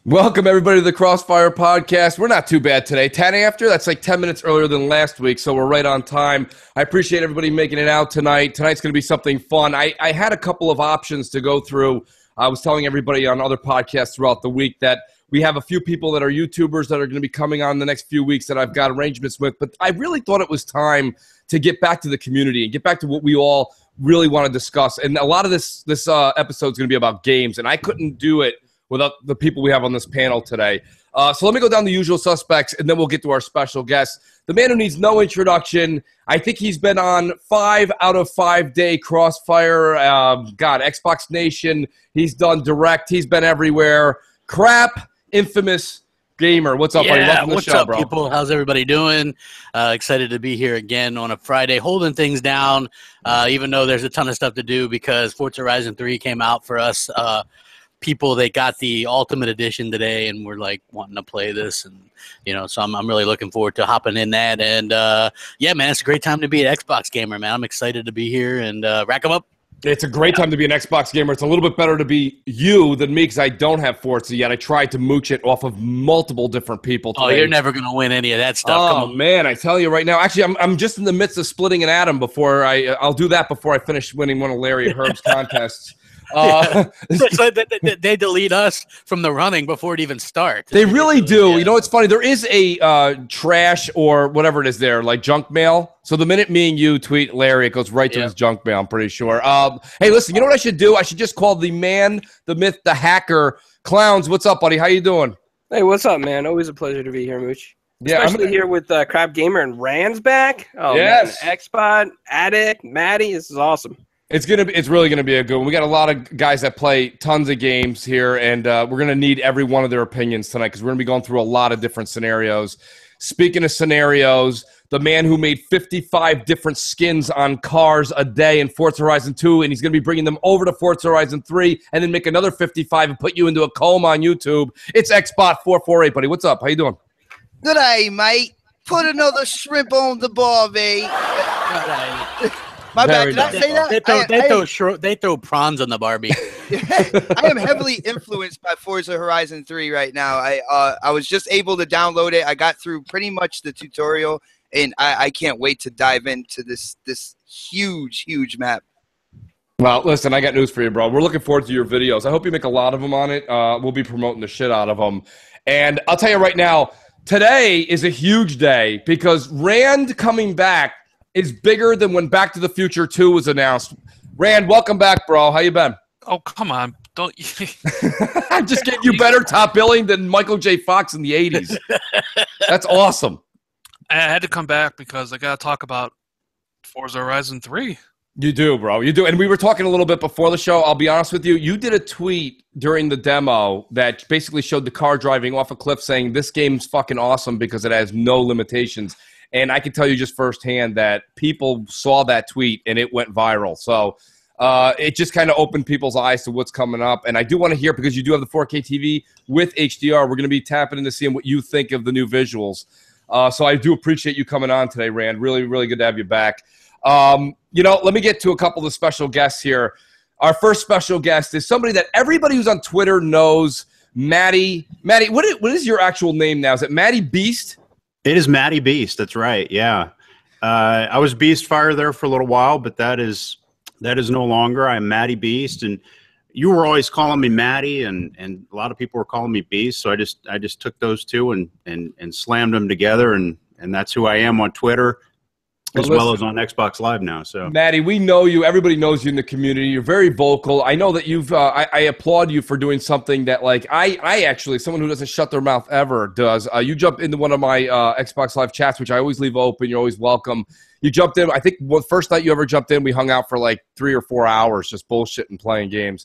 Welcome, everybody, to the Crossfire Podcast. We're not too bad today. 10 after, that's like 10 minutes earlier than last week, so we're right on time. I appreciate everybody making it out tonight. Tonight's going to be something fun. I had a couple of options to go through. I was telling everybody on other podcasts throughout the week that we have a few people that are YouTubers that are going to be coming on the next few weeks that I've got arrangements with, but I really thought it was time to get back to the community and get back to what we all really want to discuss. And a lot of this episode is going to be about games, and I couldn't do it without the people we have on this panel today. So let me go down the usual suspects, and then we'll get to our special guest. The man who needs no introduction. I think he's been on 5 out of 5 day Crossfire. Xbox Nation. He's done Direct. He's been everywhere. Crap, infamous gamer. What's up, buddy? Welcome to the show, what's up, bro. people? How's everybody doing? Excited to be here again on a Friday, holding things down, even though there's a ton of stuff to do because Forza Horizon 3 came out for us. People, they got the Ultimate Edition today, and we're like wanting to play this, and so I'm really looking forward to hopping in that. And yeah, man, it's a great time to be an Xbox gamer, man. I'm excited to be here and rack them up. It's a great time to be an Xbox gamer. It's a little bit better to be you than me because I don't have Forza yet. I tried to mooch it off of multiple different people today. Oh, you're never going to win any of that stuff. Oh, man, I tell you right now. Actually, I'm just in the midst of splitting an atom before I'll do that before I finish winning one of Larry and Herb's contests. So they delete us from the running before it even starts. They really do. Yeah. You know, it's funny. There is a trash or whatever it is there, like junk mail. So the minute me and you tweet Larry, it goes right to his junk mail, I'm pretty sure. Hey, listen, you know what I should do? I should just call the man, the myth, the hacker. Clowns, what's up, buddy? How you doing? Hey, what's up, man? Always a pleasure to be here, Mooch. Yeah, Especially here with Crab Gamer and Rand's back. Oh, yes. Man. Xbot, Addict, Maddie. This is awesome. It's really gonna be a good one. We got a lot of guys that play tons of games here, and we're gonna need every one of their opinions tonight because we're gonna be going through a lot of different scenarios. Speaking of scenarios, the man who made 55 different skins on cars a day in Forza Horizon 2, and he's gonna be bringing them over to Forza Horizon 3, and then make another 55 and put you into a coma on YouTube. It's Xbot448, buddy. What's up? How you doing? Good day, mate. Put another shrimp on the barbie. My bad. Did I say that? They throw prawns on the Barbie. I am heavily influenced by Forza Horizon 3 right now. I was just able to download it. I got through pretty much the tutorial, and I can't wait to dive into this huge map. Well, listen, I got news for you, bro. We're looking forward to your videos. I hope you make a lot of them on it. We'll be promoting the shit out of them. And I'll tell you right now, today is a huge day because Rand coming back is bigger than when Back to the Future 2 was announced. Rand, welcome back, bro. How you been? Oh, come on. Don't I'm just getting you better top billing than Michael J. Fox in the 80s. That's awesome. I had to come back because I got to talk about Forza Horizon 3. You do, bro. You do. And we were talking a little bit before the show. I'll be honest with you. You did a tweet during the demo that basically showed the car driving off a cliff saying this game's fucking awesome because it has no limitations. And I can tell you just firsthand that people saw that tweet and it went viral. So it just kind of opened people's eyes to what's coming up. And I do want to hear, because you do have the 4K TV with HDR, we're going to be tapping into seeing what you think of the new visuals. So I do appreciate you coming on today, Rand. Really, really good to have you back. Let me get to a couple of the special guests here. Our first special guest is somebody that everybody who's on Twitter knows, Maddie. Maddie, what is your actual name now? Is it Maddie Beast? It is Matty Beast. That's right. Yeah. I was Beastfire there for a little while, but that is no longer. I'm Matty Beast. And you were always calling me Matty, and a lot of people were calling me Beast. So I just took those two and slammed them together. And that's who I am on Twitter, well as on Xbox Live now. So, Maddie, we know you. Everybody knows you in the community. You're very vocal. I know that you've. I applaud you for doing something that, like, I actually, someone who doesn't shut their mouth ever does. You jumped into one of my Xbox Live chats, which I always leave open. You're always welcome. You jumped in. I think the first night you ever jumped in, we hung out for like 3 or 4 hours, just bullshitting, playing games.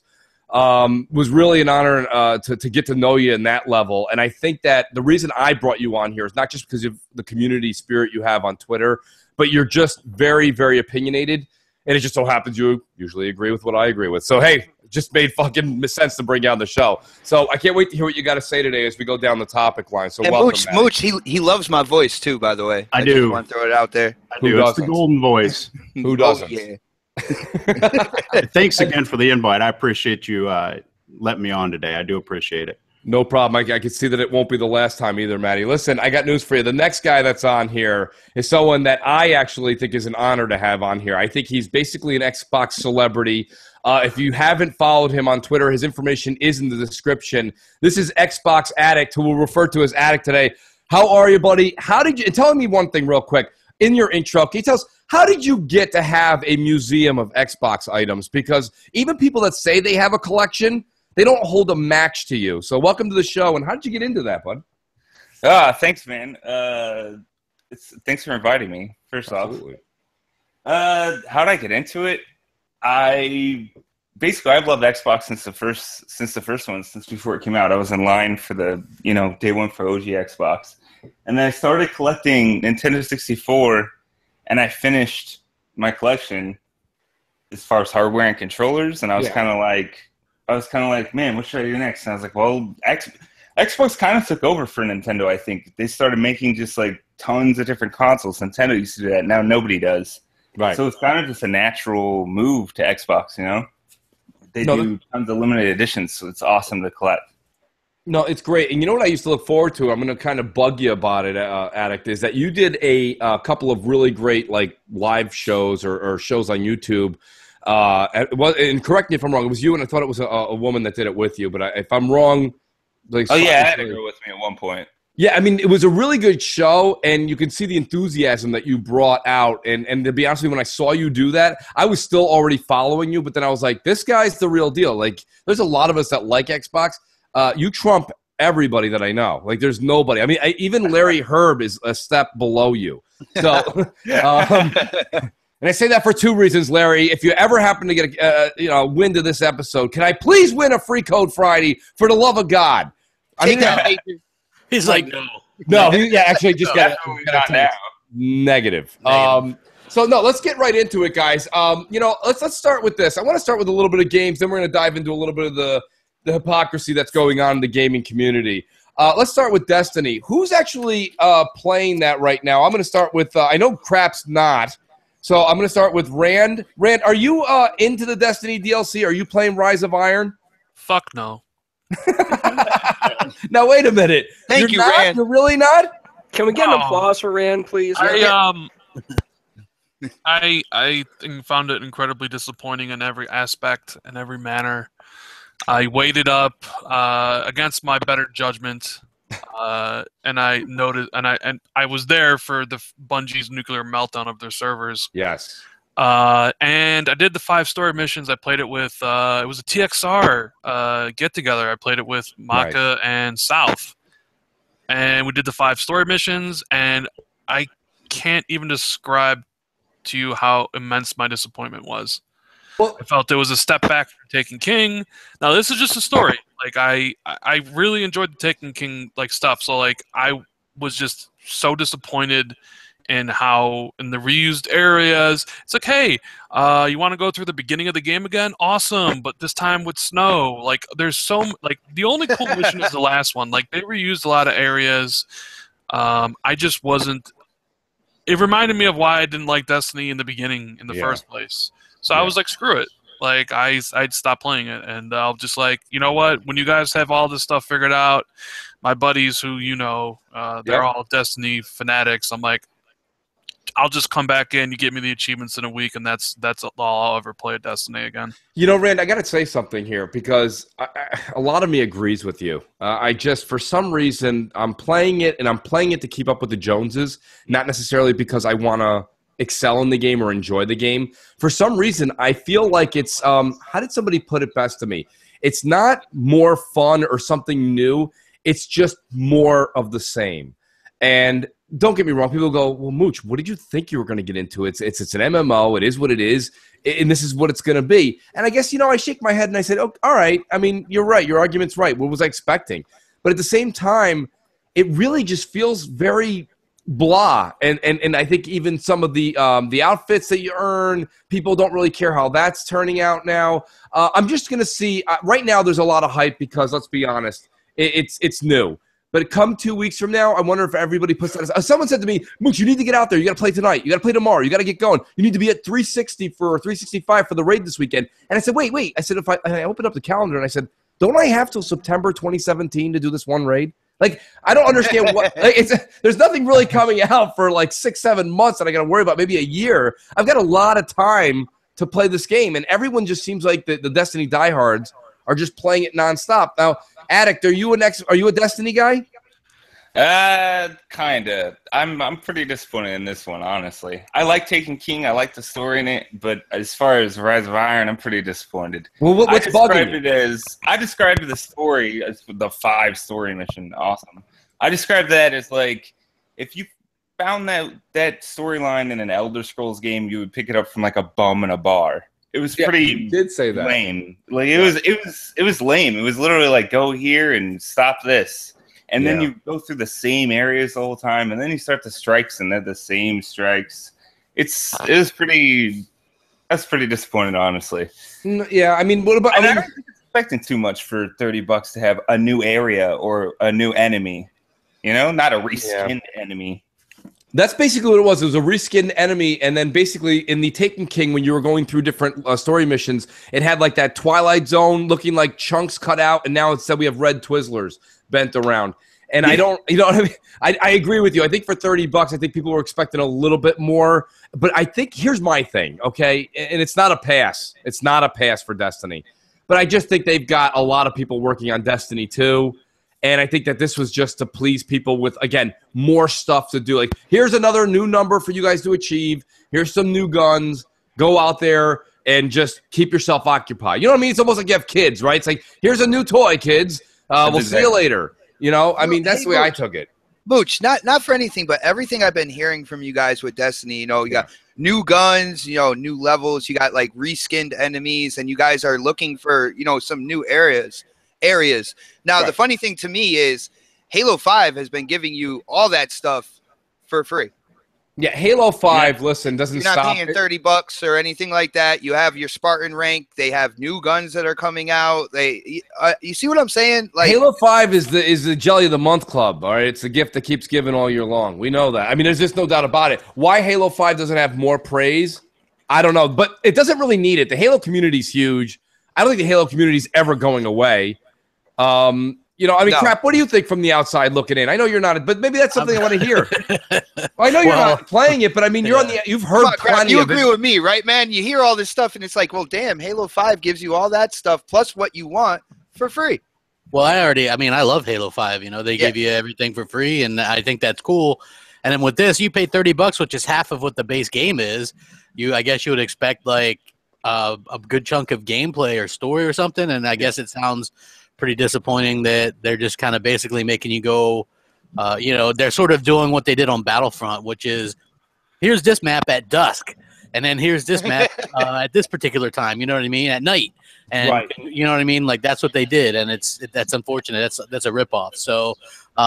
Was really an honor to get to know you in that level. And I think that the reason I brought you on here is not just because of the community spirit you have on Twitter, but you're just very, very opinionated, and it just so happens you usually agree with what I agree with. So, hey, it just made fucking sense to bring you on the show. So I can't wait to hear what you got to say today as we go down the topic line. So, and welcome, Mooch, he loves my voice, too, by the way. I do. Just want to throw it out there. I do. It's the golden voice. Who doesn't? Oh, yeah. Thanks again for the invite. I appreciate you letting me on today. I do appreciate it. No problem. I can see that it won't be the last time either, Maddie. Listen, I got news for you. The next guy that's on here is someone that I actually think is an honor to have on here. I think he's basically an Xbox celebrity. If you haven't followed him on Twitter, his information is in the description. This is Xbox Addict, who we'll refer to as Addict today. How are you, buddy? How did you – tell me one thing real quick. In your intro, can you tell us, how did you get to have a museum of Xbox items? Because even people that say they have a collection – they don't hold a match to you. So welcome to the show. And how did you get into that, bud? Thanks, man. Thanks for inviting me, first Absolutely. off. How did I get into it? I've loved Xbox since the first one, since before it came out. I was in line for the, day one for OG Xbox. And then I started collecting Nintendo 64, and I finished my collection as far as hardware and controllers. And I was kind of like, man, what should I do next? And I was like, well, Xbox kind of took over for Nintendo, I think. They started making just like tons of different consoles. Nintendo used to do that. Now nobody does. Right. So it's kind of just a natural move to Xbox, They do tons of limited editions, so it's awesome to collect. No, it's great. And you know what I used to look forward to? I'm going to kind of bug you about it, Addict, is that you did a couple of really great like live shows or shows on YouTube. And correct me if I'm wrong. It was you, and I thought it was a woman that did it with you. But if I'm wrong, like, I had a girl with me at one point. Yeah, I mean, it was a really good show, and you can see the enthusiasm that you brought out. And to be honest with you, when I saw you do that, I was still already following you, but then I was like, this guy's the real deal. Like, there's a lot of us that like Xbox. You trump everybody that I know. Like, there's nobody. I mean, even Larry Herb is a step below you. So. And I say that for two reasons, Larry. If you ever happen to get a win to this episode, can I please win a free Code Friday for the love of God? He's like, no. No, actually just got now. Negative. So no, let's get right into it, guys. Let's start with this. I want to start with a little bit of games, then we're going to dive into a little bit of the hypocrisy that's going on in the gaming community. Let's start with Destiny. Who's actually playing that right now? I'm going to start with. I know Crap's not. So I'm going to start with Rand. Rand, are you into the Destiny DLC? Are you playing Rise of Iron? Fuck no. Now, wait a minute. Thank you, Rand. You're really not? Can we get an applause for Rand, please? I found it incredibly disappointing in every aspect and every manner. I waited up against my better judgment. And I noted, and I was there for the Bungie's nuclear meltdown of their servers. Yes. And I did the 5 story missions. I played it with it was a TXR get together. I played it with Maka and South, and we did the 5 story missions. And I can't even describe to you how immense my disappointment was. Well, I felt it was a step back from Taken King. Now this is just a story. Like I really enjoyed the Taken King like stuff. So like I was just so disappointed in how in the reused areas. It's like, hey, you want to go through the beginning of the game again? Awesome, but this time with snow. Like there's like the only cool mission is the last one. Like they reused a lot of areas. I just wasn't. It reminded me of why I didn't like Destiny in the beginning in the first place. So I was like, screw it. Like I'd stop playing it, and I'll just like, you know what? When you guys have all this stuff figured out, my buddies who they're all Destiny fanatics. I'm like, I'll just come back in. You get me the achievements in a week, and that's all I'll ever play at Destiny again. You know, Rand, I got to say something here because a lot of me agrees with you. I just, for some reason, I'm playing it, and I'm playing it to keep up with the Joneses, not necessarily because I want to excel in the game or enjoy the game. For some reason, I feel like it's how did somebody put it best to me? It's not more fun or something new. It's just more of the same. And don't get me wrong, people go, well, Mooch, what did you think you were going to get into? It's an MMO. It is what it is, and this is what it's going to be. And I guess, I shake my head and I said, oh, all right. I mean, you're right. Your argument's right. What was I expecting? But at the same time, it really just feels very blah. And I think even some of the outfits that you earn, people don't really care how that's turning out now. I'm just going to see right now there's a lot of hype because, let's be honest, it's new. But come 2 weeks from now, I wonder if everybody puts that. Someone said to me, Mooch, you need to get out there. You got to play tonight. You got to play tomorrow. You got to get going. You need to be at 360 or 365 for the raid this weekend. And I said, wait. I said, if I opened up the calendar and I said, don't I have till September 2017 to do this one raid? Like, I don't understand what. Like, there's nothing really coming out for like 6-7 months that I got to worry about. Maybe a year. I've got a lot of time to play this game, and everyone just seems like the Destiny diehards are just playing it nonstop. Now, Addict, are you a Destiny guy? Kinda. I'm pretty disappointed in this one, honestly. I like Taken King. I like the story in it, but as far as Rise of Iron, I'm pretty disappointed. Well, what's bugging you? I described the story as the 5 story mission. Awesome. I described that as like if you found that storyline in an Elder Scrolls game, you would pick it up from like a bum in a bar. It was pretty. You did say that. Lame. Like it was lame. It was literally like go here and stop this. And then you go through the same areas the whole time, and then you start the strikes, and they're the same strikes. That's pretty disappointing, honestly. Yeah, I mean, what about? I don't think it's expecting too much for $30 to have a new area or a new enemy. You know, not a reskinned enemy. That's basically what it was. It was a reskinned enemy, and then basically in the Taken King, when you were going through different story missions, it had like that Twilight Zone looking like chunks cut out, and now it said we have red Twizzlers bent around. And I don't, you know what I mean? I agree with you. I think for $30, I think people were expecting a little bit more. But I think here's my thing, okay? And it's not a pass. It's not a pass for Destiny. But I just think they've got a lot of people working on Destiny 2. And I think that this was just to please people with, again, more stuff to do. Like, here's another new number for you guys to achieve. Here's some new guns. Go out there and just keep yourself occupied. You know what I mean? It's almost like you have kids, right? It's like, here's a new toy, kids. We'll see you later. You know, I mean, that's the way I took it. Mooch, not for anything, but everything I've been hearing from you guys with Destiny, you know, you got new guns, you know, new levels, you got like reskinned enemies, and you guys are looking for, you know, some new areas. Now, the funny thing to me is Halo 5 has been giving you all that stuff for free. Yeah, Halo 5, listen, doesn't stop. You're not paying $30 or anything like that. You have your Spartan rank. They have new guns that are coming out. You see what I'm saying? Like Halo 5 is the Jelly of the Month Club, all right? It's the gift that keeps giving all year long. We know that. I mean, there's just no doubt about it. Why Halo 5 doesn't have more praise, I don't know. But it doesn't really need it. The Halo community's huge. I don't think the Halo community's ever going away. You know, I mean, Crap, what do you think from the outside looking in? I know you're not, but maybe that's something I want to hear. I know you're not playing it, but I mean, you've heard plenty you of it. agree with me, right, man? You hear all this stuff, and it's like, well, damn, Halo 5 gives you all that stuff plus what you want for free. Well, I love Halo 5. You know, they give you everything for free, and I think that's cool. And then with this, you pay $30, which is half of what the base game is. I guess you would expect like a good chunk of gameplay or story or something, and I guess it sounds pretty disappointing that they're just kind of basically making you go, you know, they're sort of doing what they did on Battlefront, which is here's this map at dusk, and then here's this map at this particular time, you know what I mean, at night. And you know what I mean? Like that's what they did, and that's unfortunate. That's a ripoff. So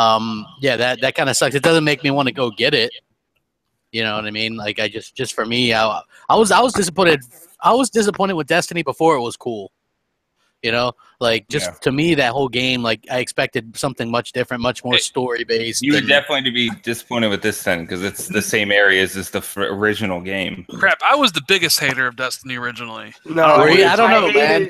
that kind of sucks. It doesn't make me want to go get it. You know what I mean? Like I just for me, I was disappointed. I was disappointed with Destiny before it was cool. You know, like just to me, that whole game, like I expected something much different, much more story based. You would definitely be disappointed with this then because it's the same areas as the original game. Crap, I was the biggest hater of Destiny originally. No, I don't know, man.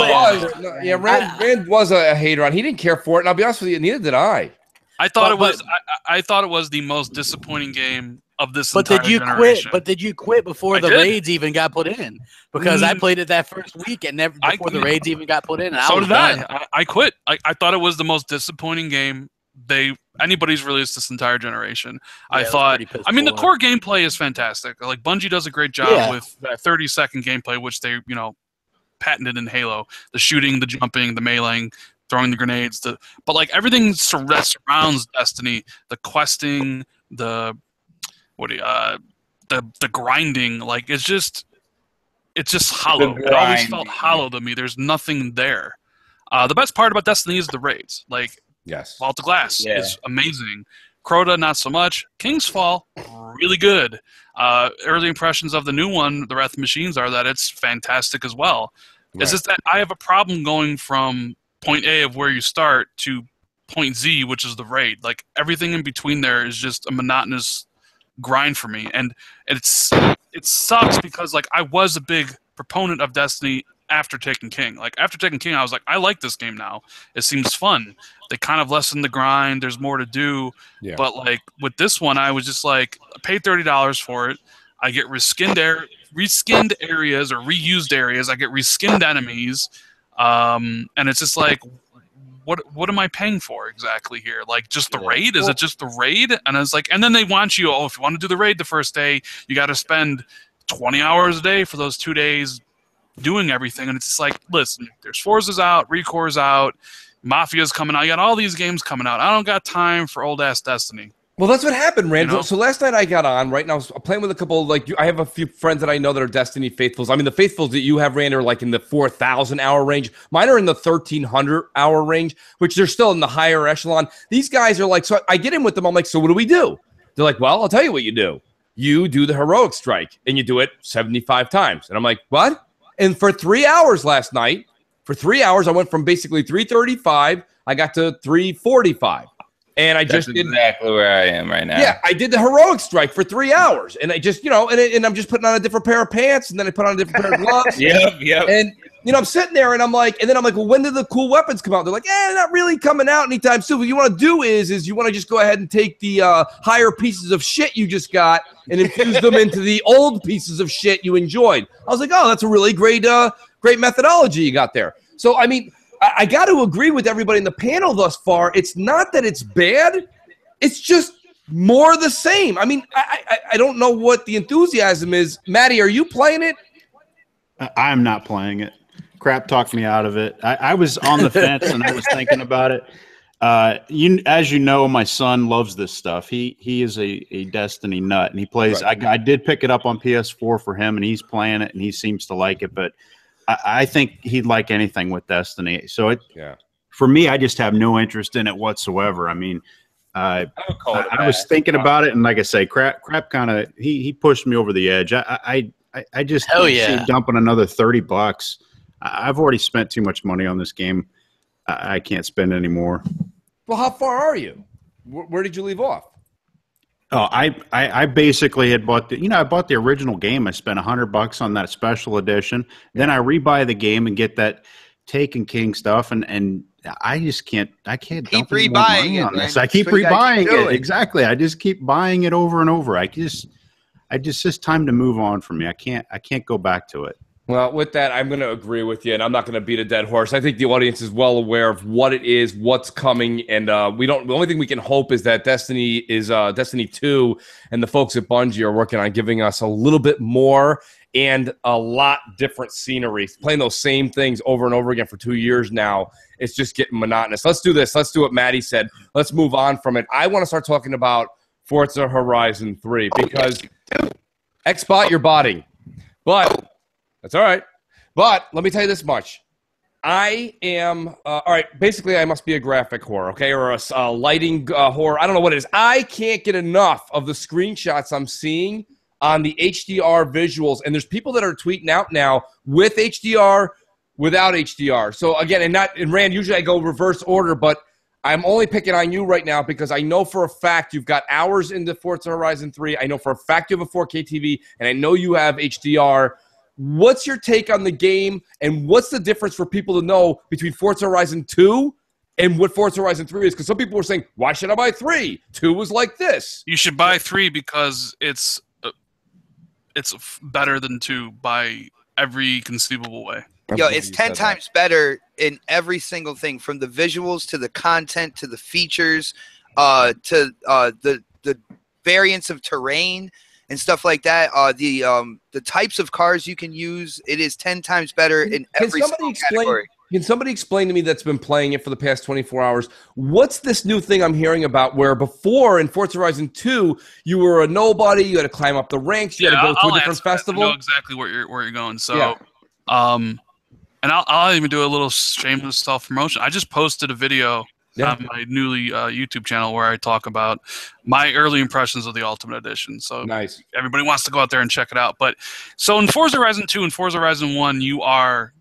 Rand was a hater on. He didn't care for it, and I'll be honest with you, neither did I. I thought it was the most disappointing game of this entire generation. But did you quit before the raids even got put in? Because I played it that first week and before the raids even got put in. So did I. I quit. I thought it was the most disappointing game anybody's released this entire generation. I thought. I mean, the core gameplay is fantastic. Like Bungie does a great job with that 30-second gameplay, which they patented in Halo. The shooting, the jumping, the meleeing, throwing the grenades. But like everything that surrounds Destiny, the questing, the grinding, like it's just hollow. It always felt hollow to me. There's nothing there. The best part about Destiny is the raids. Like Vault of Glass is amazing. Crota, not so much. King's Fall, really good. Early impressions of the new one, the Wrath of Machines, are that it's fantastic as well. Right. It's just that I have a problem going from point A of where you start to point Z, which is the raid. Like everything in between there is just a monotonous grind for me, and it sucks because like I was a big proponent of Destiny after Taken King. Like after Taken King, I was like, I like this game now. It seems fun. They kind of lessen the grind. There's more to do. Yeah. But like with this one, I was just like, I paid $30 for it. I get reskinned areas or reused areas. I get reskinned enemies, and it's just like, what am I paying for exactly here? Like just the raid? Is it just the raid? And I was like, and then they want you, if you want to do the raid the first day, you got to spend 20 hours a day for those 2 days doing everything. And it's just like, listen, there's Forza's out, Recore's out, Mafia's coming out. You got all these games coming out. I don't got time for old ass Destiny. Well, that's what happened, Rand. You know? So last night I got on, right, and I was playing with a couple, I have a few friends that I know that are Destiny faithfuls. I mean, the faithfuls that you have, Rand, are like in the 4,000-hour range. Mine are in the 1,300-hour range, which they're still in the higher echelon. These guys are like, so I get in with them. I'm like, so what do we do? They're like, well, I'll tell you what you do. You do the heroic strike, and you do it 75 times. And I'm like, what? And for 3 hours last night, I went from basically 335, I got to 345. And I That's just did exactly where I am right now. Yeah, I did the heroic strike for 3 hours, and I just, and I'm just putting on a different pair of pants, and then I put on a different pair of gloves. Yep. And I'm sitting there, and I'm like, well, when did the cool weapons come out? They're like, not really coming out anytime soon. What you want to do is you want to just go ahead and take the higher pieces of shit you just got and infuse them into the old pieces of shit you enjoyed. I was like, oh, that's a really great methodology you got there. So I mean, I got to agree with everybody in the panel thus far. It's not that it's bad. It's just more the same. I mean, I don't know what the enthusiasm is. Maddie, are you playing it? I'm not playing it. Crap talked me out of it. I was on the fence and I was thinking about it. As you know, my son loves this stuff. He is a Destiny nut, and he plays. Right. I did pick it up on PS4 for him, and he's playing it, and he seems to like it. But I think he'd like anything with Destiny. So for me, I just have no interest in it whatsoever. I mean, I was thinking about it, and like I say, crap kind of he pushed me over the edge. I just see dumping another $30. I've already spent too much money on this game. I can't spend any more. Well, how far are you? Where did you leave off? Oh, I basically had bought I bought the original game. I spent $100 on that special edition. Then I rebuy the game and get that Taken King stuff, and I just can't keep rebuying it on this. I keep rebuying it. Exactly. I just keep buying it over and over. It's time to move on for me. I can't go back to it. Well, with that, I'm going to agree with you, and I'm not going to beat a dead horse. I think the audience is well aware of what it is, what's coming, and the only thing we can hope is that Destiny is Destiny 2, and the folks at Bungie are working on giving us a little bit more and a lot different scenery. Playing those same things over and over again for 2 years now, it's just getting monotonous. Let's do this. Let's do what Maddie said. Let's move on from it. I want to start talking about Forza Horizon 3 because Xbot, you're botting, but that's all right. But let me tell you this much. I am, all right, basically I must be a graphic whore, okay, or a lighting whore. I don't know what it is. I can't get enough of the screenshots I'm seeing on the HDR visuals. And there's people that are tweeting out now with HDR, without HDR. So again, and Rand, usually I go reverse order, but I'm only picking on you right now because I know for a fact you've got hours into Forza Horizon 3. I know for a fact you have a 4K TV, and I know you have HDR. What's your take on the game, and what's the difference for people to know between Forza Horizon 2 and what Forza Horizon 3 is? Because some people were saying, why should I buy 3? 2 was like this. You should buy 3 because it's better than 2 by every conceivable way. Yo, it's 10 times better in every single thing, from the visuals to the content to the features to the variants of terrain and stuff like that. The types of cars you can use, it is 10 times better in every single category. Can somebody explain to me that's been playing it for the past 24 hours, what's this new thing I'm hearing about where before in Forza Horizon 2, you were a nobody, you had to climb up the ranks, you had to go to a different festival? I know exactly where you're going. So, and I'll even do a little shameless self-promotion. I just posted a video on my newly YouTube channel where I talk about my early impressions of the Ultimate Edition. So nice. Everybody wants to go out there and check it out. But so in Forza Horizon 2 and Forza Horizon 1, you are,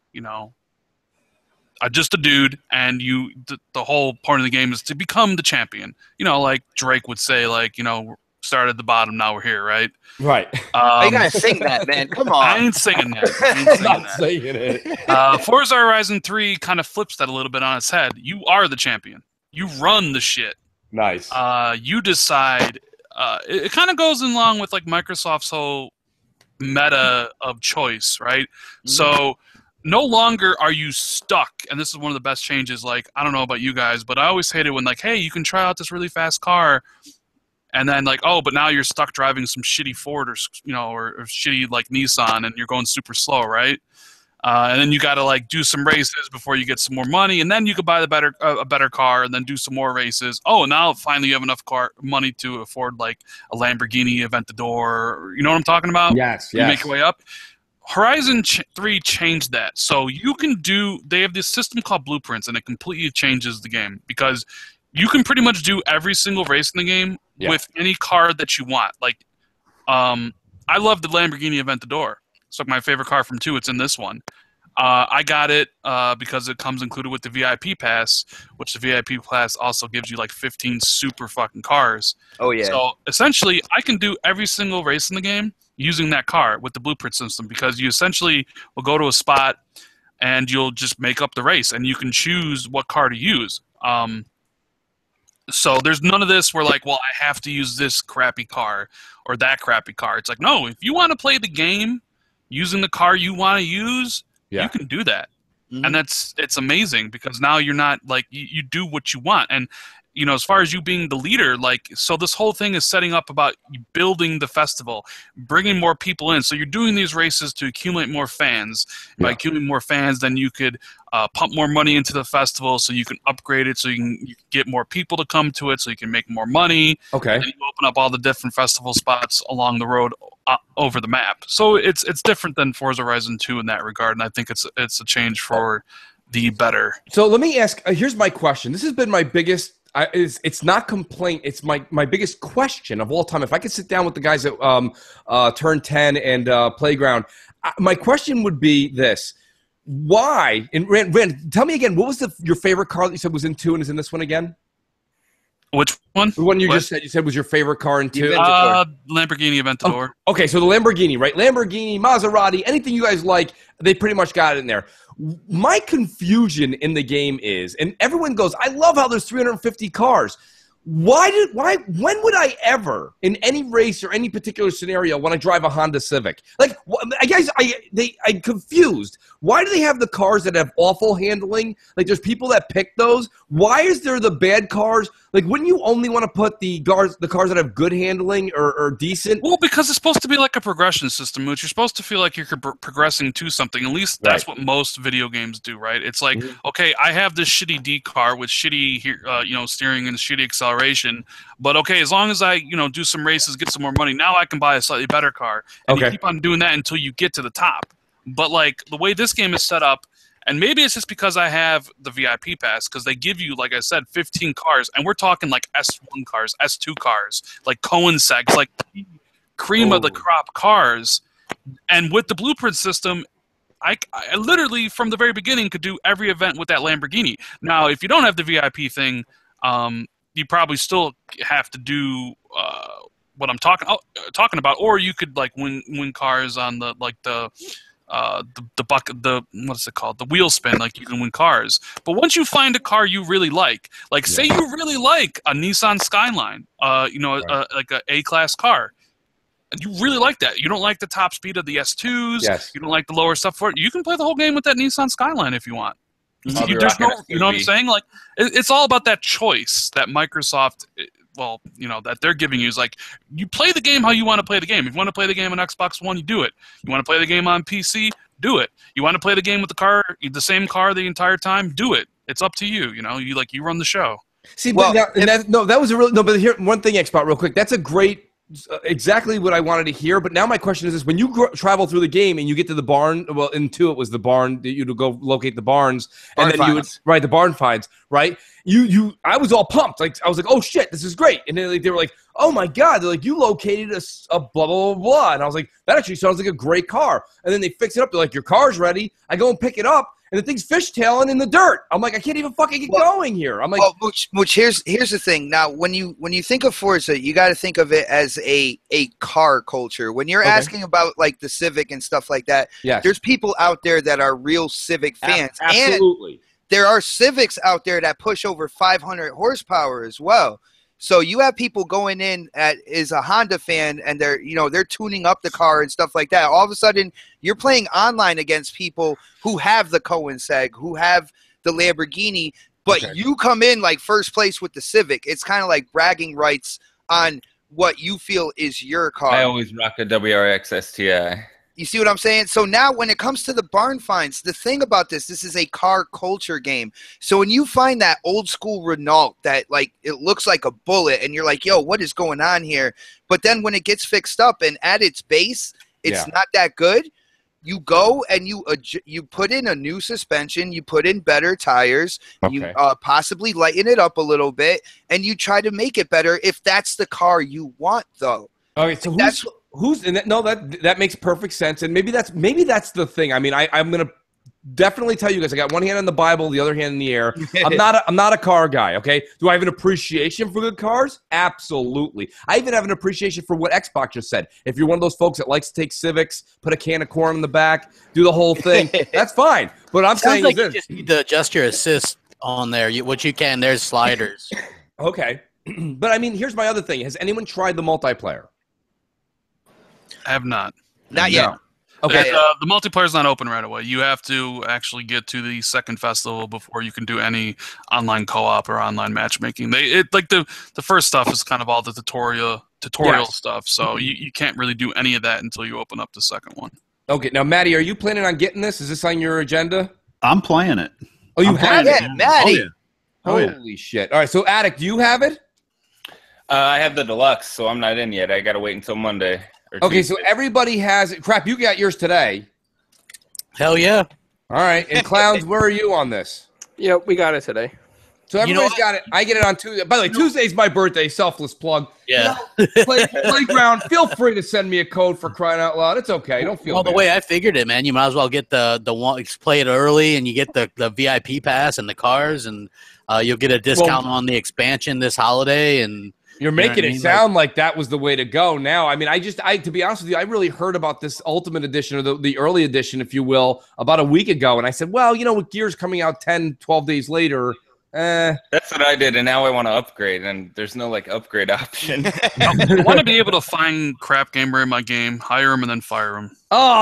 just a dude, and the whole point of the game is to become the champion. Like Drake would say, started at the bottom. Now we're here, right? Right. You gotta sing that, man. Come on. I ain't singing that. I ain't singing Not that. saying it. Forza Horizon 3 kind of flips that a little bit on its head. You are the champion. You run the shit. Nice. You decide. It kind of goes along with like Microsoft's whole meta of choice, right? Mm-hmm. So no longer are you stuck, and this is one of the best changes. Like, I don't know about you guys, but I always hated when like, hey, you can try out this really fast car, and then like, oh, but now you're stuck driving some shitty Ford or shitty like Nissan, and you're going super slow, right? And then you got to like do some races before you get some more money, and then you could buy a better car, and then do some more races. Oh, now finally you have enough money to afford like a Lamborghini Aventador. You know what I'm talking about? Yes. You make your way up. Horizon 3 changed that, so you can do. They have this system called Blueprints, and it completely changes the game because you can pretty much do every single race in the game with any car that you want. Like, I love the Lamborghini Aventador. It's like my favorite car from 2. It's in this one. I got it because it comes included with the VIP pass, which the VIP pass also gives you like 15 super fucking cars. Oh, yeah. So essentially, I can do every single race in the game using that car with the Blueprint system because you essentially will go to a spot and you'll just make up the race and you can choose what car to use. So there's none of this where like, well, I have to use this crappy car or that crappy car. It's like, no, if you want to play the game using the car you want to use, you can do that. Mm-hmm. And it's amazing because now you're not like, you do what you want. And, you know, as far as you being the leader, like, so this whole thing is setting up about building the festival, bringing more people in. So you're doing these races to accumulate more fans. By accumulating more fans, then you could pump more money into the festival so you can upgrade it, so you can get more people to come to it, so you can make more money. Okay. And you open up all the different festival spots along the road over the map. So it's different than Forza Horizon 2 in that regard, and I think it's a change for the better. So let me ask, here's my question. This has been my biggest it's not complaint. It's my biggest question of all time. If I could sit down with the guys at Turn 10 and Playground, my question would be this. Why? And Rand, tell me again, what was your favorite car that you said was in 2 and is in this one again? Which one? The one you said was your favorite car in 2? Lamborghini Aventador. Oh, okay, so the Lamborghini, right? Lamborghini, Maserati, anything you guys like, they pretty much got it in there. My confusion in the game is, and everyone goes, I love how there's 350 cars. When would I ever, in any race or any particular scenario, want to drive a Honda Civic? Like, I guess I'm confused. Why do they have the cars that have awful handling? Like, there's people that pick those. Why is there the bad cars? Like, wouldn't you only want to put the cars that have good handling or decent? Well, because it's supposed to be like a progression system, which you're supposed to feel like you're progressing to something. At least that's what most video games do, right? It's like, okay, I have this shitty D car with shitty, steering and shitty acceleration, but okay, as long as I, do some races, get some more money, now I can buy a slightly better car. And you keep on doing that until you get to the top. But like the way this game is set up, and maybe it's just because I have the VIP pass, because they give you, like I said, 15 cars, and we're talking like S1 cars, S2 cars, like Koenigseggs, like cream of the crop cars. And with the Blueprint system, I literally from the very beginning could do every event with that Lamborghini. Now, if you don't have the VIP thing, you probably still have to do what I'm talking about, or you could like win cars on the what's it called? The wheel spin, like you can win cars. But once you find a car you really like say you really like a Nissan Skyline, like a A-class car, and you really like that. You don't like the top speed of the S2s. Yes. You don't like the lower stuff for it. You can play the whole game with that Nissan Skyline if you want. You know what I'm saying? Like, it's all about that choice that Microsoft, that they're giving you. Is like, you play the game how you want to play the game. If you want to play the game on Xbox One, you do it. You want to play the game on PC, do it. You want to play the game with the same car the entire time, do it. It's up to you. You run the show. See, that was a real no. But here, one thing, Xbox, real quick. That's a great. Exactly what I wanted to hear, but now my question is this: when you travel through the game and you get to the barn, well, in 2 it was the barn that you'd go locate the barns, and then you would the barn finds, right? I was all pumped, like I was like, oh shit, this is great, and then they were like, oh my god, they're like, you located a blah blah blah blah, and I was like, that actually sounds like a great car, and then they fix it up, they're like, your car's ready. I go and pick it up, and the thing's fishtailing in the dirt. I'm like, I can't even fucking get going here. I'm like, well, Mooch, here's the thing. Now, when you think of Forza, you got to think of it as a car culture. When you're asking about like the Civic and stuff like that, there's people out there that are real Civic fans. Absolutely. And there are Civics out there that push over 500 horsepower as well. So you have people going in is a Honda fan, and they're tuning up the car and stuff like that. All of a sudden, you're playing online against people who have the Koenigsegg, who have the Lamborghini, but you come in like first place with the Civic. It's kind of like bragging rights on what you feel is your car. I always rock a WRX STI. You see what I'm saying? So now when it comes to the barn finds, the thing about this is a car culture game. So when you find that old school Renault that like it looks like a bullet and you're like, yo, what is going on here? But then when it gets fixed up and at its base, it's not that good. You go and you put in a new suspension, you put in better tires, you possibly lighten it up a little bit, and you try to make it better if that's the car you want, though. Okay, so that makes perfect sense, and maybe that's the thing. I mean, I'm gonna definitely tell you guys, I got one hand on the Bible, the other hand in the air. I'm not a car guy. Okay, do I have an appreciation for good cars? Absolutely. I even have an appreciation for what Xbox just said. If you're one of those folks that likes to take Civics, put a can of corn in the back, do the whole thing, that's fine. But I'm saying like you just need to adjust your assist on there. What you can, there's sliders. Okay, but I mean, here's my other thing. Has anyone tried the multiplayer? I have not. Not yet. No. Okay. The multiplayer's not open right away. You have to actually get to the second festival before you can do any online co-op or online matchmaking. The first stuff is kind of all the tutorial stuff, so you can't really do any of that until you open up the second one. Okay. Now, Maddie, are you planning on getting this? Is this on your agenda? I'm playing it. Oh, you have it? Yeah, Maddie. Holy shit. All right, so Attic, do you have it? I have the deluxe, so I'm not in yet. I got to wait until Monday. Okay, so everybody has it. Crap, you got yours today. Hell yeah. All right, and Clowns, where are you on this? Yeah, we got it today. So everybody's got it. I get it on Tuesday. By the way, Tuesday's my birthday, selfless plug. Yeah. Playground, feel free to send me a code for crying out loud. It's okay. Don't feel bad. The way I figured it, man, you might as well get the one, play it early, and you get the VIP pass and the cars, and you'll get a discount on the expansion this holiday, and you're making it sound like that was the way to go now. I mean, to be honest with you, I really heard about this Ultimate Edition, or the early edition, if you will, about a week ago. And I said, well, with Gears coming out 10, 12 days later. That's what I did, and now I want to upgrade, and there's no upgrade option. I want to be able to find crap gamer in my game, hire him, and then fire him.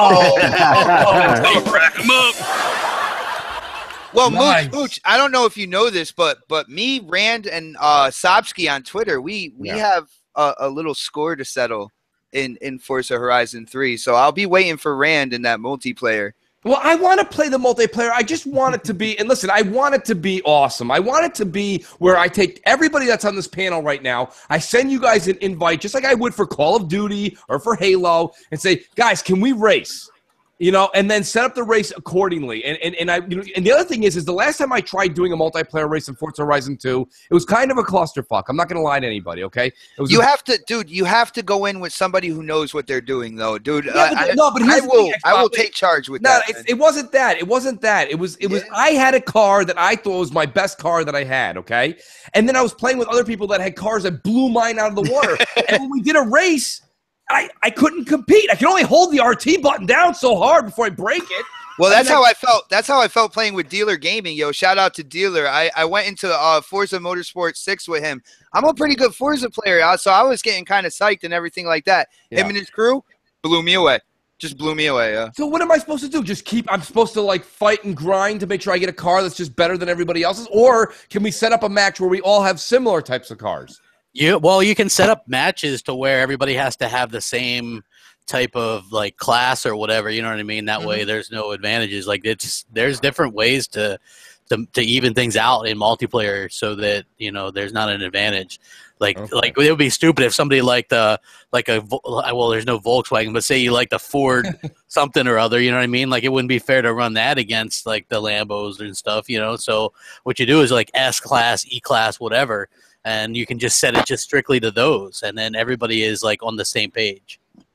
Rack him up. Well, nice. Mooch, I don't know if you know this, but me, Rand, and Sobsky on Twitter, we have a little score to settle in Forza Horizon 3. So I'll be waiting for Rand in that multiplayer. Well, I want to play the multiplayer. I just want it to be, and listen, I want it to be awesome. I want it to be where I take everybody that's on this panel right now, I send you guys an invite, just like I would for Call of Duty or for Halo, and say, guys, can we race? And then set up the race accordingly. And the other thing is the last time I tried doing a multiplayer race in Forza Horizon 2, it was kind of a clusterfuck. I'm not going to lie to anybody, okay? You have to go in with somebody who knows what they're doing, though, dude. Yeah, I will take charge with that. No, it wasn't that. It wasn't that. It was. I had a car that I thought was my best car that I had, okay? And then I was playing with other people that had cars that blew mine out of the water. And when we did a race, I couldn't compete. I could only hold the RT button down so hard before I break it. Well, that's how I felt. That's how I felt playing with Dealer Gaming, yo. Shout out to Dealer. I went into Forza Motorsport 6 with him. I'm a pretty good Forza player, so I was getting kind of psyched and everything like that. Yeah. Him and his crew blew me away. Just blew me away, yeah. So what am I supposed to do? I'm supposed to fight and grind to make sure I get a car that's just better than everybody else's? Or can we set up a match where we all have similar types of cars? You can set up matches to where everybody has to have the same type of class or whatever. You know what I mean? That way, there's no advantages. There's different ways to even things out in multiplayer so that there's not an advantage. It would be stupid if somebody liked there's no Volkswagen, but say you like the Ford something or other. You know what I mean? It wouldn't be fair to run that against the Lambos and stuff. So what you do is S class, E class, whatever. And you can just set it just strictly to those, and then everybody is on the same page.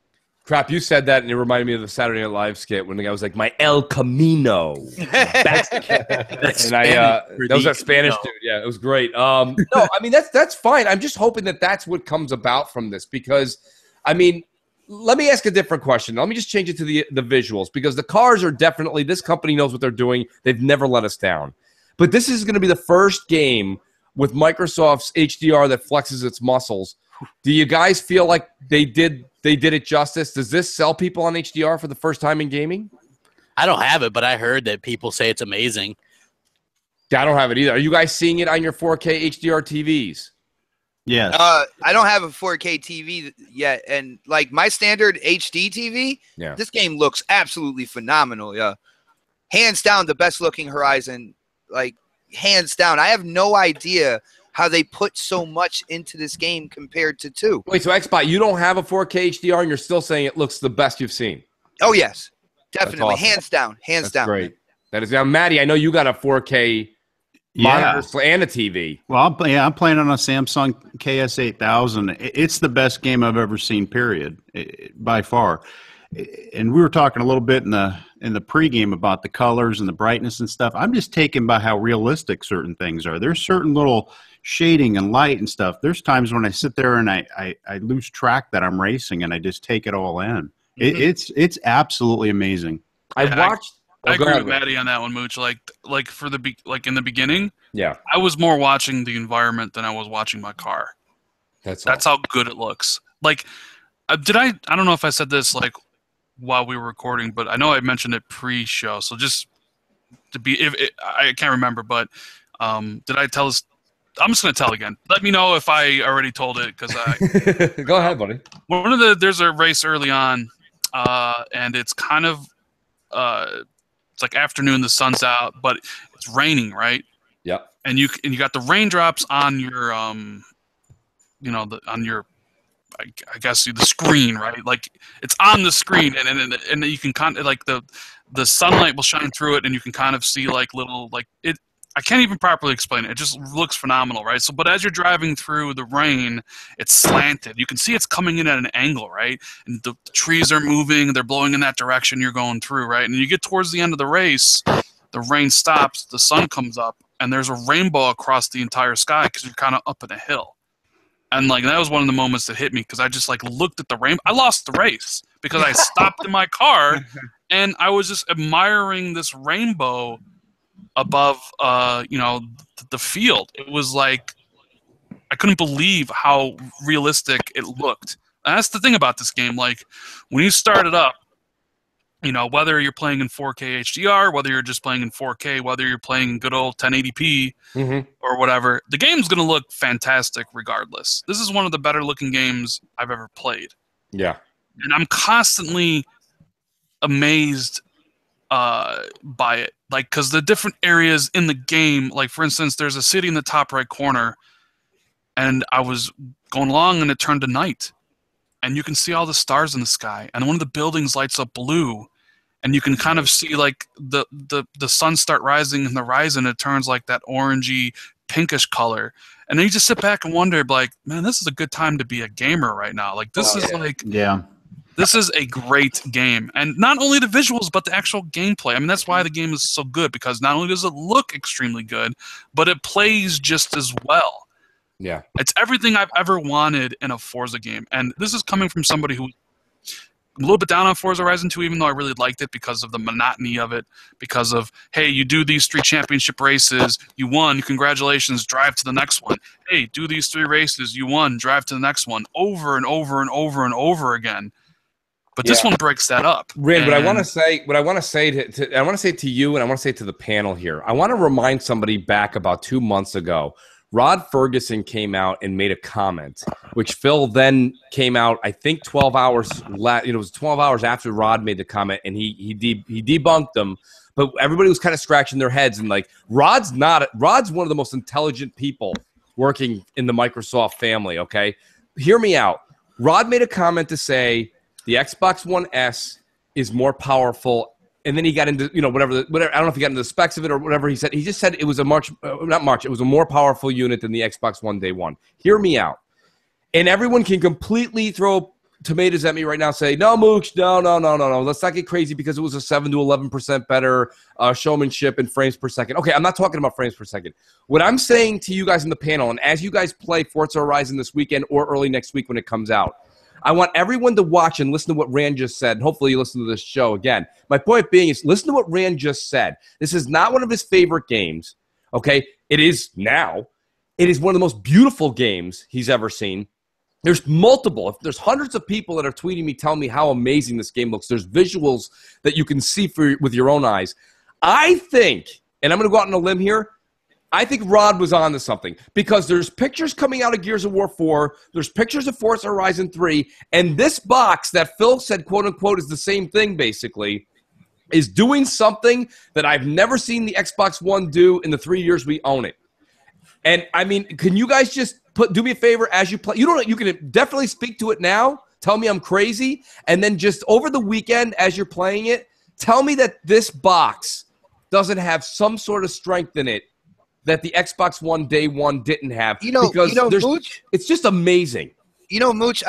Crap, you said that, and it reminded me of the Saturday Night Live skit when the guy was like, "My El Camino." That's that was that Spanish dude. Yeah, it was great. No, I mean that's fine. I'm just hoping that that's what comes about from this because, I mean, let me ask a different question. Let me just change it to the visuals because the cars are definitely. This company knows what they're doing. They've never let us down. But this is going to be the first game with Microsoft's HDR that flexes its muscles. Do you guys feel like they did it justice? Does this sell people on HDR for the first time in gaming? I don't have it, but I heard that people say it's amazing. I don't have it either. Are you guys seeing it on your 4K HDR TVs? Yes. I don't have a 4K TV yet, and like my standard HD TV, this game looks absolutely phenomenal. Yeah, hands down the best looking Horizon. Like hands down. I have no idea how they put so much into this game compared to 2. Wait, so Xbox, you don't have a 4K HDR and you're still saying it looks the best you've seen? Oh, yes. Definitely. Awesome. Hands down. Hands down. Great. That is now, Maddie, I know you got a 4K monitor and a TV. Well, I'm playing on a Samsung KS8000. It's the best game I've ever seen, period, by far. And we were talking a little bit in the pregame about the colors and the brightness and stuff. I'm just taken by how realistic certain things are. There's certain little shading and light and stuff. There's times when I sit there and I lose track that I'm racing and I just take it all in. It's absolutely amazing. I agree with Maddie on that one, Mooch. Like in the beginning, I was more watching the environment than I was watching my car. That's how good it looks. Like, I don't know if I said this like while we were recording, but I know I mentioned it pre-show. So just to be, I can't remember, but did I tell us? I'm just going to tell again. Let me know if I already told it because I. Go ahead, buddy. There's a race early on, and it's kind of it's like afternoon, the sun's out, but it's raining, right? Yep. And you got the raindrops on your on your I guess the screen, right? Like it's on the screen, and you can kind of like the sunlight will shine through it, and you can kind of see like little like it. I can't even properly explain it. It just looks phenomenal, right? So, but as you're driving through the rain, it's slanted. You can see it's coming in at an angle, right? And the trees are moving. They're blowing in that direction you're going through, right? And you get towards the end of the race, the rain stops, the sun comes up, and there's a rainbow across the entire sky because you're kind of up in a hill. And like that was one of the moments that hit me because I just like looked at the rainbow. I lost the race because I stopped in my car and I was just admiring this rainbow above the field. It was like I couldn't believe how realistic it looked. And that's the thing about this game. Like when you start it up, whether you're playing in 4K HDR, whether you're just playing in 4K, whether you're playing good old 1080p or whatever, the game's going to look fantastic regardless. This is one of the better looking games I've ever played. Yeah. And I'm constantly amazed by it. Like, because the different areas in the game, like for instance, there's a city in the top right corner, and I was going along and it turned to night. And you can see all the stars in the sky. And one of the buildings lights up blue. And you can kind of see like the sun start rising in the horizon. It turns like that orangey, pinkish color. And then you just sit back and wonder, like, man, this is a good time to be a gamer right now. Like this This is a great game. And not only the visuals, but the actual gameplay. I mean, that's why the game is so good, because not only does it look extremely good, but it plays just as well. Yeah. It's everything I've ever wanted in a Forza game. And this is coming from somebody who a little bit down on Forza Horizon 2, even though I really liked it because of the monotony of it, because of, hey, you do these 3 championship races, you won, congratulations, drive to the next one. Hey, do these 3 races, you won, drive to the next one, over and over and over and over again. But this one breaks that up. Rand, what I want to say to you, and I want to say to the panel here, I want to remind somebody back about 2 months ago. Rod Ferguson came out and made a comment, which Phil then came out, I think 12 hours, it was 12 hours after Rod made the comment, and he debunked them. But everybody was kind of scratching their heads, and like, Rod's one of the most intelligent people working in the Microsoft family, okay? Hear me out. Rod made a comment to say the Xbox One S is more powerful. And then he got into, whatever. I don't know if he got into the specs of it or whatever he said. He just said it was it was a more powerful unit than the Xbox One day one. Hear me out. And everyone can completely throw tomatoes at me right now say, no, Mooch, no. Let's not get crazy because it was a 7 to 11% better showmanship in frames per second. Okay, I'm not talking about frames per second. What I'm saying to you guys in the panel, and as you guys play Forza Horizon this weekend or early next week when it comes out, I want everyone to watch and listen to what Rand just said, and hopefully you listen to this show again. My point being is listen to what Rand just said. This is not one of his favorite games, okay? It is now. It is one of the most beautiful games he's ever seen. There's multiple. There's hundreds of people that are tweeting me telling me how amazing this game looks. There's visuals that you can see with your own eyes. I think, and I'm going to go out on a limb here, I think Rod was on to something because there's pictures coming out of Gears of War 4, there's pictures of Forza Horizon 3, and this box that Phil said, quote-unquote, is the same thing, basically, is doing something that I've never seen the Xbox One do in the 3 years we own it. And, I mean, can you guys just do me a favor as you play? You can definitely speak to it now, tell me I'm crazy, and then just over the weekend as you're playing it, tell me that this box doesn't have some sort of strength in it that the Xbox One day one didn't have. Mooch, it's just amazing. Mooch,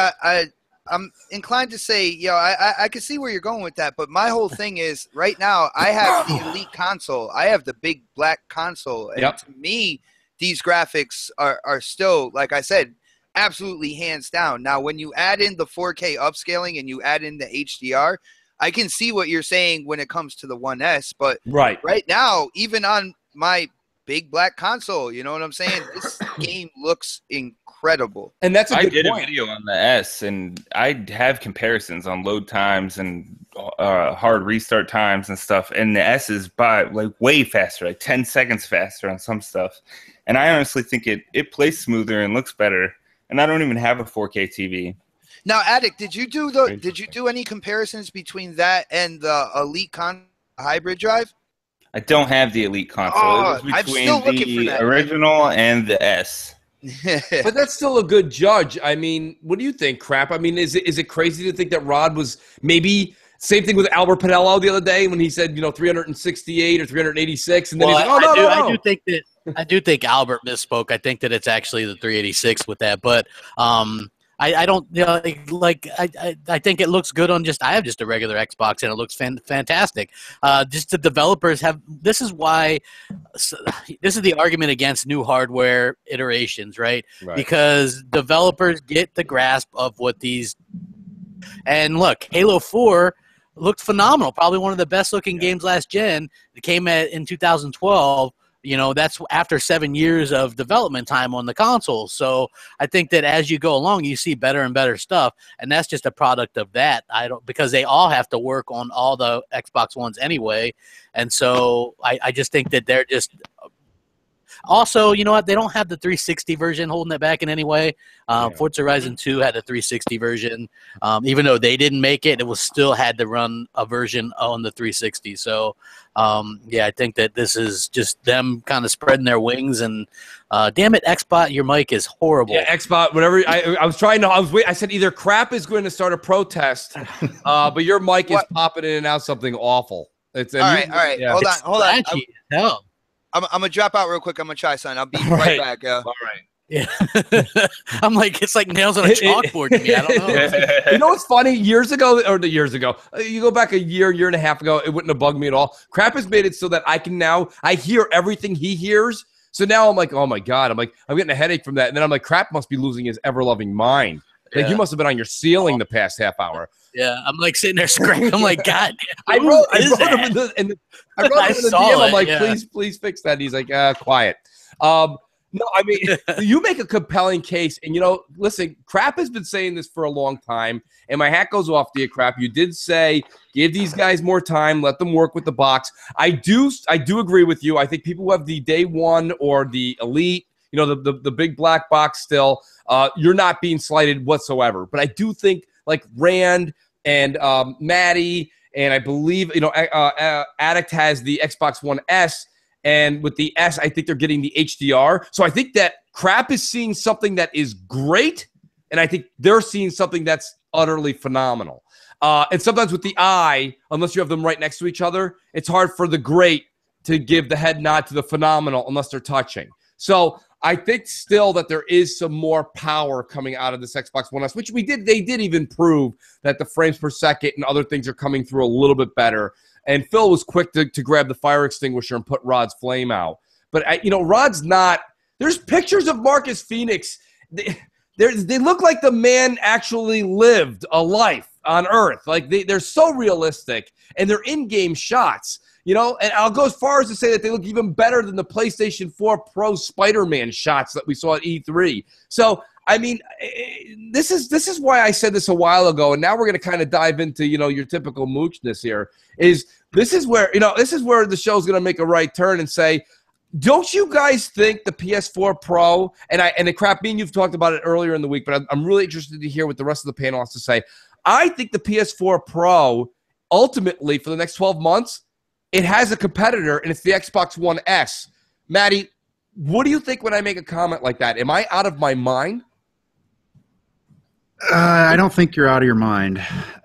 I'm inclined to say, I can see where you're going with that, but my whole thing is right now I have the Elite console. I have the big black console. And to me, these graphics are still, like I said, absolutely hands down. Now, when you add in the 4K upscaling and you add in the HDR, I can see what you're saying when it comes to the 1S, but right now, even on my big black console, you know what I'm saying? This game looks incredible. And that's I did a video on the S, and I have comparisons on load times and hard restart times and stuff. And the S is way faster, like 10 seconds faster on some stuff. And I honestly think it plays smoother and looks better. And I don't even have a 4K TV. Now, Attic, did you do any comparisons between that and the Elite hybrid drive? I don't have the Elite console. Oh, it was I'm still looking for that. Original and the S. But that's still a good judge. I mean, what do you think, Crap? I mean, is it crazy to think that Rod was maybe same thing with Albert Pinello the other day when he said 368 or 386, and then he's like, no. I do think Albert misspoke. I think that it's actually the 386 with that, but I don't I think it looks good on I have just a regular Xbox and it looks fantastic. Just the developers have this is the argument against new hardware iterations, right? Because developers get the grasp of what these and look, Halo 4 looked phenomenal, probably one of the best looking games last gen. It came in 2012. That's after 7 years of development time on the console. So I think that as you go along, you see better and better stuff, and that's just a product of that. Because they all have to work on all the Xbox Ones anyway, and so I just think that they're just. Also, you know what? They don't have the 360 version holding it back in any way. Forza Horizon 2 had a 360 version. Even though they didn't make it, it was still had to run a version on the 360. So, I think that this is just them kind of spreading their wings. And damn it, Xbot, your mic is horrible. Yeah, Xbot, whatever. I was trying to. I said either Crap is going to start a protest, but your mic is popping in and out something awful. All right. Yeah. Hold on. Hell. I'm gonna drop out real quick. I'm gonna try something. I'll be right back. All right. Yeah. I'm like, it's like nails on a chalkboard to me. I don't know. You know what's funny? Years ago, you go back a year and a half ago, it wouldn't have bugged me at all. Crap has made it so that I hear everything he hears. So now I'm like, oh my God. I'm getting a headache from that. And then I'm like, Crap must be losing his ever-loving mind. Like you must have been on your ceiling the past half hour. Yeah, I'm like sitting there screaming. I'm like, God, I wrote him in the DM. I'm like, please fix that. And he's like, quiet. No, I mean, you make a compelling case. And, listen, Crap has been saying this for a long time. And my hat goes off to you, Crap. You did say, give these guys more time. Let them work with the box. I do agree with you. I think people who have the day one or the Elite, the big black box still, you're not being slighted whatsoever. But I do think, like Rand and Maddie, and I believe, Addict has the Xbox One S. And with the S, I think they're getting the HDR. So I think that Crap is seeing something that is great, and I think they're seeing something that's utterly phenomenal. And sometimes with the I, unless you have them right next to each other, it's hard for the great to give the head nod to the phenomenal unless they're touching. So I think still that there is some more power coming out of this Xbox One S, which they did even prove that the frames per second and other things are coming through a little bit better. And Phil was quick to grab the fire extinguisher and put Rod's flame out. But, Rod's not – there's pictures of Marcus Phoenix. They look like the man actually lived a life on Earth. Like, they're so realistic, and they're in-game shots. And I'll go as far as to say that they look even better than the PlayStation 4 Pro Spider-Man shots that we saw at E3. So, this is why I said this a while ago, and now we're going to kind of dive into, your typical moochness here. This is where the show's going to make a right turn and say, don't you guys think the PS4 Pro, and the crap, me and you've talked about it earlier in the week, but I'm really interested to hear what the rest of the panel has to say. I think the PS4 Pro, ultimately, for the next 12 months, it has a competitor, and it's the Xbox One S. Maddie, what do you think when I make a comment like that? Am I out of my mind? I don't think you're out of your mind.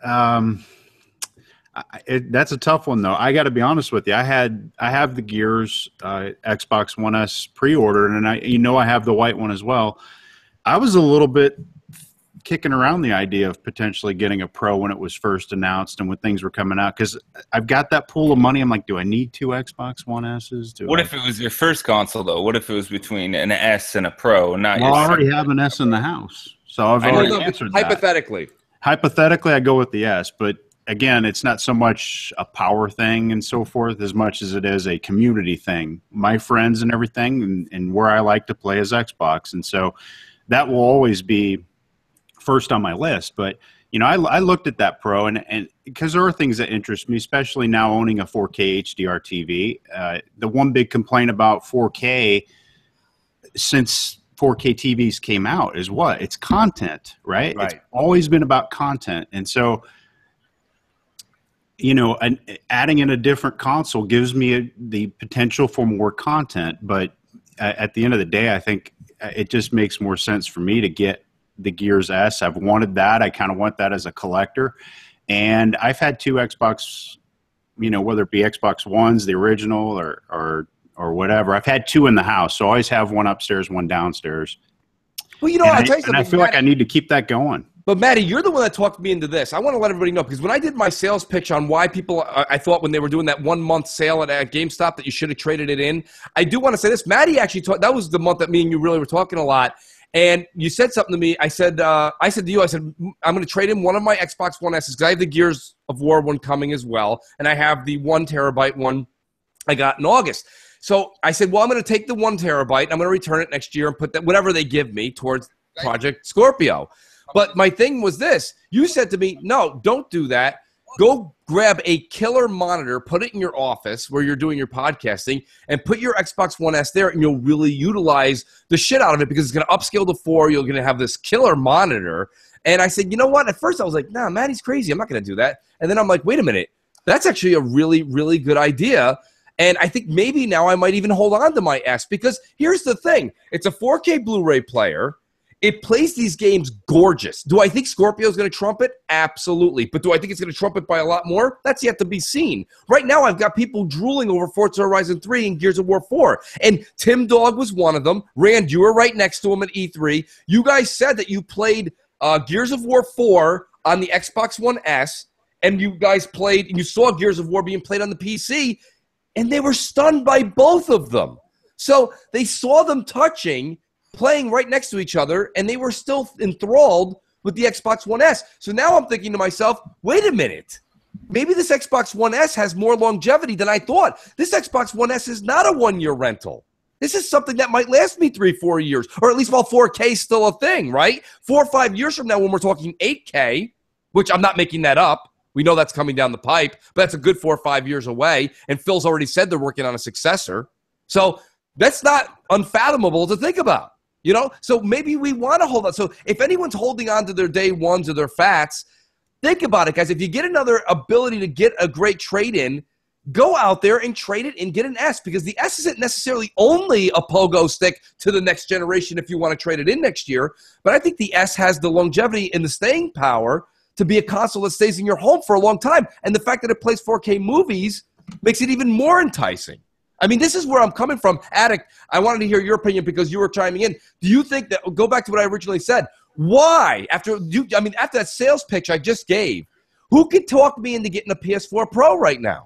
That's a tough one, though. I got to be honest with you. I have the Gears Xbox One S pre-ordered, and I have the white one as well. I was a little bit kicking around the idea of potentially getting a Pro when it was first announced and when things were coming out, because I've got that pool of money. I'm like, do I need 2 Xbox One S's? What if it was your first console, though? What if it was between an S and a Pro? I already have an S in the house, so I've already answered that. Hypothetically, I go with the S, but again, it's not so much a power thing and so forth as much as it is a community thing. My friends and everything, and where I like to play is Xbox, and so that will always be first on my list. But I looked at that Pro, and because there are things that interest me, especially now owning a 4K HDR TV. The one big complaint about 4K since 4K TVs came out is what? It's content, right? It's always been about content, and so adding in a different console gives me the potential for more content. But at the end of the day, I think it just makes more sense for me to get the Gears S. I've wanted that. I kind of want that as a collector. And I've had 2 Xbox, whether it be Xbox Ones, the original or whatever. I've had 2 in the house. So I always have one upstairs, one downstairs. Well, I'll tell you something. And I feel like I need to keep that going. But, Maddie, you're the one that talked me into this. I want to let everybody know, because when I did my sales pitch on why people, I thought when they were doing that 1-month sale at GameStop that you should have traded it in, I do want to say this. Maddie actually that was the month that me and you really were talking a lot. And you said something to me. I said to you, I'm going to trade in one of my Xbox One S's, because I have the Gears of War one coming as well, and I have the 1 terabyte one I got in August. So I said, well, I'm going to take the 1 terabyte, I'm going to return it next year and put that whatever they give me towards Project Scorpio. But my thing was this. You said to me, no, don't do that. Go grab a killer monitor, put it in your office where you're doing your podcasting, and put your Xbox One S there, and you'll really utilize the shit out of it, because it's going to upscale to 4. You're going to have this killer monitor. And I said, you know what? At first I was like, nah, Maddie's crazy. I'm not going to do that. And then I'm like, wait a minute. That's actually a really, really good idea. And I think maybe now I might even hold on to my S, because here's the thing. It's a 4K Blu-ray player. It plays these games gorgeous. Do I think Scorpio is going to trump it? Absolutely. But do I think it's going to trump it by a lot more? That's yet to be seen. Right now, I've got people drooling over Forza Horizon 3 and Gears of War 4. And Tim Dog was one of them. Rand, you were right next to him at E3. You guys said that you played Gears of War 4 on the Xbox One S, and you guys played, and you saw Gears of War being played on the PC, and they were stunned by both of them. So they saw them playing right next to each other, and they were still enthralled with the Xbox One S. So now I'm thinking to myself, wait a minute. Maybe this Xbox One S has more longevity than I thought. This Xbox One S is not a 1-year rental. This is something that might last me 3-4 years, or at least while 4K is still a thing, right? 4 or 5 years from now when we're talking 8K, which I'm not making that up. We know that's coming down the pipe, but that's a good 4 or 5 years away, and Phil's already said they're working on a successor. So that's not unfathomable to think about. So maybe we want to hold on. So if anyone's holding on to their day ones or their fats, think about it, guys. If you get another ability to get a great trade-in, go out there and trade it and get an S, because the S isn't necessarily only a pogo stick to the next generation if you want to trade it in next year. But I think the S has the longevity and the staying power to be a console that stays in your home for a long time. And the fact that it plays 4K movies makes it even more enticing. I mean, this is where I'm coming from. Addict, I wanted to hear your opinion because you were chiming in. Do you think that, go back to what I originally said, why, after that sales pitch I just gave, who could talk me into getting a PS4 Pro right now?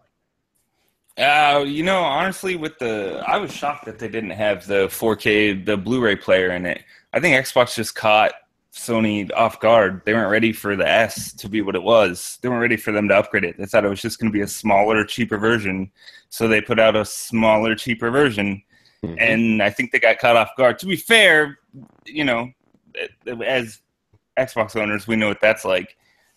Honestly, I was shocked that they didn't have the 4K, the Blu-ray player in it. I think Xbox just caught Sony off guard. They weren't ready for the S to be what it was. They weren't ready for them to upgrade it. They thought it was just going to be a smaller, cheaper version. So they put out a smaller, cheaper version. Mm-hmm. And I think they got caught off guard. To be fair, as Xbox owners, we know what that's like.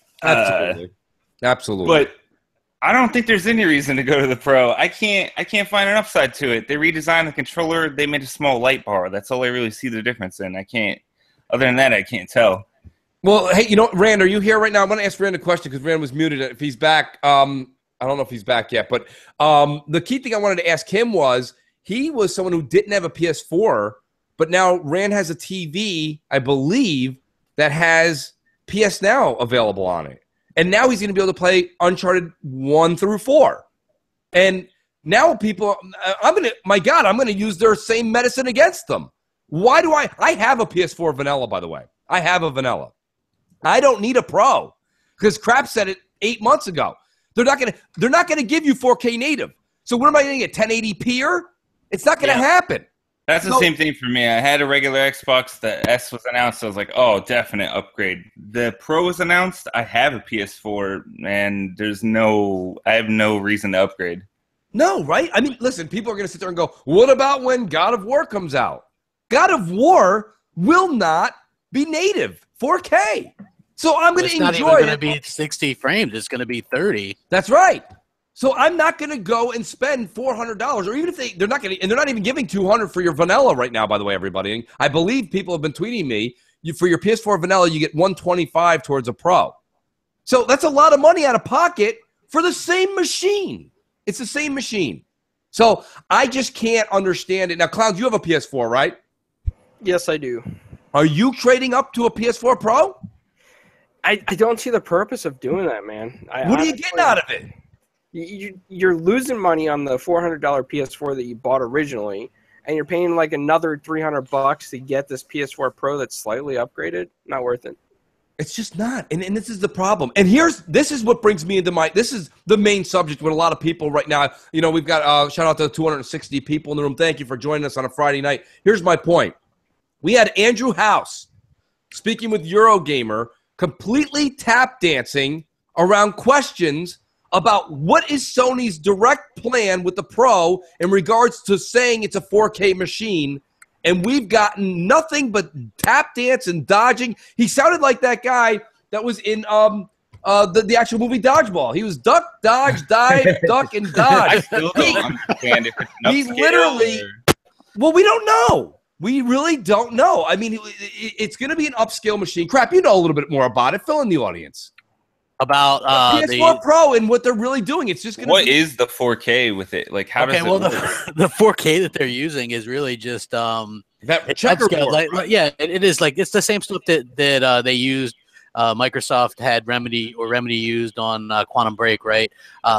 Absolutely. But I don't think there's any reason to go to the Pro. I can't find an upside to it. They redesigned the controller. They made a small light bar. That's all I really see the difference in. Other than that, I can't tell. Well, hey, Rand, are you here right now? I'm going to ask Rand a question because Rand was muted. If he's back, I don't know if he's back yet. But the key thing I wanted to ask him was he was someone who didn't have a PS4, but now Rand has a TV, I believe, that has PS Now available on it. And now he's going to be able to play Uncharted 1 through 4. And now people, I'm going to use their same medicine against them. Why do I have a PS4 vanilla, by the way. I have a vanilla. I don't need a Pro because Crap said it 8 months ago. They're not going to give you 4K native. So what am I going to get, 1080p? It's not going to happen. That's the same thing for me. I had a regular Xbox. The S was announced. I was like, oh, definite upgrade. The Pro was announced. I have a PS4, and I have no reason to upgrade. No, right? I mean, listen, people are going to sit there and go, what about when God of War comes out? God of War will not be native 4K. So I'm going to enjoy it. It's not even going to be 60 frames. It's going to be 30. That's right. So I'm not going to go and spend $400, or even if they're not going to, and they're not even giving $200 for your vanilla right now. By the way, everybody, I believe people have been tweeting me. For your PS4 vanilla, you get $125 towards a Pro. So that's a lot of money out of pocket for the same machine. It's the same machine. So I just can't understand it. Now, Clowns, you have a PS4, right? Yes, I do. Are you trading up to a PS4 Pro? I don't see the purpose of doing that, man. What are you getting out of it? You're losing money on the $400 PS4 that you bought originally, and you're paying like another $300 to get this PS4 Pro that's slightly upgraded. Not worth it. It's just not. And this is the problem. And this is what brings me into this is the main subject with a lot of people right now. We've got, shout out to 260 people in the room. Thank you for joining us on a Friday night. Here's my point. We had Andrew House speaking with Eurogamer, completely tap dancing around questions about what is Sony's direct plan with the Pro in regards to saying it's a 4K machine. And we've gotten nothing but tap dance and dodging. He sounded like that guy that was in the actual movie Dodgeball. He was duck, dodge, dive, duck, and dodge. I still don't understand if it's an he literally. Well, we don't know. We really don't know. I mean, it's going to be an upscale machine. Crap, you know a little bit more about it. Fill in the audience. About PS4 Pro and what they're really doing. It's just going to What is the 4K with it? Like, how does it work? The 4K that they're using is really just that checkerboard. It is like it's the same stuff that they used. Microsoft had Remedy used on Quantum Break, right?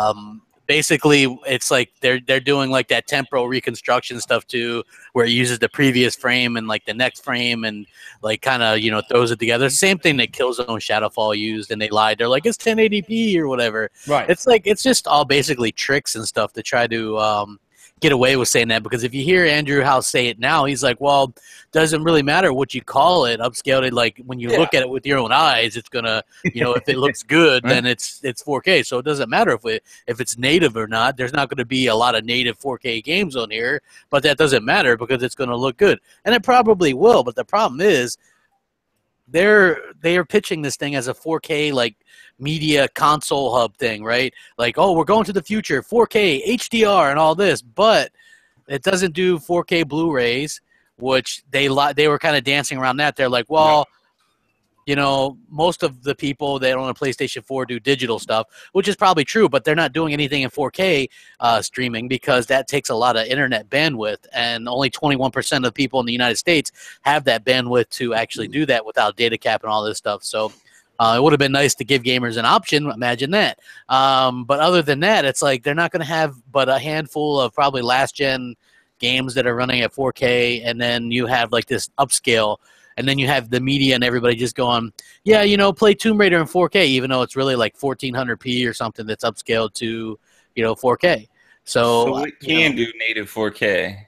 Basically, it's like they're doing like that temporal reconstruction stuff too, where it uses the previous frame and like the next frame and like kind of throws it together. Same thing that Killzone Shadowfall used, and they lied. They're like it's 1080p or whatever. Right. It's just all basically tricks and stuff to try to get away with saying that, because if you hear Andrew House say it now, he's like, well, doesn't really matter what you call it, upscaled it. Like when you look at it with your own eyes, it's gonna, if it looks good, then it's 4K. So it doesn't matter if it's native or not. There's not going to be a lot of native 4K games on here, but that doesn't matter because it's going to look good, and it probably will. But the problem is, they are pitching this thing as a 4K like media console hub thing, right? Like, oh, we're going to the future, 4K, HDR, and all this, but it doesn't do 4K Blu-rays, which they were kind of dancing around that. They're like, well, most of the people that own a PlayStation 4 do digital stuff, which is probably true, but they're not doing anything in 4K streaming because that takes a lot of internet bandwidth, and only 21% of people in the United States have that bandwidth to actually do that without data cap and all this stuff. So It would have been nice to give gamers an option. Imagine that. But other than that, it's like they're not going to have but a handful of probably last-gen games that are running at 4K, and then you have like this upscale, and then you have the media and everybody just going, yeah, play Tomb Raider in 4K, even though it's really like 1400p or something that's upscaled to 4K. So it can do native 4K.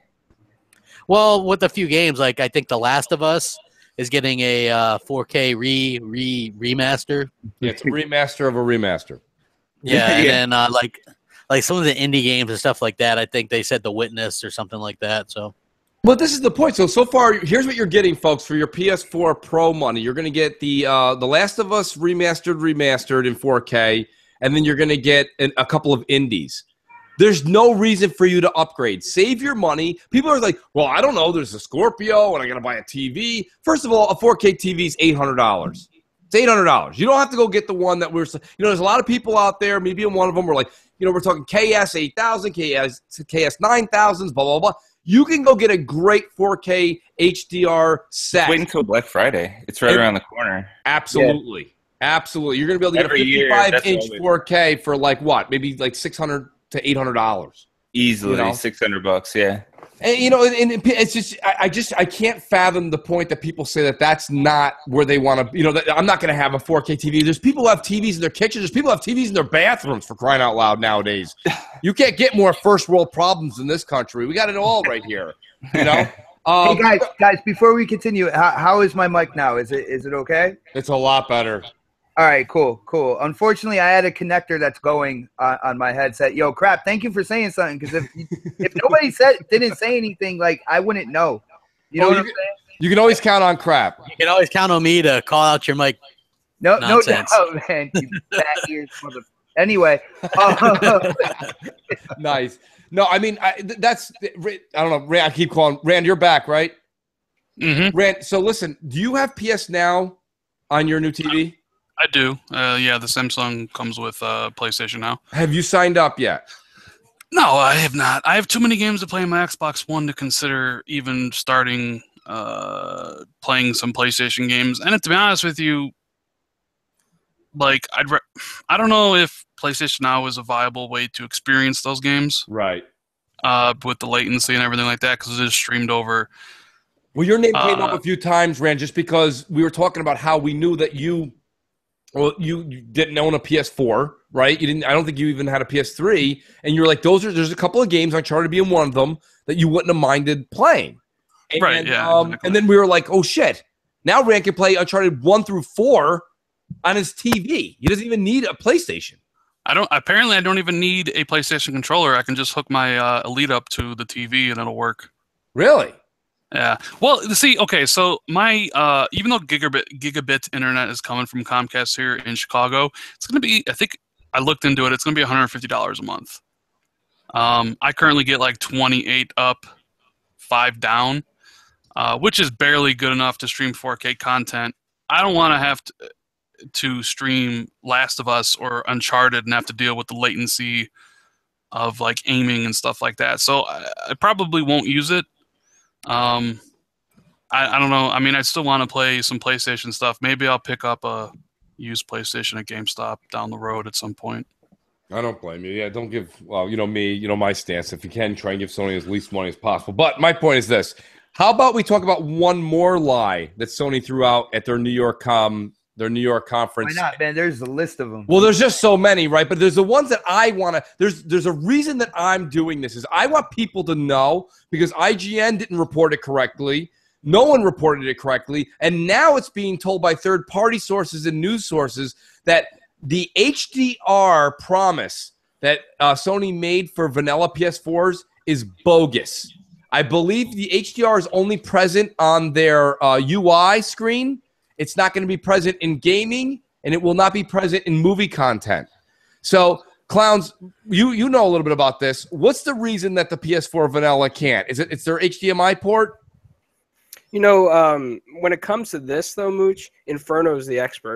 Well, with a few games, like I think The Last of Us is getting a 4K remaster. Yeah, it's a remaster of a remaster. Yeah, and then like some of the indie games and stuff like that, I think they said The Witness or something like that. So, well, this is the point. So far, here's what you're getting, folks, for your PS4 Pro money. You're going to get the Last of Us remastered in 4K, and then you're going to get a couple of indies. There's no reason for you to upgrade. Save your money. People are like, well, I don't know. There's a Scorpio, and I got to buy a TV. First of all, a 4K TV is $800. It's $800. You don't have to go get the one that there's a lot of people out there, maybe in one of them, we're like, we're talking KS 8000, KS 9000s, blah, blah, blah. You can go get a great 4K HDR set. Wait until Black Friday. It's right around the corner. Absolutely. Yeah. Absolutely. You're going to be able to get a 55-inch 4K for like what? Maybe like $600 to $800. Easily, $600, yeah. And and it's just I can't fathom the point that people say that that's not where they want to. That I'm not going to have a 4K TV. There's people who have TVs in their kitchens. There's people who have TVs in their bathrooms, for crying out loud nowadays. You can't get more first world problems in this country. We got it all right here. Hey guys, before we continue, how is my mic now? Is it okay? It's a lot better. All right, cool. Unfortunately, I had a connector that's going on my headset. Yo, crap! Thank you for saying something, because if nobody didn't say anything, like I wouldn't know. You know what I'm saying? You can always count on crap. You can always count on me to call out your mic. No doubt, man. You fat ears, mother. Anyway. Nice. No, I mean I don't know. Rand, I keep calling Rand. You're back, right? Mm-hmm. Rand. So listen, do you have PS Now on your new TV? I do. The Samsung comes with PlayStation Now. Have you signed up yet? No, I have not. I have too many games to play on my Xbox One to consider even starting playing some PlayStation games. And to be honest with you, like I don't know if PlayStation Now is a viable way to experience those games. Right. With the latency and everything like that, because it is streamed over. Well, your name came up a few times, Rand, just because we were talking about how we knew that you didn't own a PS4, right? I don't think you even had a PS3, and you were like, there's a couple of games, Uncharted being one of them, that you wouldn't have minded playing. And, right, yeah. Exactly. And then we were like, oh shit. Now Rand can play Uncharted 1 through 4 on his TV. He doesn't even need a PlayStation. I don't even need a PlayStation controller. I can just hook my Elite up to the TV and it'll work. Really? Yeah. Well, see, okay, so my even though gigabit internet is coming from Comcast here in Chicago, it's going to be, I think I looked into it, it's going to be $150 a month. I currently get like 28 up, 5 down, which is barely good enough to stream 4K content. I don't want to have to stream Last of Us or Uncharted and have to deal with the latency of like aiming and stuff like that. So I probably won't use it. I don't know. I mean, I still want to play some PlayStation stuff. Maybe I'll pick up a used PlayStation at GameStop down the road at some point. I don't blame you. Yeah, don't give, well, me, my stance. If you can, try and give Sony as least money as possible. But my point is this. How about we talk about one more lie that Sony threw out at their New York conference? Why not, man? There's a list of them. Well, there's just so many, right? But there's the ones that I want to – there's a reason that I'm doing this is I want people to know, because IGN didn't report it correctly. No one reported it correctly. And now it's being told by third-party sources and news sources that the HDR promise that Sony made for vanilla PS4s is bogus. I believe the HDR is only present on their UI screen. It's not going to be present in gaming, and it will not be present in movie content. So, Clowns, you know a little bit about this. What's the reason that the PS4 vanilla can't? It's their HDMI port? When it comes to this, though, Mooch, Inferno is the expert.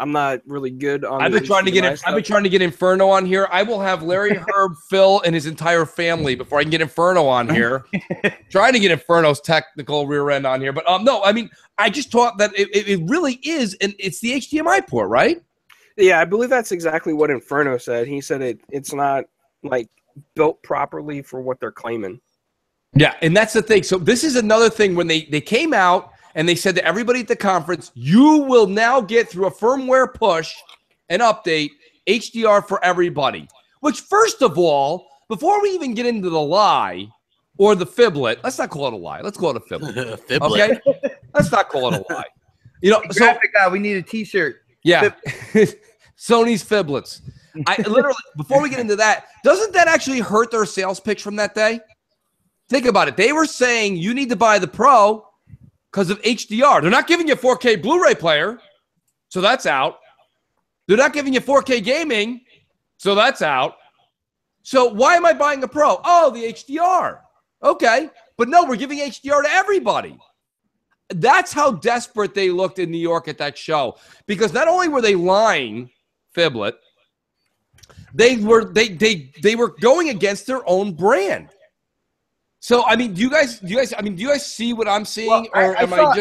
I'm not really good on. I've been trying to get Inferno on here. I will have Larry, Herb, Phil, and his entire family before I can get Inferno on here. Trying to get Inferno's technical rear end on here, but no. I mean, I just thought that it really is, and it's the HDMI port, right? Yeah, I believe that's exactly what Inferno said. He said it's not like built properly for what they're claiming. Yeah, and that's the thing. So this is another thing when they came out. And they said to everybody at the conference, you will now get through a firmware push and update HDR for everybody. Which, first of all, before we even get into the lie or the fiblet, let's not call it a lie. Let's call it a fiblet. Okay? Let's not call it a lie. You know, so graphic guy, we need a T-shirt. Yeah, Sony's fiblets. I literally before we get into that, doesn't that actually hurt their sales pitch from that day? Think about it. They were saying you need to buy the Pro because of HDR. They're not giving you a 4K Blu-ray player, so that's out. They're not giving you 4K gaming, so that's out. So why am I buying a Pro? Oh, the HDR. Okay, but no, we're giving HDR to everybody. That's how desperate they looked in New York at that show. Because not only were they lying, Fiblet, they were going against their own brand. So I mean, do you guys see what I'm seeing, or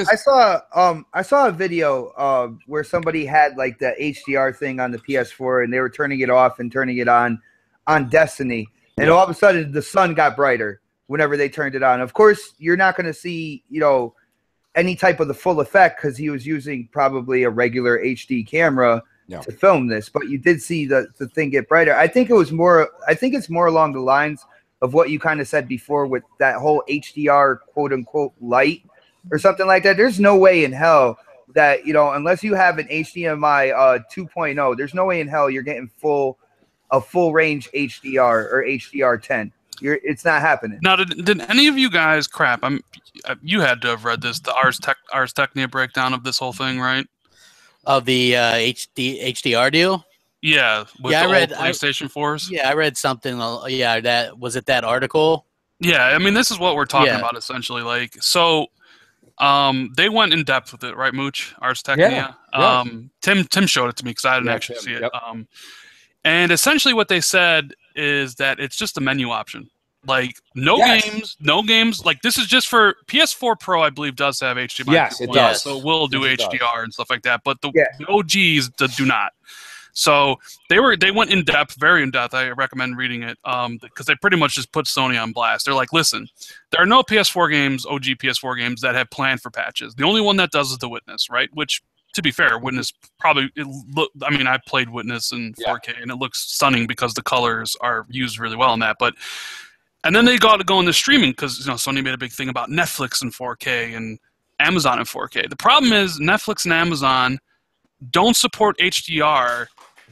I saw a video where somebody had like the HDR thing on the PS4 and they were turning it off and turning it on Destiny, and all of a sudden the sun got brighter whenever they turned it on. Of course, you're not going to see any type of the full effect because he was using probably a regular HD camera to film this, but you did see the thing get brighter. I think it's more along the lines of what you kind of said before with that whole HDR quote unquote light or something like that. There's no way in hell that, unless you have an HDMI 2.0, there's no way in hell you're getting a full range HDR or HDR10. It's not happening. Now, did any of you guys you had to have read this, the Ars Technica breakdown of this whole thing, right? Of the HDR deal? Yeah, I read PlayStation 4s. Yeah, I read something. Yeah, that article. Yeah, I mean, this is what we're talking about essentially. Like, so, they went in depth with it, right, Mooch? Ars Technica. Yeah. Tim showed it to me because I didn't actually see it. And essentially, what they said is that it's just a menu option. Like no games. Like this is just for PS4 Pro. I believe does have HDMI. Yes, it does. So we'll do HDR and stuff like that. But the OGs do not. So they went in depth, very in depth. I recommend reading it because they pretty much just put Sony on blast. They're like, listen, there are no PS4 games, OG PS4 games that have planned for patches. The only one that does is The Witness, right? Which, to be fair, Witness I played Witness in 4K and it looks stunning because the colors are used really well in that. And then they got to go into streaming because Sony made a big thing about Netflix in 4K and Amazon in 4K. The problem is Netflix and Amazon don't support HDR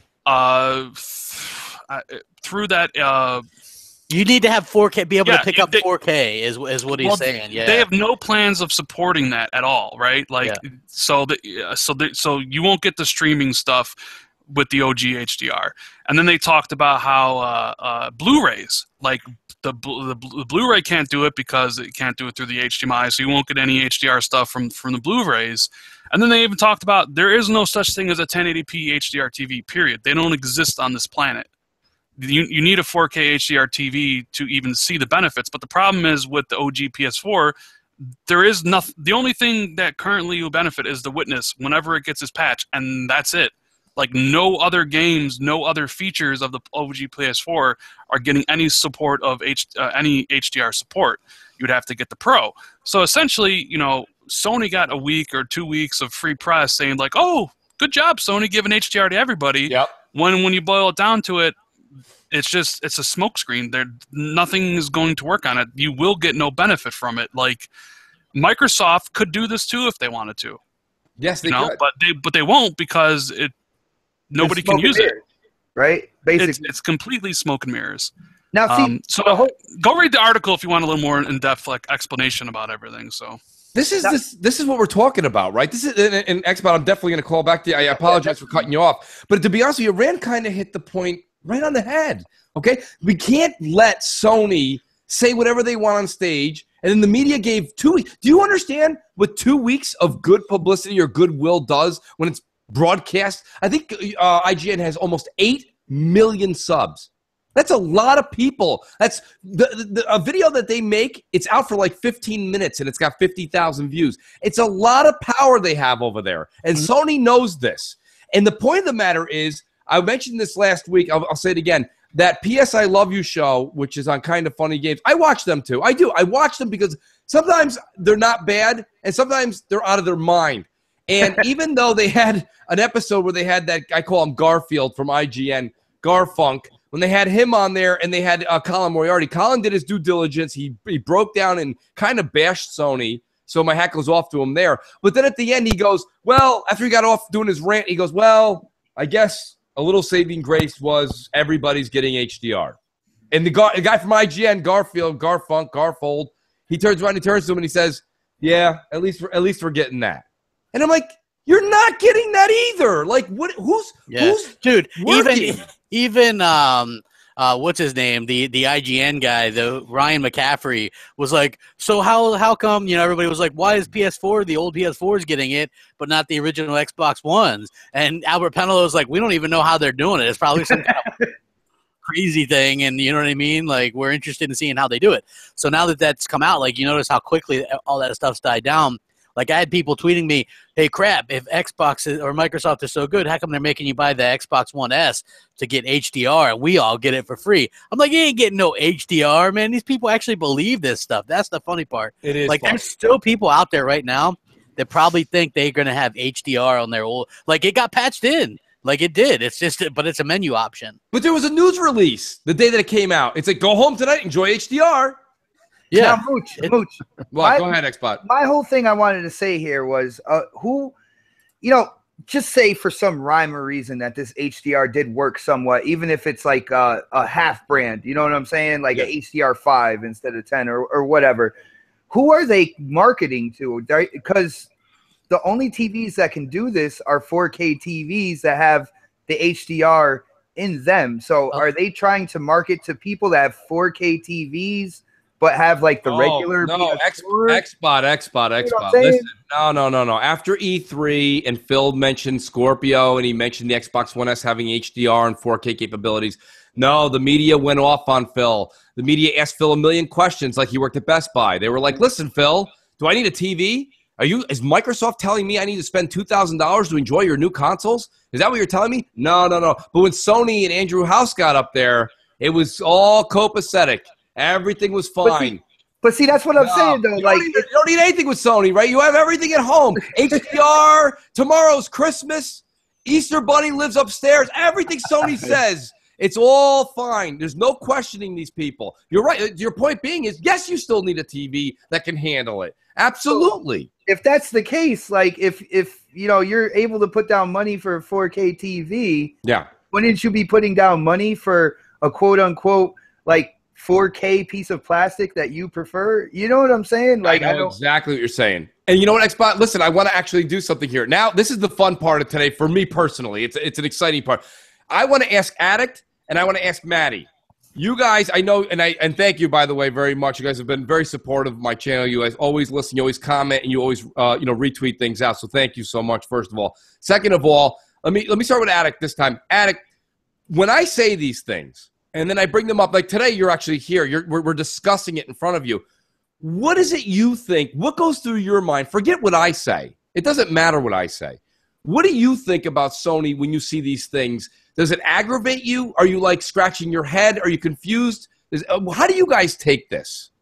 through that. You need to have 4K, be able to pick up 4K is what he's saying. Yeah, they have no plans of supporting that at all, right? Like, so you won't get the streaming stuff with the OG HDR. And then they talked about how Blu-rays, like the Blu-ray can't do it because it can't do it through the HDMI, so you won't get any HDR stuff from the Blu-rays. And then they even talked about there is no such thing as a 1080p HDR TV, period. They don't exist on this planet. You need a 4K HDR TV to even see the benefits. But the problem is with the OG PS4, there is nothing. The only thing that currently will benefit is The Witness whenever it gets its patch, and that's it. Like no other games, no other features of the OG PS4 are getting any support of any HDR support. You would have to get the Pro. So essentially, Sony got a week or 2 weeks of free press saying like, "Oh, good job, Sony, giving HDR to everybody." Yep. When you boil it down to it, it's a smokescreen. Nothing is going to work on it. You will get no benefit from it. Like Microsoft could do this too if they wanted to. Yes, they could. But they won't because nobody can use it. Right? Basically, it's completely smoke and mirrors. Now, see, go read the article if you want a little more in-depth explanation about everything. So this is what we're talking about, right? This is an Xbox. I'm definitely going to call back to you. I apologize for cutting you off, but to be honest with you, Rand kind of hit the point right on the head. Okay, we can't let Sony say whatever they want on stage, and then the media gave 2 weeks. Do you understand what 2 weeks of good publicity or goodwill does when it's broadcast. I think IGN has almost 8 million subs. That's a lot of people. That's a video that they make. It's out for like 15 minutes and it's got 50,000 views. It's a lot of power they have over there. And Sony knows this. And the point of the matter is, I mentioned this last week. I'll say it again. That PS I Love You show, which is on Kind of Funny Games, I watch them too. I do. I watch them because sometimes they're not bad and sometimes they're out of their mind. And even though they had an episode where they had that, I call him Garfield from IGN, Garfunk, when they had him on there and they had Colin Moriarty, Colin did his due diligence. He broke down and kind of bashed Sony. So my hat goes off to him there. But then at the end, he goes, well, after he got off doing his rant, he goes, well, I guess a little saving grace was everybody's getting HDR. And the guy from IGN, Garfield, Garfunk, Garfold, he turns around, he turns to him and he says, yeah, at least we're getting that. And I'm like, you're not getting that either. Like, what? Who's dude? Working? Even what's his name? The IGN guy, the Ryan McCaffrey, was like, so how come, everybody was like, why is PS4, the old PS4s getting it, but not the original Xbox Ones? And Albert Penelo was like, we don't even know how they're doing it. It's probably some kind of crazy thing, and you know what I mean? Like, we're interested in seeing how they do it. So now that that's come out, like, you notice how quickly all that stuff's died down. Like, I had people tweeting me, hey, crap, if Xbox or Microsoft is so good, how come they're making you buy the Xbox One S to get HDR and we all get it for free? I'm like, you ain't getting no HDR, man. These people actually believe this stuff. That's the funny part. It is like, fun. There's still people out there right now that probably think they're going to have HDR on their old – like, it got patched in. Like, it did. It's just – but it's a menu option. But there was a news release the day that it came out. It's like, go home tonight, enjoy HDR. Yeah. Now, Mooch. Well, go ahead, Xbot. My whole thing I wanted to say here was who, just say for some rhyme or reason that this HDR did work somewhat, even if it's like a half brand, you know what I'm saying? Like an HDR 5 instead of 10 or whatever. Who are they marketing to? Because the only TVs that can do this are 4K TVs that have the HDR in them. So are they trying to market to people that have 4K TVs but have like the regular Xbot. Listen, no. After E3 and Phil mentioned Scorpio and he mentioned the Xbox One S having HDR and 4K capabilities, no, the media went off on Phil. The media asked Phil a million questions like he worked at Best Buy. They were like, listen, Phil, do I need a TV? Is Microsoft telling me I need to spend $2,000 to enjoy your new consoles? Is that what you're telling me? No. But when Sony and Andrew House got up there, it was all copacetic. Everything was fine. But see, that's what I'm saying, though. You don't need anything with Sony, right? You have everything at home. HDR, tomorrow's Christmas, Easter Bunny lives upstairs. Everything Sony says, it's all fine. There's no questioning these people. You're right. Your point being is, yes, you still need a TV that can handle it. Absolutely. If that's the case, like if you're able to put down money for a 4K TV, wouldn't you be putting down money for a quote unquote like 4K piece of plastic that you prefer? You know what I'm saying? Like, I know exactly what you're saying. And you know what, Xbot? Listen, I want to actually do something here. Now, this is the fun part of today for me personally. It's an exciting part. I want to ask Addict and I want to ask Maddie. You guys, I know, and thank you, by the way, very much. You guys have been very supportive of my channel. You guys always listen, you always comment, and you always retweet things out. So thank you so much, first of all. Second of all, let me start with Addict this time. Addict, when I say these things, and then I bring them up, like today you're actually here. We're discussing it in front of you. What is it you think? What goes through your mind? Forget what I say. It doesn't matter what I say. What do you think about Sony when you see these things? Does it aggravate you? Are you like scratching your head? Are you confused? How do you guys take this?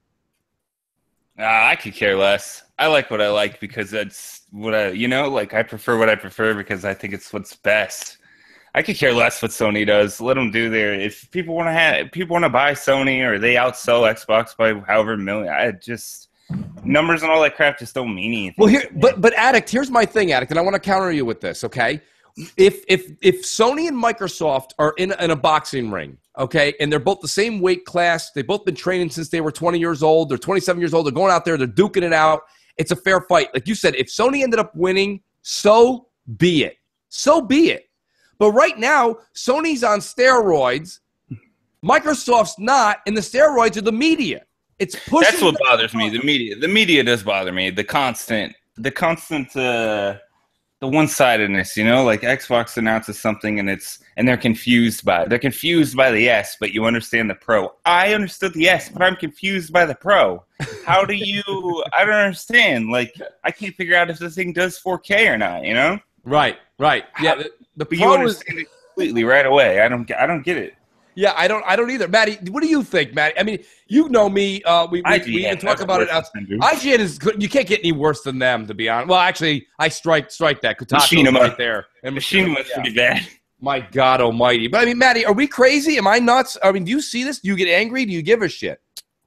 I could care less. I like what I like because that's what I prefer what I prefer because I think it's what's best. I could care less what Sony does. Let them do their. If people want to buy Sony or they outsell Xbox by however million, numbers and all that crap just don't mean anything. Well, but Addict, here's my thing, Addict, and I want to counter you with this, okay? If Sony and Microsoft are in a boxing ring, okay, and they're both the same weight class, they've both been training since they were 20 years old, they're 27 years old, they're going out there, they're duking it out. It's a fair fight. Like you said, if Sony ended up winning, so be it. So be it. But right now, Sony's on steroids, Microsoft's not, and the steroids are the media. It's pushing. That's what bothers me. The media does bother me. The constant one-sidedness, you know, like Xbox announces something and they're confused by it. They're confused by the S, but you understand the Pro. I understood the S, but I'm confused by the Pro. How do you? I don't understand. Like, I can't figure out if this thing does 4K or not. You know? Right. Yeah, the But you Pro is. understand it completely right away. I don't get it. Yeah, I don't either. Matty, what do you think, Matty? I mean, you know me. We even talk about it outside. IGN is good. You can't get any worse than them, to be honest. Well, actually, I strike that. Kotaku's right there. And Machinima's pretty bad. My God Almighty! But I mean, Matty, are we crazy? Am I nuts? I mean, do you see this? Do you get angry? Do you give a shit?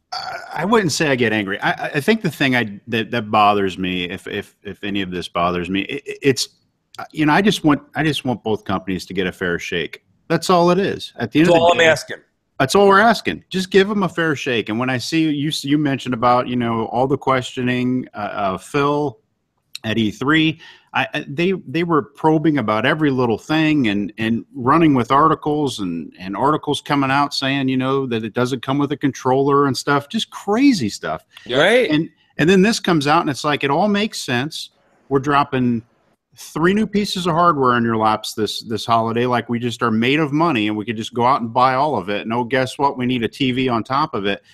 I wouldn't say I get angry. I think the thing that bothers me, if any of this bothers me, it's you know, I just want both companies to get a fair shake. That's all it is. At the end of the day, that's all I'm asking. That's all we're asking. Just give them a fair shake. And when I see you mentioned about, you know, all the questioning, Phil at E3, they were probing about every little thing and running with articles and articles coming out saying, you know, that it doesn't come with a controller and stuff, just crazy stuff. Right. And then this comes out and it's like, it all makes sense. We're dropping 3 new pieces of hardware in your laps this holiday, like we just are made of money and we could just go out and buy all of it. No, guess what? We need a TV on top of it.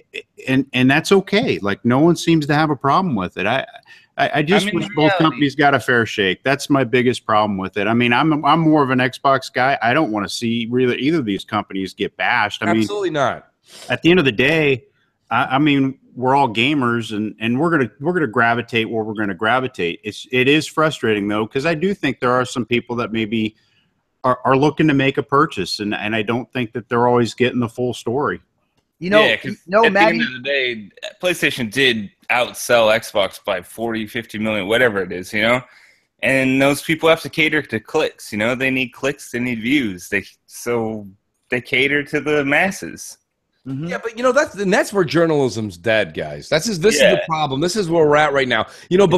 And that's okay. Like, no one seems to have a problem with it. I just wish both companies got a fair shake. That's my biggest problem with it. I mean, I'm more of an Xbox guy. I don't want to see really either of these companies get bashed. Absolutely not. At the end of the day, I mean, we're all gamers, and we're gonna gravitate where we're gonna gravitate. It is frustrating though, because I do think there are some people that maybe are looking to make a purchase, and I don't think that they're always getting the full story. You know, at the end of the day, PlayStation did outsell Xbox by 40, 50 million, whatever it is, you know? And those people have to cater to clicks, you know? They need clicks, they need views. So they cater to the masses. Mm-hmm. Yeah, but you know that's where journalism's dead, guys. This is the problem. This is where we're at right now. You know,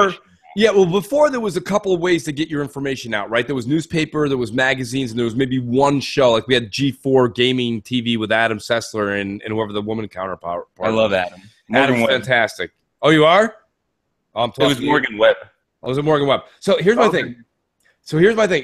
before there was a couple of ways to get your information out, right? There was newspaper, there was magazines, and there was maybe one show. Like we had G4 Gaming TV with Adam Sessler and whoever the woman counterpart. I love Adam. Adam's fantastic. Oh, you are? It was Morgan Webb. Oh, was it Morgan Webb? So here's my thing. So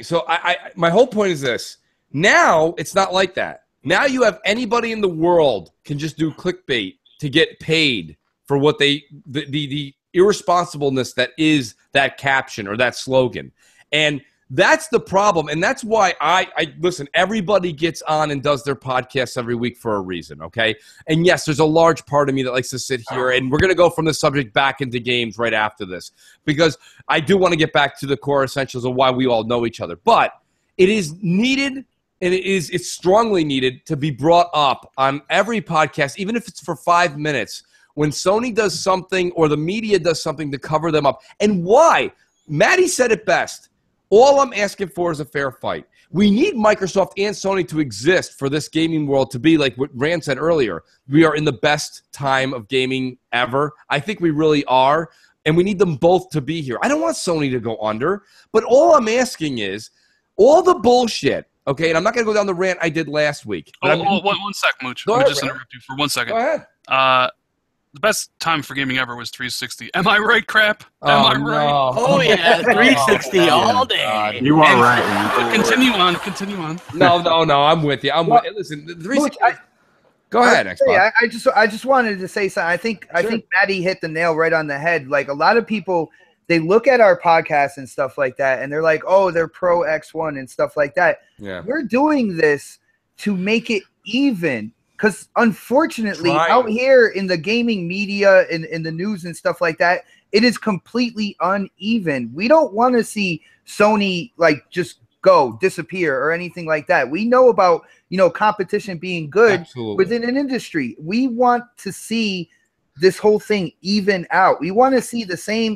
my whole point is this. Now it's not like that. Now you have anybody in the world can just do clickbait to get paid for what the irresponsibleness that is that caption or that slogan. And that's the problem. And that's why I listen, everybody gets on and does their podcasts every week for a reason, okay? And yes, there's a large part of me that likes to sit here, and we're going to go from this subject back into games right after this, because I do want to get back to the core essentials of why we all know each other. But it is needed. And it's strongly needed to be brought up on every podcast, even if it's for 5 minutes, when Sony does something or the media does something to cover them up. And why? Matty said it best. All I'm asking for is a fair fight. We need Microsoft and Sony to exist for this gaming world to be like what Rand said earlier. We are in the best time of gaming ever. I think we really are. And we need them both to be here. I don't want Sony to go under. But all I'm asking is all the bullshit. Okay, and I'm not going to go down the rant I did last week. One sec, Mooch. Let me just interrupt you for 1 second. Go ahead. The best time for gaming ever was 360. Am I right, crap? Am I right? Oh, yeah, 360 all day. You are right, man. Continue on. No, I'm with you. Listen, the 360. Go ahead, Xbox. I just wanted to say something. I think Matty hit the nail right on the head. Like, a lot of people, they look at our podcast and stuff like that, and they're like, oh, they're pro X1 and stuff like that. Yeah. We're doing this to make it even, because unfortunately, out here in the gaming media, in the news and stuff like that, it is completely uneven. We don't want to see Sony like just disappear or anything like that. We know about, competition being good within an industry. We want to see this whole thing even out. We want to see the same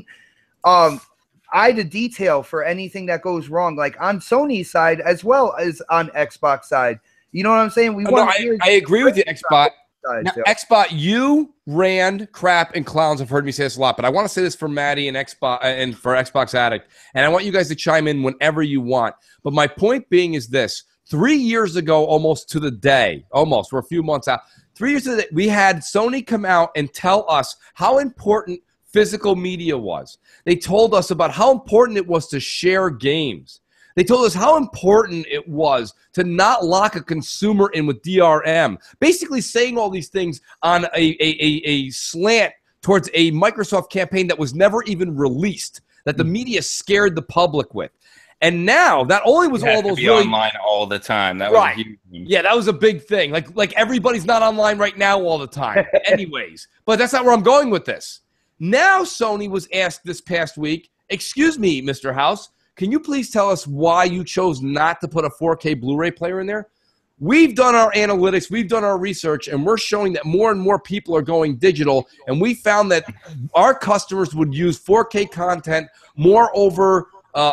eye to detail for anything that goes wrong, like on Sony's side as well as on Xbox side. You know what I'm saying? I agree with you, Xbox. Now, Xbox, you, Rand, Crap, and Clowns have heard me say this a lot, but I want to say this for Maddie and Xbox and for Xbox Addict, and I want you guys to chime in whenever you want. But my point being is this: 3 years ago, almost to the day, we're a few months out. 3 years ago, we had Sony come out and tell us how important physical media was. They told us about how important it was to share games. They told us how important it was to not lock a consumer in with DRM, basically saying all these things on a slant towards a Microsoft campaign that was never even released, that the media scared the public with. And now, not only was all those really online all the time. That was right. huge. Yeah, that was a big thing. Like everybody's not online right now all the time. Anyways, but that's not where I'm going with this. Now Sony was asked this past week, excuse me, Mr. House, can you please tell us why you chose not to put a 4K Blu-ray player in there? We've done our analytics, we've done our research, and we're showing that more and more people are going digital, and we found that our customers would use 4K content more over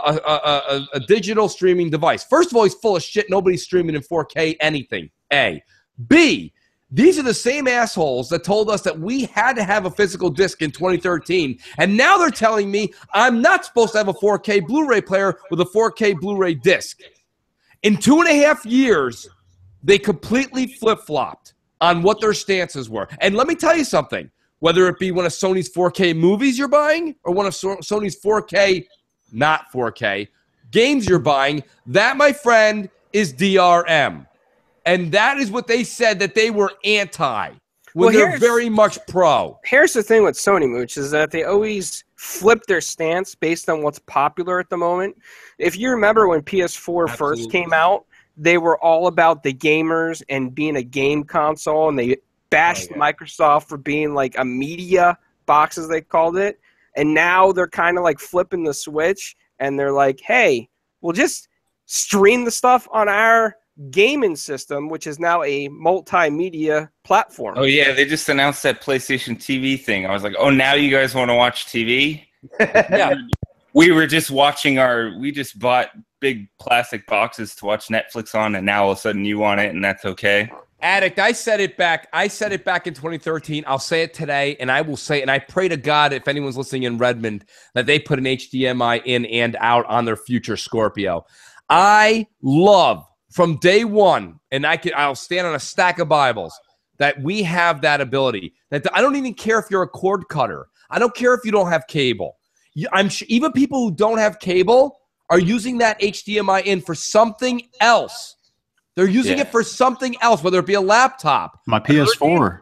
a digital streaming device. First of all, he's full of shit. Nobody's streaming in 4K anything, A. B, these are the same assholes that told us that we had to have a physical disc in 2013, and now they're telling me I'm not supposed to have a 4K Blu-ray player with a 4K Blu-ray disc. In 2.5 years, they completely flip-flopped on what their stances were. And let me tell you something, whether it be one of Sony's 4K movies you're buying or one of Sony's 4K, not 4K, games you're buying, that, my friend, is DRM. And that is what they said that they were anti, when they're very much pro. Here's the thing with Sony, Mooch, is that they always flip their stance based on what's popular at the moment. If you remember when PS4 first came out, they were all about the gamers and being a game console, and they bashed Microsoft for being like a media box, as they called it. And now they're kind of like flipping the switch, and they're like, hey, we'll just stream the stuff on our gaming system, which is now a multimedia platform. Oh, yeah, they just announced that PlayStation TV thing. I was like, oh, now you guys want to watch TV? Yeah. We were just watching we just bought big plastic boxes to watch Netflix on, and now all of a sudden you want it, and that's okay. Addict, I said it back in 2013. I'll say it today, and I will say it, and I pray to God, if anyone's listening in Redmond, that they put an HDMI in and out on their future Scorpio. I love, from day one, and I'll stand on a stack of Bibles, that we have that ability. That I don't even care if you're a cord cutter. I don't care if you don't have cable. I'm sure even people who don't have cable are using that HDMI in for something else. They're using it for something else, whether it be a laptop, my PS4,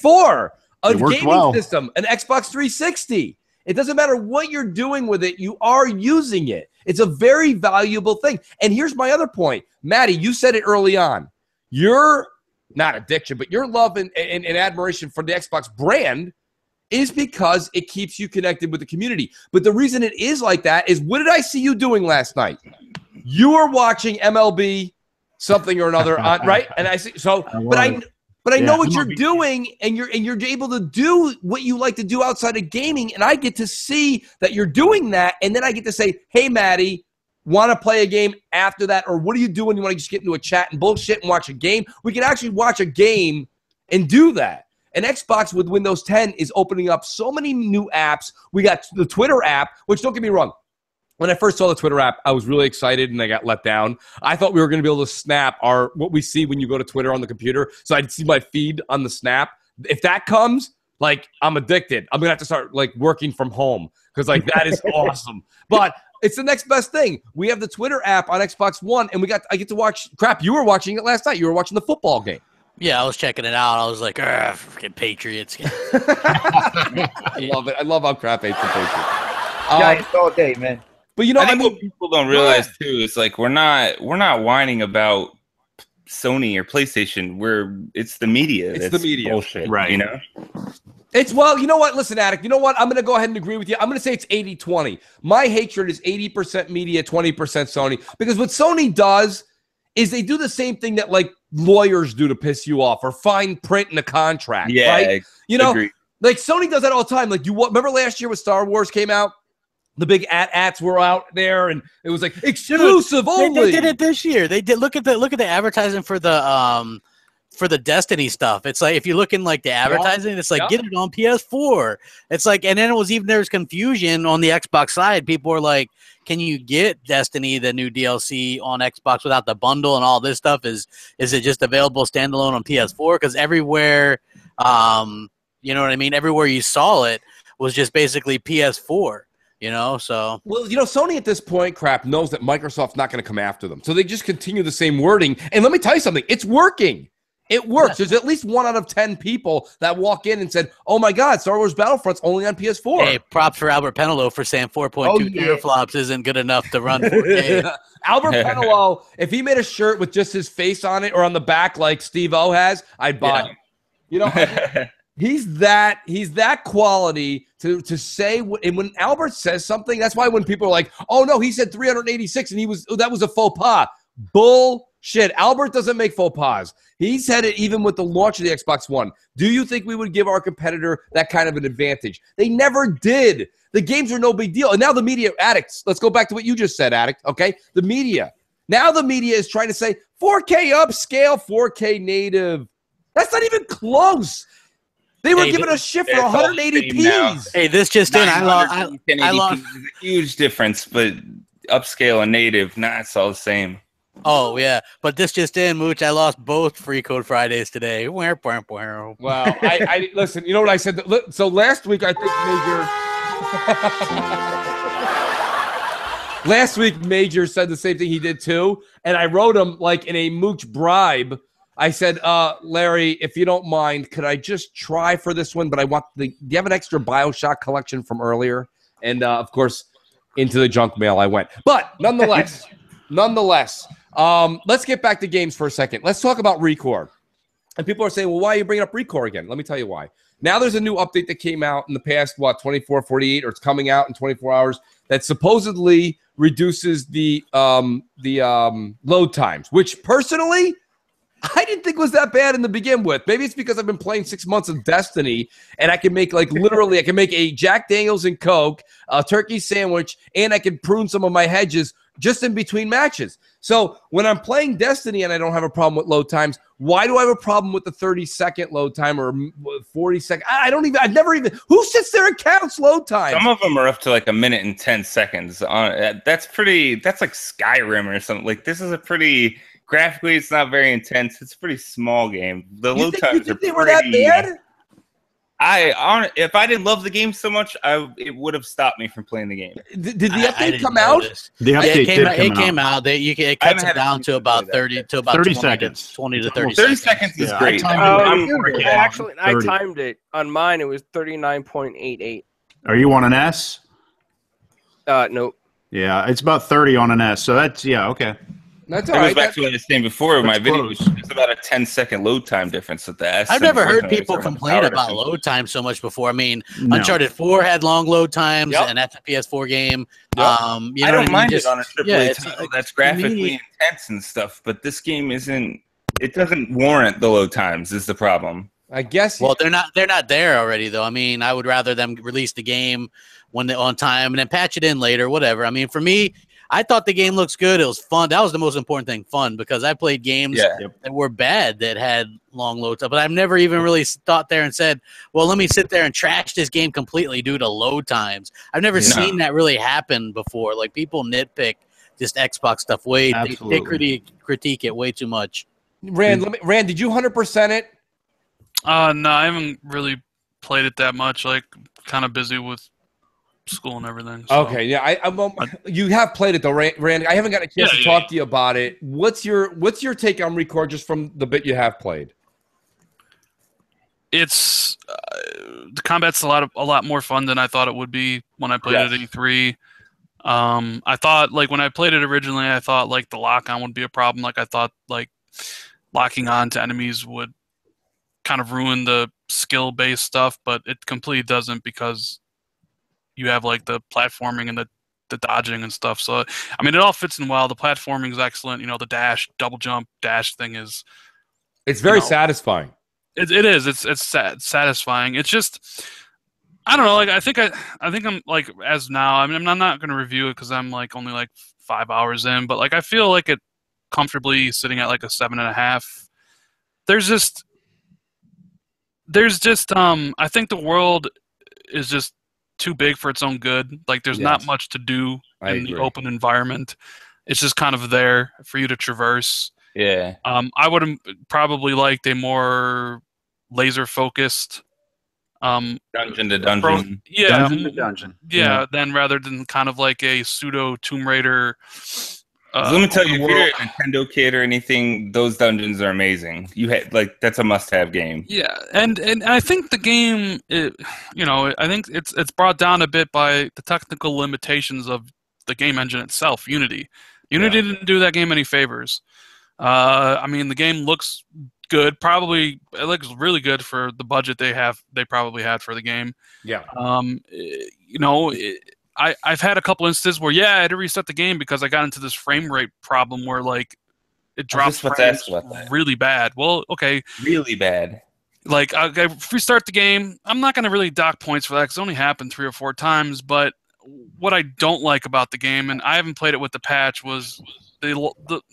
a gaming system, an Xbox 360. It doesn't matter what you're doing with it. You are using it. It's a very valuable thing. And here's my other point. Maddie, you said it early on. Your, not addiction, but your love and admiration for the Xbox brand is because it keeps you connected with the community. But the reason it is like that is, what did I see you doing last night? You were watching MLB something or another, right? And I see but I know what you're doing, and you're able to do what you like to do outside of gaming, and I get to see that you're doing that, and then I get to say, hey, Maddie, want to play a game after that, or what are you doing? You want to just get into a chat and bullshit and watch a game? We can actually watch a game and do that. And Xbox with Windows 10 is opening up so many new apps. We got the Twitter app, which, don't get me wrong, when I first saw the Twitter app, I was really excited, and I got let down. I thought we were going to be able to snap what we see when you go to Twitter on the computer, so I'd see my feed on the snap. If that comes, I'm addicted. I'm going to have to start, working from home, because, that is awesome. But it's the next best thing. We have the Twitter app on Xbox One, and I get to watch – crap, you were watching it last night. You were watching the football game. Yeah, I was checking it out. I was like, freaking Patriots. I love it. I love how crap hates the Patriots. Giants all day, man. But what people don't realize too is we're not whining about Sony or PlayStation. It's the media. It's the media. Bullshit, right? You know. It's, you know what? Listen, Addict, you know what? I'm going to go ahead and agree with you. I'm going to say it's 80-20. My hatred is 80% media, 20% Sony. Because what Sony does is they do the same thing that lawyers do to piss you off, or fine print in a contract. Yeah, right? Agreed. Sony does that all the time. Remember last year when Star Wars came out? The big ats were out there, and it was exclusive only. They did it this year. They did. Look at the advertising for the Destiny stuff. It's if you look in the advertising, it's get it on PS4. It's and then there's confusion on the Xbox side. People were like, can you get Destiny, the new DLC, on Xbox without the bundle and all this stuff? Is it just available standalone on PS4? Because everywhere, you know what I mean? Everywhere you saw it was just basically PS4. So well, Sony at this point, crap, knows that Microsoft's not going to come after them, so they just continue the same wording. And let me tell you something, it's working. It works. There's at least 1 out of 10 people that walk in and said, "Oh my God, Star Wars Battlefront's only on PS4." Hey, props for Albert Penelo for saying 4.2 teraflops isn't good enough to run 4K. Albert Penelo, if he made a shirt with just his face on it or on the back like Steve-O has, I'd buy it. He's that quality to say. And when Albert says something, that's why when people are like, "Oh no, he said 386 and that was a faux pas." Bullshit. Albert doesn't make faux pas. He said it even with the launch of the Xbox One. Do you think we would give our competitor that kind of an advantage? They never did. The games are no big deal. And now the media addicts. Let's go back to what you just said, Addict. Okay? The media. Now the media is trying to say 4K upscale, 4K native. That's not even close. They were giving us shit for 180p's. Hey, this just in. I lost. Is a huge difference, but upscale and native, it's all the same. Oh, yeah. But this just in, Mooch, I lost both Free Code Fridays today. Wow. I listen, you know what I said? So last week, I think last week, Major said the same thing he did too. And I wrote him like in a Mooch bribe. I said, Larry, if you don't mind, could I just try for this one? But do you have an extra BioShock collection from earlier? And of course, into the junk mail I went. But nonetheless, let's get back to games for a second. Let's talk about ReCore. And people are saying, well, why are you bringing up ReCore again? Let me tell you why. Now there's a new update that came out in the past, 24, 48, or it's coming out in 24 hours that supposedly reduces the load times, which personally, I didn't think was that bad in the begin with. Maybe it's because I've been playing 6 months of Destiny, and I can make I can make a Jack Daniels and Coke, a turkey sandwich, and I can prune some of my hedges just in between matches. So when I'm playing Destiny and I don't have a problem with load times, why do I have a problem with the 30-second load time or 40-second? I've never even, who sits there and counts load time? Some of them are up to like 1 minute and 10 seconds. That's like Skyrim or something. Like, this is a pretty, graphically, it's not very intense. It's a pretty small game. The load times are pretty. Were that bad? If I didn't love the game so much, it would have stopped me from playing the game. Did the update come out? The update came out. It cuts it down to about 30 seconds. 20 to 30 30 seconds is great. I timed it on mine. It was 39.88. Are you on an S? Nope. Yeah, it's about 30 on an S. So that's okay. That's all right. Goes back to what I was saying before in my video. It's about a 10-second load time difference with the S. I've never heard people complain about load time so much before. I mean, Uncharted 4 had long load times, and that's a PS4 game. Yep. I don't mind it on a AAA title that's graphically intense and stuff, but this game isn't. It doesn't warrant the load times. Is the problem? I guess. Well, they're not there already, though. I mean, I would rather them release the game on time and then patch it in later, whatever. I mean, for me, I thought the game looks good. It was fun. That was the most important thing, fun, because I played games that were bad that had long load time. But I've never even really thought there and said, well, let me sit there and trash this game completely due to load times. I've never seen that really happen before. Like, people nitpick just Xbox stuff way. They critique it way too much. Rand, did you 100% it? No, I haven't really played it that much. Like, kind of busy with school and everything. So. Okay, yeah, you have played it though, Randy. I haven't got a chance to talk to you about it. What's your take on ReCore just from the bit you have played? It's the combat's a lot more fun than I thought it would be when I played it at E3. I thought, like, when I played it originally, I thought like the lock on would be a problem. Like, I thought like locking on to enemies would kind of ruin the skill based stuff, but it completely doesn't, because you have like the platforming and the dodging and stuff. So, I mean, it all fits in well. The platforming is excellent. You know, the dash, double jump, dash thing is. It's very satisfying. It is. It's satisfying. It's just, I don't know. Like, I think I'm like, as now, I mean, I'm not going to review it because I'm like only like 5 hours in, but like, I feel like it comfortably sitting at like a 7.5. There's just, I think the world is just too big for its own good. Like, there's not much to do in the open environment. It's just kind of there for you to traverse. Yeah. I would have probably liked a more laser focused Dungeon to dungeon. Dungeon to dungeon. Yeah, then rather than kind of like a pseudo Tomb Raider. Let me tell you, if you're a Nintendo kid or anything, those dungeons are amazing. That's a must-have game. Yeah, and I think the game, I think it's brought down a bit by the technical limitations of the game engine itself, Unity. Unity didn't do that game any favors. I mean, the game looks good. It looks really good for the budget they probably had for the game. Yeah. I've had a couple instances where I had to reset the game because I got into this frame rate problem where like it drops frames really bad. Well, okay, really bad. Like if we start the game, I'm not going to really dock points for that because it only happened 3 or 4 times. But what I don't like about the game, and I haven't played it with the patch, was the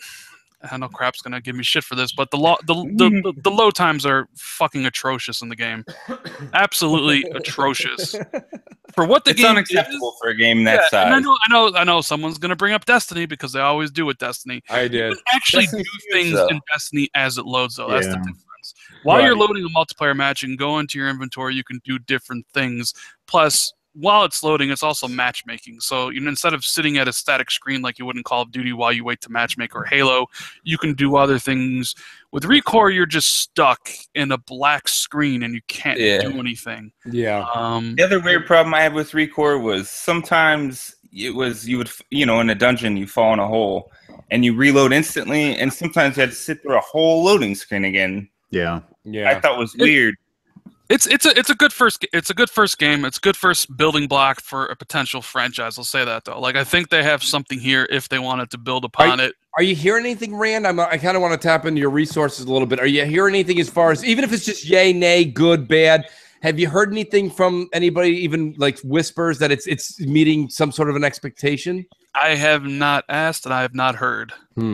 I know Crap's gonna give me shit for this, but the load times are fucking atrocious in the game. Absolutely atrocious. For what the game unacceptable for a game that size. And I know someone's gonna bring up Destiny because they always do with Destiny. I did. You can actually do things in Destiny as it loads, though. That's the difference. While you're loading a multiplayer match and go into your inventory, you can do different things. Plus, while it's loading, it's also matchmaking. So instead of sitting at a static screen like you would in Call of Duty while you wait to matchmake or Halo, you can do other things. With ReCore, you're just stuck in a black screen and you can't do anything. Yeah. The other weird problem I had with ReCore was sometimes you would in a dungeon you fall in a hole and you reload instantly, and sometimes you had to sit through a whole loading screen again. Yeah. I thought it was weird. It's a good first game. It's a good first building block for a potential franchise. I'll say that though. Like I think they have something here if they wanted to build upon it. Are you hearing anything, Rand? I kind of want to tap into your resources a little bit. Are you hearing anything as far as, even if it's just yay, nay, good, bad? Have you heard anything from anybody, even like whispers that it's meeting some sort of an expectation? I have not asked and I have not heard.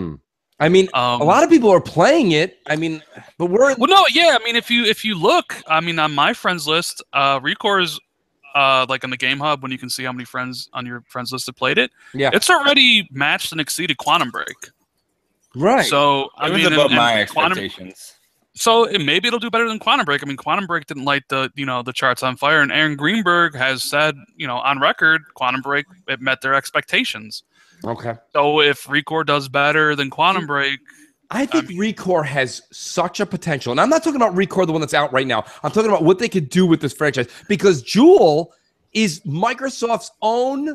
I mean, a lot of people are playing it. I mean, but we're if you look, I mean, on my friends list, ReCore is like on the Game Hub when you can see how many friends on your friends list have played it. Yeah, it's already matched and exceeded Quantum Break. Right. So it was above my expectations. Maybe it'll do better than Quantum Break. I mean, Quantum Break didn't light the charts on fire, and Aaron Greenberg has said, on record, Quantum Break, it met their expectations. Okay. So if ReCore does better than Quantum Break, I think ReCore has such a potential. And I'm not talking about ReCore, the one that's out right now. I'm talking about what they could do with this franchise. Because Jewel is Microsoft's owned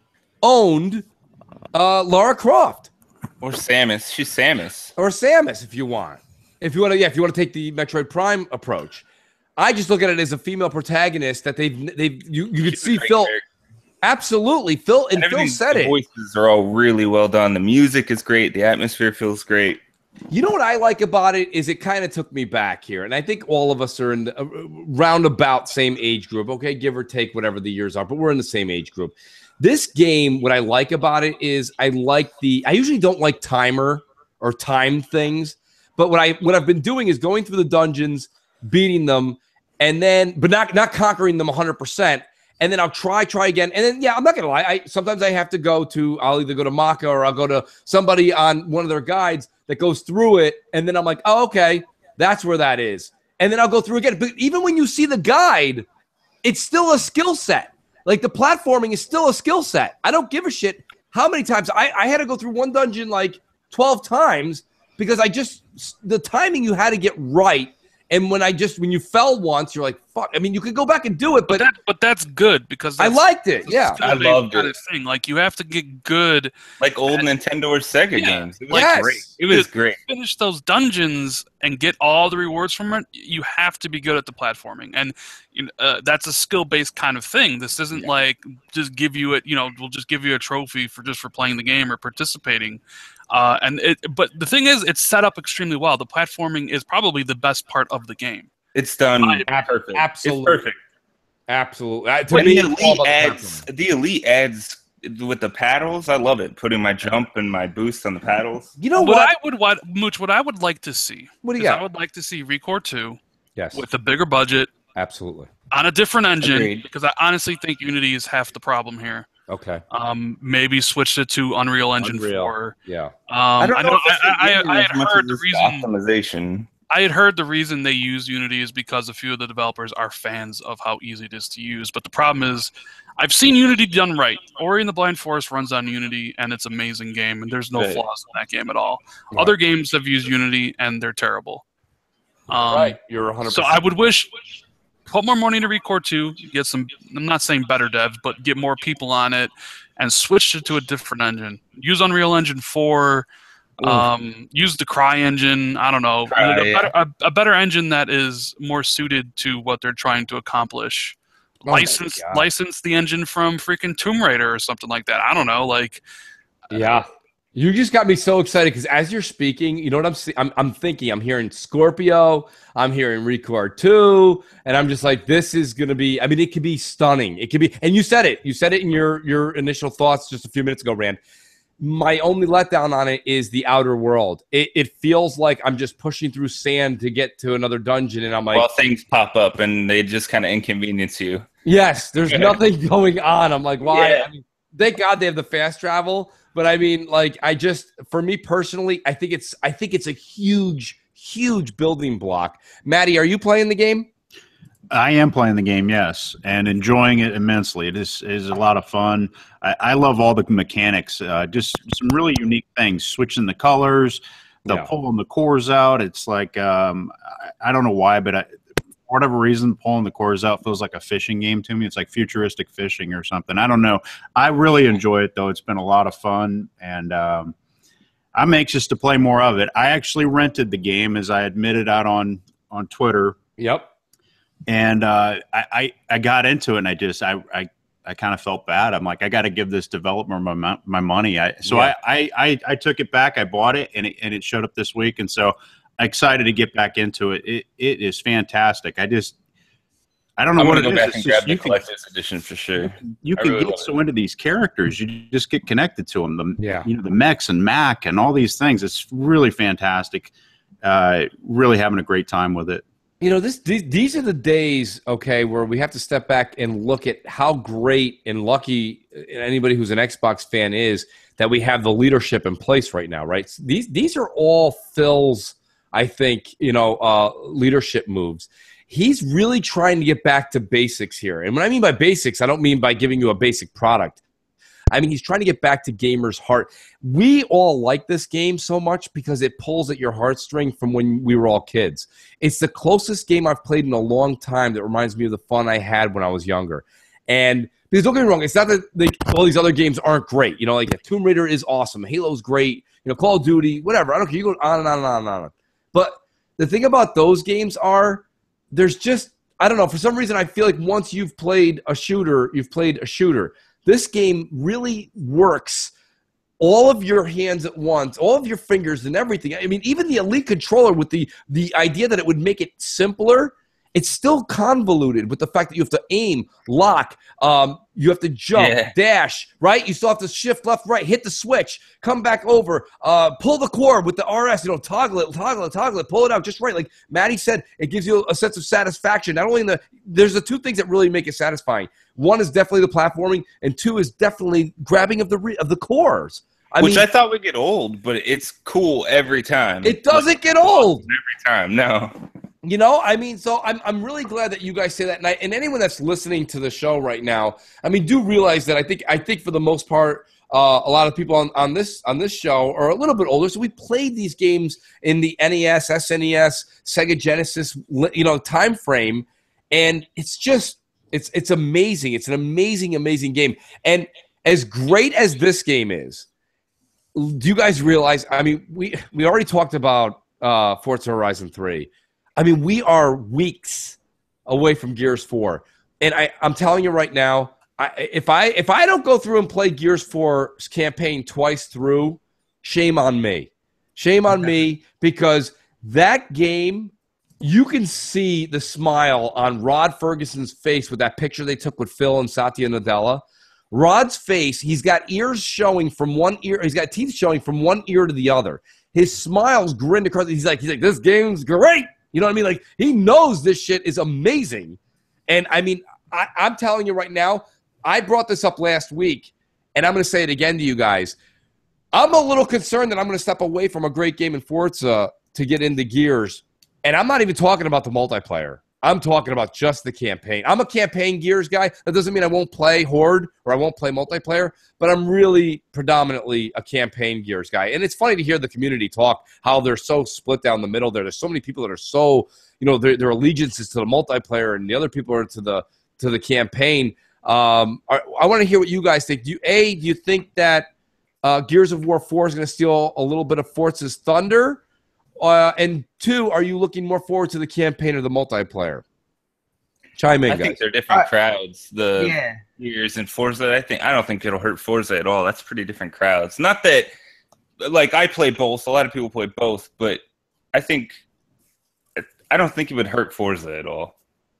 Lara Croft. Or Samus. She's Samus. Or Samus, if you want. If you want to take the Metroid Prime approach. I just look at it as a female protagonist that you could see Phil. Absolutely. Phil said it. The voices are all really well done. The music is great. The atmosphere feels great. You know what I like about it is it kind of took me back here. And I think all of us are in the roundabout same age group. Okay, give or take whatever the years are, but we're in the same age group. This game, what I like about it is I usually don't like timer or time things, but what I've been doing is going through the dungeons, beating them, and then but not conquering them 100%. And then I'll try again. And then, I'm not going to lie. Sometimes I have to I'll either go to Maka or I'll go to somebody on one of their guides that goes through it. And then I'm like, oh, okay, that's where that is. And then I'll go through again. But even when you see the guide, it's still a skill set. Like the platforming is still a skill set. I don't give a shit how many times. I had to go through one dungeon like 12 times because the timing you had to get right. And when you fell once, you're like, fuck. I mean, you could go back and do it, but that's good because I liked it. Yeah, I loved it. Thing. Like you have to get good, like old Nintendo or Sega games. It was great. It was great. Finish those dungeons and get all the rewards from it. You have to be good at the platforming, and that's a skill-based kind of thing. This isn't like just give you it. We'll just give you a trophy for playing the game or participating. But the thing is, it's set up extremely well. The platforming is probably the best part of the game. It's done perfect. Absolutely. It's perfect. Absolutely. The Elite adds with the paddles. I love it. Putting my jump and my boost on the paddles. You know what? Mooch, what I would like to see. What do you got? I would like to see ReCore 2. Yes. With a bigger budget. Absolutely. On a different engine. Agreed. Because I honestly think Unity is half the problem here. Okay. Maybe switch it to Unreal Engine 4. Yeah. I don't know. I had heard the reason. optimization. I had heard the reason they use Unity is because a few of the developers are fans of how easy it is to use. But the problem is, I've seen Unity done right. Ori and the Blind Forest runs on Unity, and it's an amazing game, and there's no flaws in that game at all. Right. Other games have used Unity, and they're terrible. Right, you're 100%. So I would wish put more money into ReCore 2, get some. I'm not saying better devs, but get more people on it, and switch it to a different engine. Use Unreal Engine 4. Use the Cry engine. I don't know, a better engine that is more suited to what they're trying to accomplish. License the engine from freaking Tomb Raider or something like that. I don't know, like. Yeah, you just got me so excited because as you're speaking, you know what I'm thinking. I'm hearing Scorpio. I'm hearing ReCore 2, and I'm just like, this is gonna be. I mean, it could be stunning. It could be, and you said it. You said it in your initial thoughts just a few minutes ago, Rand. My only letdown on it is the outer world. It feels like I'm just pushing through sand to get to another dungeon, and I'm like, well, things pop up and they just kind of inconvenience you. Yes, there's nothing going on. I'm like, why? Yeah. I mean, thank God they have the fast travel, but I mean, like, for me personally, I think it's a huge building block. Maddie, are you playing the game? I am playing the game, yes, and enjoying it immensely. It is a lot of fun. I love all the mechanics, just some really unique things, switching the colors, pulling the cores out. It's like, I don't know why, but for whatever reason, pulling the cores out feels like a fishing game to me. It's like futuristic fishing or something. I don't know. I really enjoy it, though. It's been a lot of fun, and I'm anxious to play more of it. I actually rented the game, as I admitted out on Twitter. Yep. And I got into it, and I kind of felt bad. I'm like, I got to give this developer my money. I took it back. I bought it, and it showed up this week, and so I'm excited to get back into it. It is fantastic. I don't know what it is. I'm gonna go back and grab the collector's edition for sure. You can get so into these characters. You just get connected to them. The mechs and Mac and all these things. It's really fantastic. Really having a great time with it. You know, these are the days, okay, where we have to step back and look at how great and lucky anybody who's an Xbox fan is that we have the leadership in place right now, right? These are all Phil's, I think, leadership moves. He's really trying to get back to basics here. And when I mean by basics, I don't mean by giving you a basic product. I mean, he's trying to get back to gamers' heart. We all like this game so much because it pulls at your heartstring from when we were all kids. It's the closest game I've played in a long time that reminds me of the fun I had when I was younger. And because don't get me wrong, it's not that all these other games aren't great. You know, like Tomb Raider is awesome. Halo's great. You know, Call of Duty, whatever. I don't care. You go on and on and on and on. But the thing about those games are there's just, I don't know, for some reason I feel like once you've played a shooter, you've played a shooter. This game really works all of your hands at once, all of your fingers and everything. I mean, even the Elite controller with the idea that it would make it simpler, it's still convoluted with the fact that you have to aim, lock, you have to jump, dash, right? You still have to shift left, right, hit the switch, come back over, pull the cord with the RS, toggle it, pull it out just right. Like Maddie said, it gives you a sense of satisfaction. Not only there's the two things that really make it satisfying. One is definitely the platforming, and two is definitely grabbing of the cores. I thought would get old, but it's cool every time. It doesn't get old every time. No. You know, I mean, so I'm really glad that you guys say that, and anyone that's listening to the show right now, I mean, do realize that I think for the most part, a lot of people on this show are a little bit older, so we played these games in the NES, SNES, Sega Genesis, time frame, and it's just it's amazing. It's an amazing game, and as great as this game is, do you guys realize? I mean, we already talked about Forza Horizon 3. I mean, we are weeks away from Gears 4. And I'm telling you right now, if I don't go through and play Gears 4's campaign twice through, shame on me. Shame on me, because that game, you can see the smile on Rod Ferguson's face with that picture they took with Phil and Satya Nadella. Rod's face, he's got ears showing from one ear, he's got teeth showing from one ear to the other. His smile's grinned across. He's like, this game's great. You know what I mean? Like, he knows this shit is amazing. And, I mean, I'm telling you right now, I brought this up last week, and I'm going to say it again to you guys. I'm a little concerned that I'm going to step away from a great game in Forza to get into Gears And I'm not even talking about the multiplayer. I'm talking about just the campaign. I'm a campaign Gears guy. That doesn't mean I won't play Horde or I won't play multiplayer, but I'm really predominantly a campaign Gears guy. And it's funny to hear the community talk, how they're so split down the middle there. There's so many people that are so, their allegiance is to the multiplayer and the other people are to the campaign. I want to hear what you guys think. Do you think that Gears of War 4 is going to steal a little bit of Forza's thunder? And 2, are you looking more forward to the campaign or the multiplayer? Chime in, guys. I think they're different crowds. The Gears and Forza, I don't think it'll hurt Forza at all. That's pretty different crowds. Not that, like, I play both. A lot of people play both, but I don't think it would hurt Forza at all.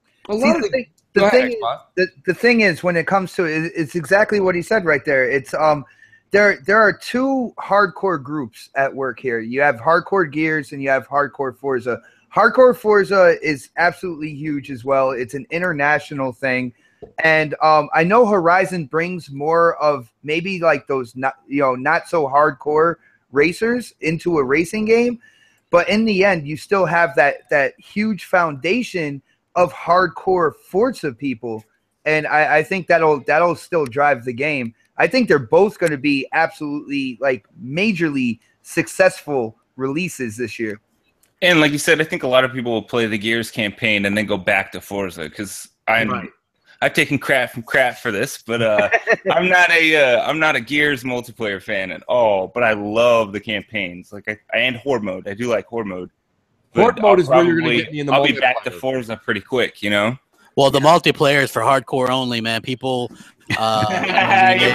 The thing is, when it comes to it, it's exactly what he said right there. It's there are two hardcore groups at work here. You have hardcore Gears and you have hardcore Forza. Hardcore Forza is absolutely huge as well. It's an international thing. And I know Horizon brings more of maybe like those not so hardcore racers into a racing game. But in the end, you still have that huge foundation of hardcore Forza people. And I think that'll still drive the game. I think they're both going to be absolutely like majorly successful releases this year. And like you said, I think a lot of people will play the Gears campaign and then go back to Forza because I've taken crap for this, but I'm not a Gears multiplayer fan at all. But I love the campaigns, and Horde mode. I do like Horde mode. Horde mode is where you're going to get me in the multiplayer. I'll be back to Forza pretty quick, Well, the multiplayer is for hardcore only, man. People. Here we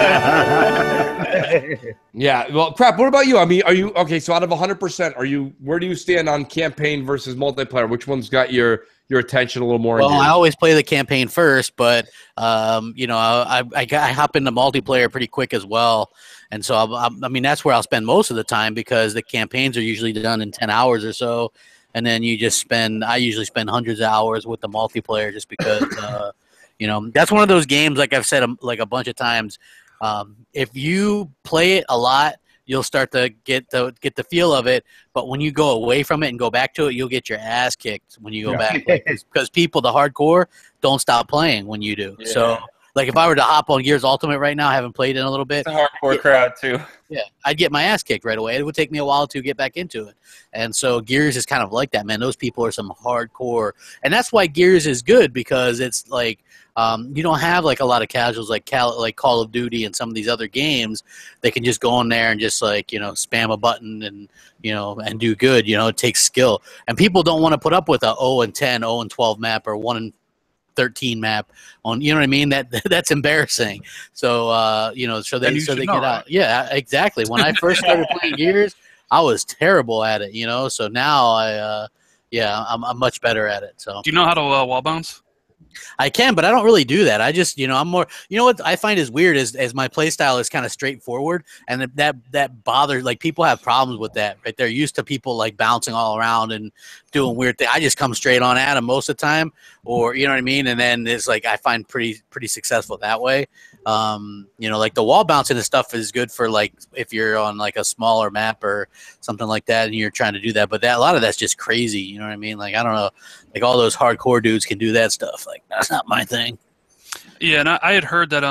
go. Yeah. Well, Crap. What about you? I mean, are you okay? So out of 100%, where do you stand on campaign versus multiplayer? Which one's got your attention a little more? Well, I always play the campaign first, but I hop into multiplayer pretty quick as well. And so I mean that's where I'll spend most of the time because the campaigns are usually done in 10 hours or so. And then I usually spend hundreds of hours with the multiplayer just because, that's one of those games, like I've said like a bunch of times, if you play it a lot, you'll start to get the feel of it. But when you go away from it and go back to it, you'll get your ass kicked when you go back. Because people, the hardcore, don't stop playing when you do. Yeah. So, like if I were to hop on Gears Ultimate right now, I haven't played it in a little bit. It's a hardcore crowd too. Yeah, I'd get my ass kicked right away. It would take me a while to get back into it. And so Gears is kind of like that, man. Those people are some hardcore. And that's why Gears is good because it's like you don't have like a lot of casuals like Call of Duty and some of these other games. They can just go in there and just like, spam a button and, and do good. It takes skill. And people don't want to put up with a 0-10, 0-12 map or 1-13 map on, you know what I mean? That's embarrassing. So, so they get out. Yeah, exactly. When I first started playing Gears, I was terrible at it, so now I'm much better at it. So do you know how to wall bounce? I can, but I don't really do that. I just, I'm more, what I find is weird is as my play style is kind of straightforward and that bothers, like people have problems with that, right? They're used to people like bouncing all around and doing weird things. I just come straight on at them most of the time or, you know what I mean? And then it's like, I find pretty successful that way. Like the wall bouncing and stuff is good for like, if you're on like a smaller map or something like that and you're trying to do that, but a lot of that's just crazy. You know what I mean? Like, I don't know, like all those hardcore dudes can do that stuff. Like that's not my thing. Yeah. And I had heard that,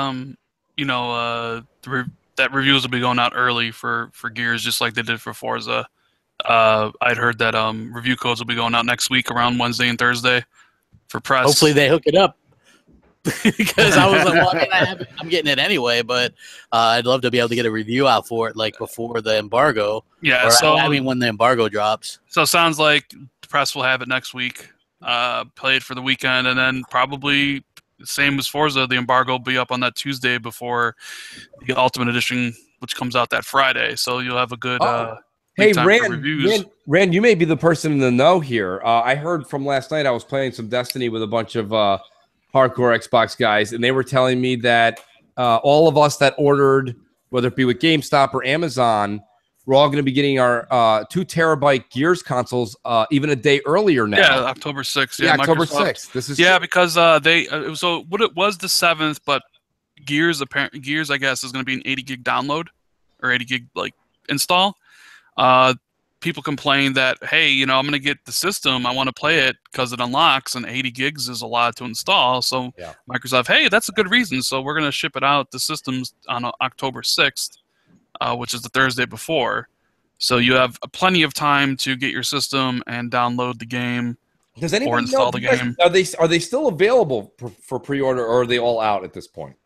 that reviews will be going out early for Gears, just like they did for Forza. I'd heard that, review codes will be going out next week around Wednesday and Thursday for press. Hopefully they hook it up. Because I was like, well, I'm getting it anyway, but I'd love to be able to get a review out for it, like before the embargo. Yeah, when the embargo drops. So it sounds like the press will have it next week, play it for the weekend, and then probably same as Forza, the embargo will be up on that Tuesday before the Ultimate Edition, which comes out that Friday. So you'll have a good. Hey, Rand, you may be the person in the know here. I heard from last night. I was playing some Destiny with a bunch of hardcore Xbox guys, and they were telling me that all of us that ordered, whether it be with GameStop or Amazon, we're all going to be getting our 2 terabyte Gears consoles even a day earlier now. Yeah, October 6th. Yeah, October 6th. This is because so what it was the 7th, but Gears I guess is going to be an 80 gig download or 80 gig like install. people complain that, hey, I'm going to get the system, I want to play it because it unlocks, and 80 gigs is a lot to install. So Microsoft, hey, that's a good reason. So we're going to ship it out the systems on October 6th, which is the Thursday before. So you have plenty of time to get your system and download the game. Does anybody or install know, the game. Are they still available for pre-order, or are they all out at this point?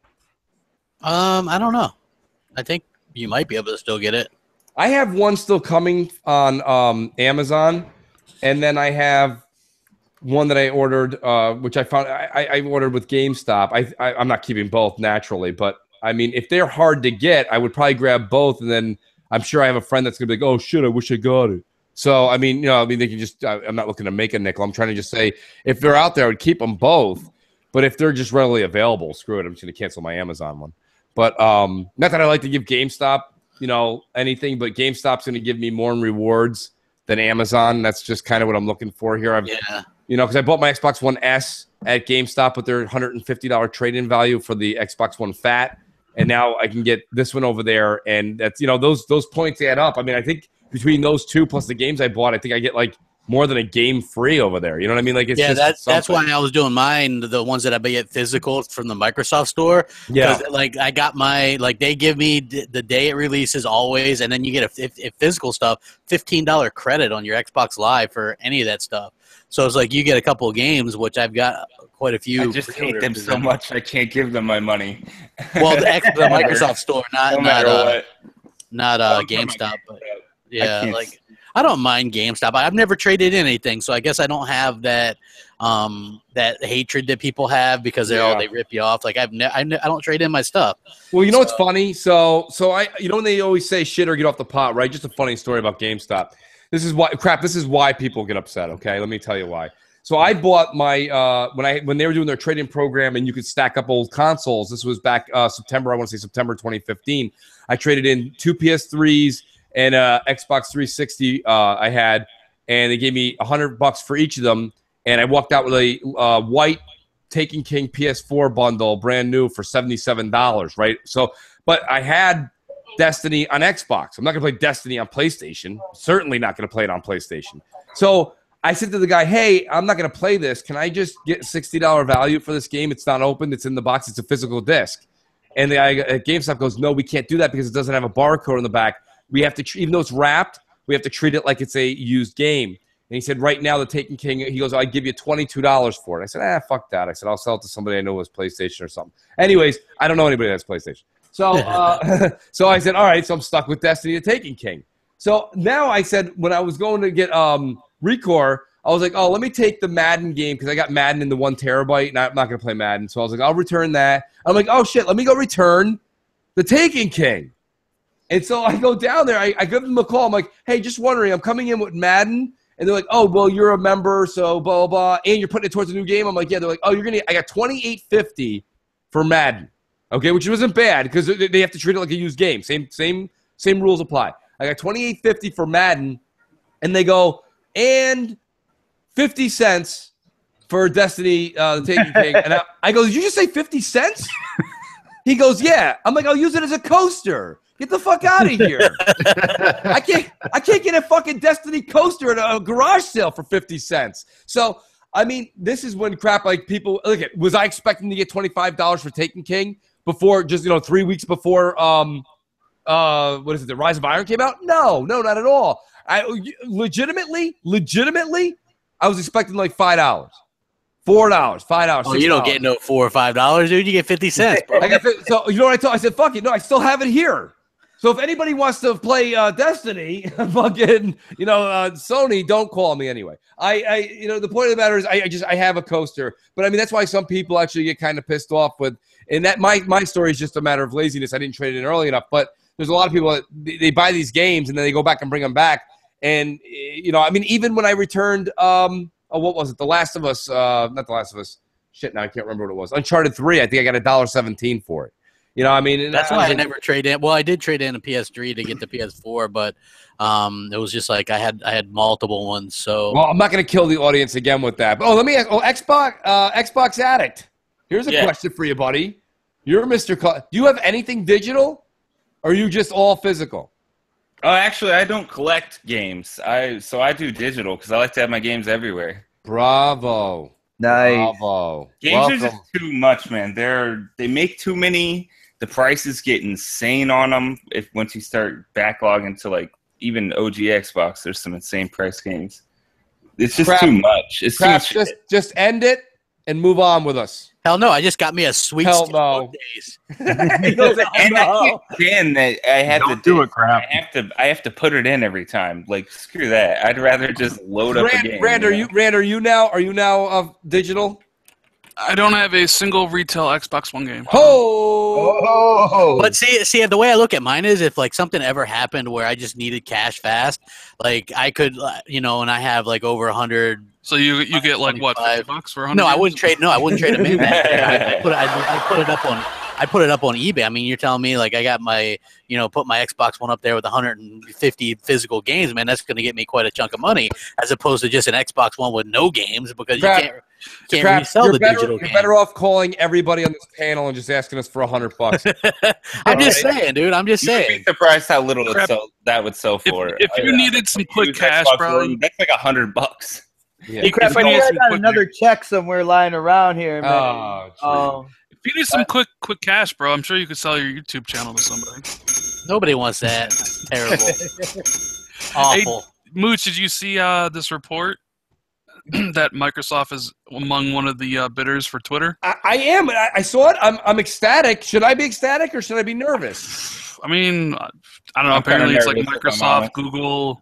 I don't know. I think you might be able to still get it. I have one still coming on Amazon, and then I have one that I ordered, which I found I ordered with GameStop. I'm not keeping both naturally, but I mean, if they're hard to get, I would probably grab both, and then I'm sure I have a friend that's gonna be like, "Oh shit, I wish I got it." So I mean, they can just. I'm not looking to make a nickel. I'm trying to just say, if they're out there, I would keep them both. But if they're just readily available, screw it. I'm just gonna cancel my Amazon one. But not that I like to give GameStop anything, but GameStop's going to give me more in rewards than Amazon. That's just kind of what I'm looking for here. Because I bought my Xbox One S at GameStop with their $150 trade-in value for the Xbox One Fat, and now I can get this one over there, and that's those points add up. I mean, I think between those two plus the games I bought, I think I get like more than a game free over there. You know what I mean? Like, it's that's why I was doing mine, the ones that I get physical from the Microsoft store. Yeah. Like, I got they give me the day it releases always, and then you get if physical stuff, $15 credit on your Xbox Live for any of that stuff. So it's like you get a couple of games, which I've got quite a few. I just hate them so much, I can't give them my money. Well, the Microsoft store, not GameStop, but yeah, I don't mind GameStop. I've never traded in anything, so I guess I don't have that that hatred that people have because they rip you off. Like I don't trade in my stuff. Well, what's funny? So I when they always say shit or get off the pot, right? Just a funny story about GameStop. This is why people get upset. Okay, let me tell you why. So I bought my when they were doing their trading program and you could stack up old consoles. This was back September 2015. I traded in 2 PS3s. And Xbox 360 I had, and they gave me $100 for each of them. And I walked out with a white Taken King PS4 bundle, brand new, for $77, right? So, but I had Destiny on Xbox. I'm not going to play Destiny on PlayStation. Certainly not going to play it on PlayStation. So I said to the guy, hey, I'm not going to play this. Can I just get $60 value for this game? It's not open. It's in the box. It's a physical disc. And the guy at GameStop goes, no, we can't do that because it doesn't have a barcode on the back. We have to, even though it's wrapped, we have to treat it like it's a used game. And he said, right now, the Taken King, he goes, I'd give you $22 for it. I said, fuck that. I said, I'll sell it to somebody I know has PlayStation or something. Anyways, I don't know anybody that has PlayStation. So so I said, all right, so I'm stuck with Destiny, the Taken King. So now I said, when I was going to get Recore, I was like, oh, let me take the Madden game because I got Madden in the 1 terabyte, and I'm not going to play Madden. So I was like, I'll return that. I'm like, oh, shit, let me go return the Taken King. And so I go down there. I give them a call. I'm like, hey, just wondering, I'm coming in with Madden. And they're like, oh, well, you're a member, so blah, blah, blah. And you're putting it towards a new game. I'm like, yeah. They're like, oh, I got $28.50 for Madden. Okay, which wasn't bad because they have to treat it like a used game. Same rules apply. I got $28.50 for Madden. And they go, and 50 cents for Destiny, the Taken King. And I go, did you just say 50 cents? He goes, yeah. I'm like, I'll use it as a coaster. Get the fuck out of here. I can't get a fucking Destiny coaster at a garage sale for 50 cents. So, I mean, this is when crap like people look at. Was I expecting to get $25 for Taken King before 3 weeks before what is it, the Rise of Iron came out? No, not at all. I legitimately I was expecting like $5. $4, $5. Oh, $6. You don't get no $4 or $5, dude. You get 50 cents, bro. So you know what I told? I said, fuck it. No, I still have it here. So if anybody wants to play Destiny, fucking, Sony, don't call me anyway. The point of the matter is I have a coaster, but I mean, that's why some people actually get kind of pissed off with, and that my story is just a matter of laziness. I didn't trade it in early enough, but there's a lot of people that they buy these games and then they go back and bring them back. And, I mean, even when I returned, what was it? The Last of Us, not The Last of Us. Shit, now I can't remember what it was. Uncharted 3, I think I got $1.17 for it. I mean, that's why I never trade in. Well, I did trade in a PS3 to get the PS4, but it was just like I had multiple ones. So, well, I'm not going to kill the audience again with that. But let me ask. Xbox Addict. Here's a question for you, buddy. You're Mr. Do you have anything digital, or are you just all physical? Oh, actually, I don't collect games. So I do digital because I like to have my games everywhere. Bravo. Nice. Bravo. Games are just too much, man. They make too many. The prices get insane on them. If once you start backlogging to like even OG Xbox, there's some insane price games. It's just too much. It's too much. Just end it and move on with us. Hell no! I just got me a sweet Hell Steelbook no. days. I can't stand that I have Don't do it, crap. I have to put it in every time. Like screw that. I'd rather just load up a game. Rand, are you now digital? I don't have a single retail Xbox One game. Oh. But see, the way I look at mine is if like something ever happened where I just needed cash fast, like I could, and I have like over 100. So you get like what, $50 for 100? No, I wouldn't trade. No, I wouldn't trade them in. I put it up on. I put it up on eBay. I mean, you're telling me like I got my, put my Xbox One up there with 150 physical games, man. That's going to get me quite a chunk of money, as opposed to just an Xbox One with no games because you can't resell the digital game. You're better off calling everybody on this panel and just asking us for $100. I'm just saying, dude. I'm just saying. You'd be surprised how little that would sell for. If you needed some quick cash, bro, that's like $100. Yeah. Crap, I got another check somewhere lying around here, man. If you need some quick cash, bro, I'm sure you could sell your YouTube channel to somebody. Nobody wants that. Terrible. Awful. Hey, Mooch, did you see this report that Microsoft is among one of the bidders for Twitter? I am. I saw it. I'm ecstatic. Should I be ecstatic or should I be nervous? I mean, I don't know. Apparently, it's like Microsoft, Google.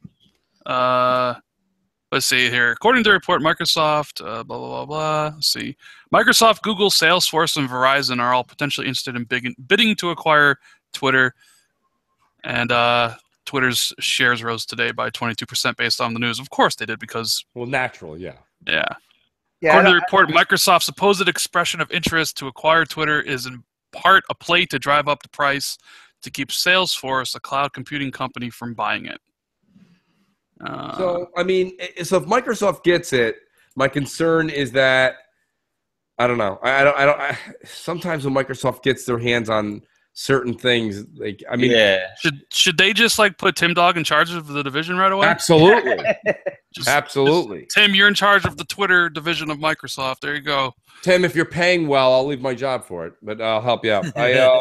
Let's see here. According to the report, Microsoft, blah, blah, blah, blah. Let's see. Microsoft, Google, Salesforce, and Verizon are all potentially interested in bidding to acquire Twitter. And Twitter's shares rose today by 22% based on the news. Of course they did because... Well, natural, yeah. Yeah. According to the report, Microsoft's supposed expression of interest to acquire Twitter is in part a play to drive up the price to keep Salesforce, a cloud computing company, from buying it. So if Microsoft gets it, my concern is that I don't know. I sometimes when Microsoft gets their hands on certain things, should they just like put Tim Dog in charge of the division right away? Absolutely. Absolutely. Tim, you're in charge of the Twitter division of Microsoft. There you go. Tim, if you're paying well, I'll leave my job for it, but I'll help you out. I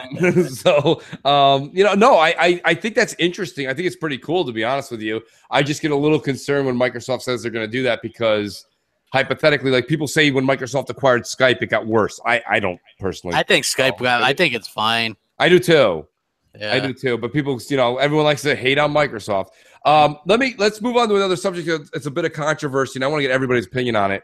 think that's interesting. I think it's pretty cool, to be honest with you. I just get a little concerned when Microsoft says they're going to do that because hypothetically, like people say when Microsoft acquired Skype, it got worse. I don't personally. I think Skype I think it's fine. I do too. Yeah. I do too. But people, everyone likes to hate on Microsoft. Let's move on to another subject. It's a bit of controversy, and I want to get everybody's opinion on it.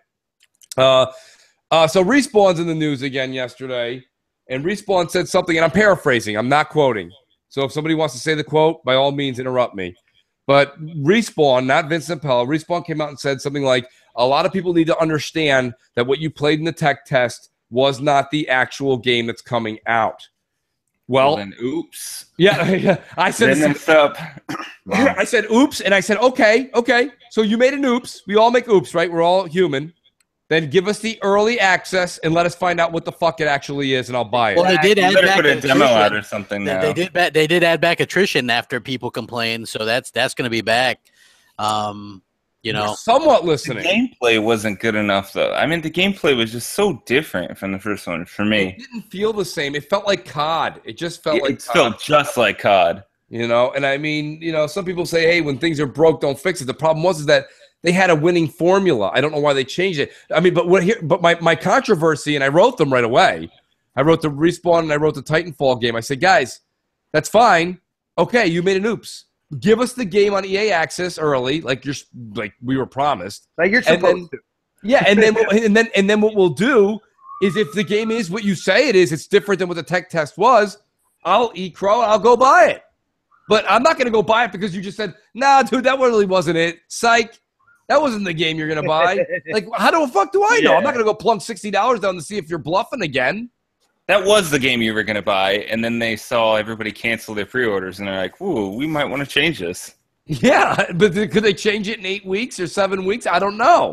So Respawn's in the news again yesterday, and Respawn said something, and I'm paraphrasing. I'm not quoting. So if somebody wants to say the quote, by all means, interrupt me. But Respawn, not Vincent Pella, Respawn came out and said something like, a lot of people need to understand that what you played in the tech test was not the actual game that's coming out. Well, then oops. Yeah. I said, I said, oops. And I said, okay. So you made an oops. We all make oops, right? We're all human. Then give us the early access and let us find out what the fuck it actually is, and I'll buy it. Well, they did add back put a demo out or something. They did add back attrition after people complained, so that's going to be back. We're somewhat listening. The gameplay wasn't good enough, though. I mean, the gameplay was just so different from the first one for me. It didn't feel the same. It felt like COD. It just felt like COD. Felt just like COD. And I mean, some people say, hey, when things are broke, don't fix it. The problem was that they had a winning formula. I don't know why they changed it. I mean, but my controversy, and I wrote them right away. I wrote the Respawn and I wrote the Titanfall game. I said, guys, that's fine. Okay, you made an oops. Give us the game on EA Access early, like we were promised. Like you're supposed to. Yeah, and then what we'll do is if the game is what you say it is, it's different than what the tech test was. I'll eat crow. I'll go buy it. But I'm not going to go buy it because you just said, nah, dude, that really wasn't it. Psych. That wasn't the game you're going to buy. Like, how the fuck do I know? I'm not going to go plunk $60 down to see if you're bluffing again. That was the game you were going to buy, and then they saw everybody cancel their pre-orders, and they're like, ooh, we might want to change this. Yeah, but could they change it in 8 weeks or 7 weeks? I don't know.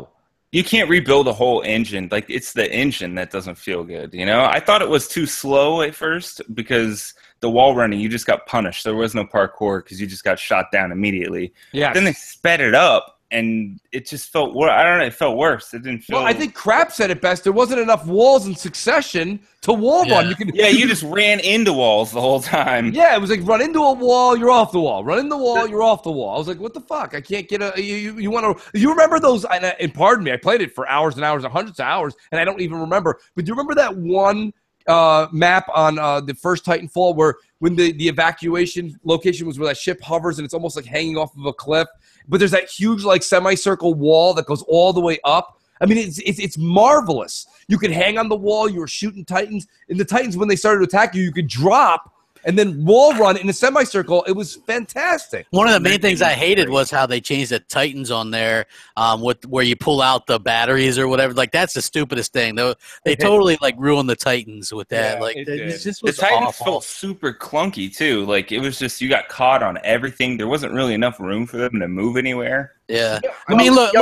you can't rebuild a whole engine. Like, it's the engine that doesn't feel good, you know? I thought it was too slow at first because the wall running, you just got punished. There was no parkour because you just got shot down immediately. Yeah. Then they sped it up, and it just felt worse. I don't know. It felt worse. It didn't feel. Well, I think Crap said it best. There wasn't enough walls in succession to wall run. You just ran into walls the whole time. Yeah, it was like run into a wall, you're off the wall. Run into the wall, you're off the wall. I was like, what the fuck? I can't get a. You want to? You remember those? And pardon me, I played it for hours and hours and hundreds of hours, and I don't even remember. But do you remember that one map on the first Titanfall where when the evacuation location was where that ship hovers and it's almost like hanging off of a cliff, but there's that huge like semicircle wall that goes all the way up. I mean, it's marvelous. You could hang on the wall. You were shooting Titans, and the Titans, when they started to attack you, you could drop and then wall run in a semicircle. It was fantastic. One of the main things I hated was how they changed the Titans on there, with where you pull out the batteries or whatever. Like, that's the stupidest thing. They totally like ruined the Titans with that. Yeah, like, it just The was Titans awful. felt super clunky too. Like, it was just, you got caught on everything. There wasn't really enough room for them to move anywhere. Yeah, I mean, look.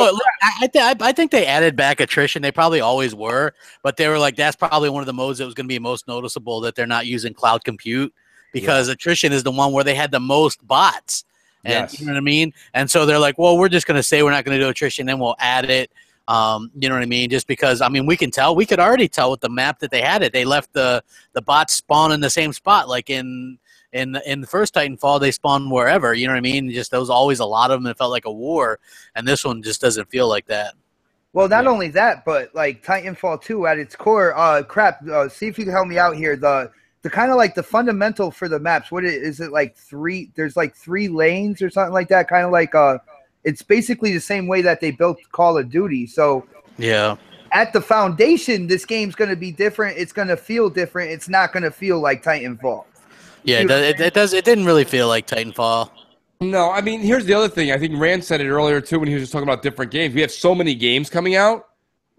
I think they added back attrition. They probably always were, but they were like, that's probably one of the modes that was going to be most noticeable that they're not using cloud compute, because attrition is the one where they had the most bots. And you know what I mean? And so they're like, well, we're just going to say we're not going to do attrition, then we'll add it. You know what I mean? Just because, I mean, we could already tell with the map that they had it. They left the bots spawn in the same spot, like in the first Titanfall, they spawn wherever, you know what I mean? Just there was always a lot of them. It felt like a war, and this one just doesn't feel like that. Well, not only that, but like Titanfall 2 at its core, see if you can help me out here. The kind of like the fundamental for the maps, is it like there's like 3 lanes or something like that, kind of like it's basically the same way that they built Call of Duty. So yeah, at the foundation, this game's going to be different. It's going to feel different. It's not going to feel like Titanfall. Yeah, it does. It didn't really feel like Titanfall. No, I mean, here's the other thing. I think Rand said it earlier too when he was just talking about different games. We have so many games coming out.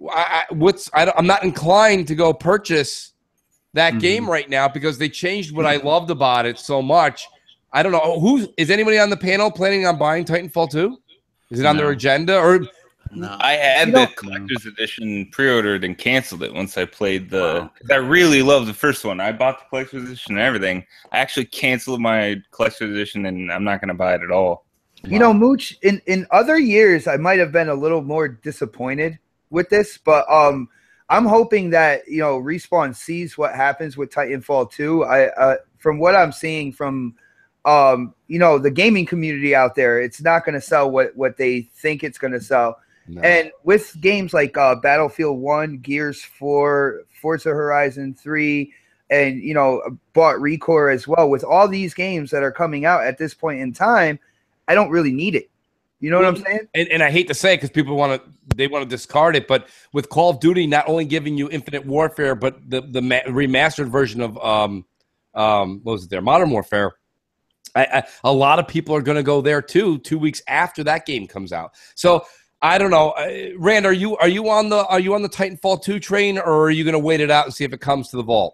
I'm not inclined to go purchase that game right now because they changed what I loved about it so much. I don't know is anybody on the panel planning on buying Titanfall 2? Is it on their agenda or? No. I had the collector's edition pre-ordered and canceled it once I played the. I really loved the first one. I bought the collector's edition and everything. I actually canceled my collector's edition, and I'm not going to buy it at all. You know, Mooch, in other years, I might have been a little more disappointed with this, but I'm hoping that, you know, Respawn sees what happens with Titanfall 2. From what I'm seeing from, you know, the gaming community out there, it's not going to sell what they think it's going to sell. No. And with games like Battlefield 1, Gears 4, Forza Horizon 3, and, you know, bought Recore as well, with all these games that are coming out at this point in time, I don't really need it. You know what I'm saying? And I hate to say it because people want to discard it, but with Call of Duty not only giving you Infinite Warfare, but the remastered version of what was it there, Modern Warfare. A lot of people are going to go there too 2 weeks after that game comes out. So I don't know, Rand. Are you on the Titanfall 2 train, or are you going to wait it out and see if it comes to the vault?